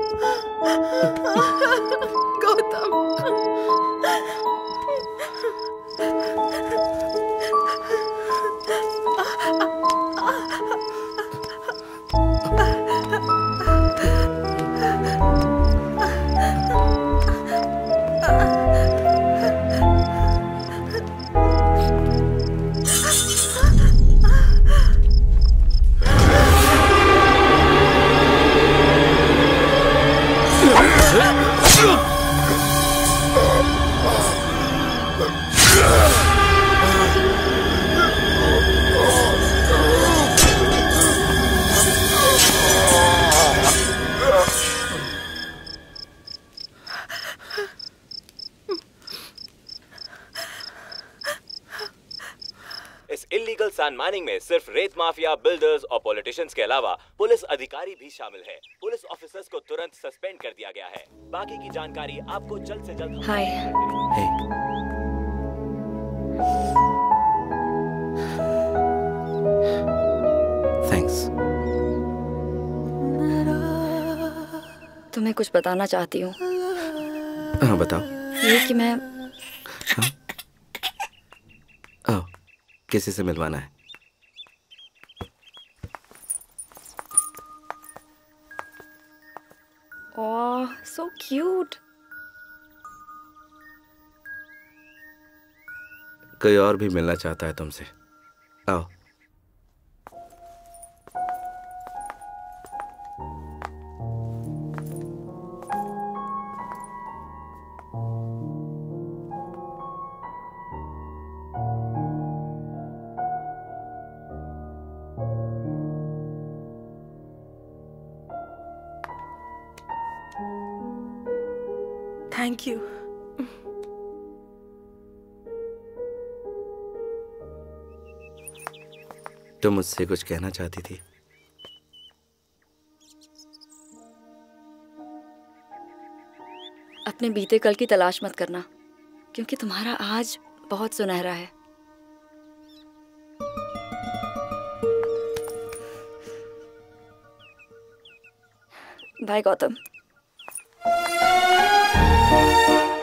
गौतम सैंड माइनिंग में सिर्फ रेत माफिया, बिल्डर्स और पॉलिटिशियंस के अलावा पुलिस अधिकारी भी शामिल है। पुलिस ऑफिसर्स को तुरंत सस्पेंड कर दिया गया है। बाकी की जानकारी आपको जल्द से जल्द। हाय। थैंक्स। तुम्हें कुछ बताना चाहती हूँ। हाँ बताओ। ये कि मैं हाँ? आओ, किसी से मिलवाना है? ओह, so cute. कोई और भी मिलना चाहता है तुमसे। आओ। Thank you. तुम मुझसे कुछ कहना चाहती थी? अपने बीते कल की तलाश मत करना, क्योंकि तुम्हारा आज बहुत सुनहरा है। बाय गौतम।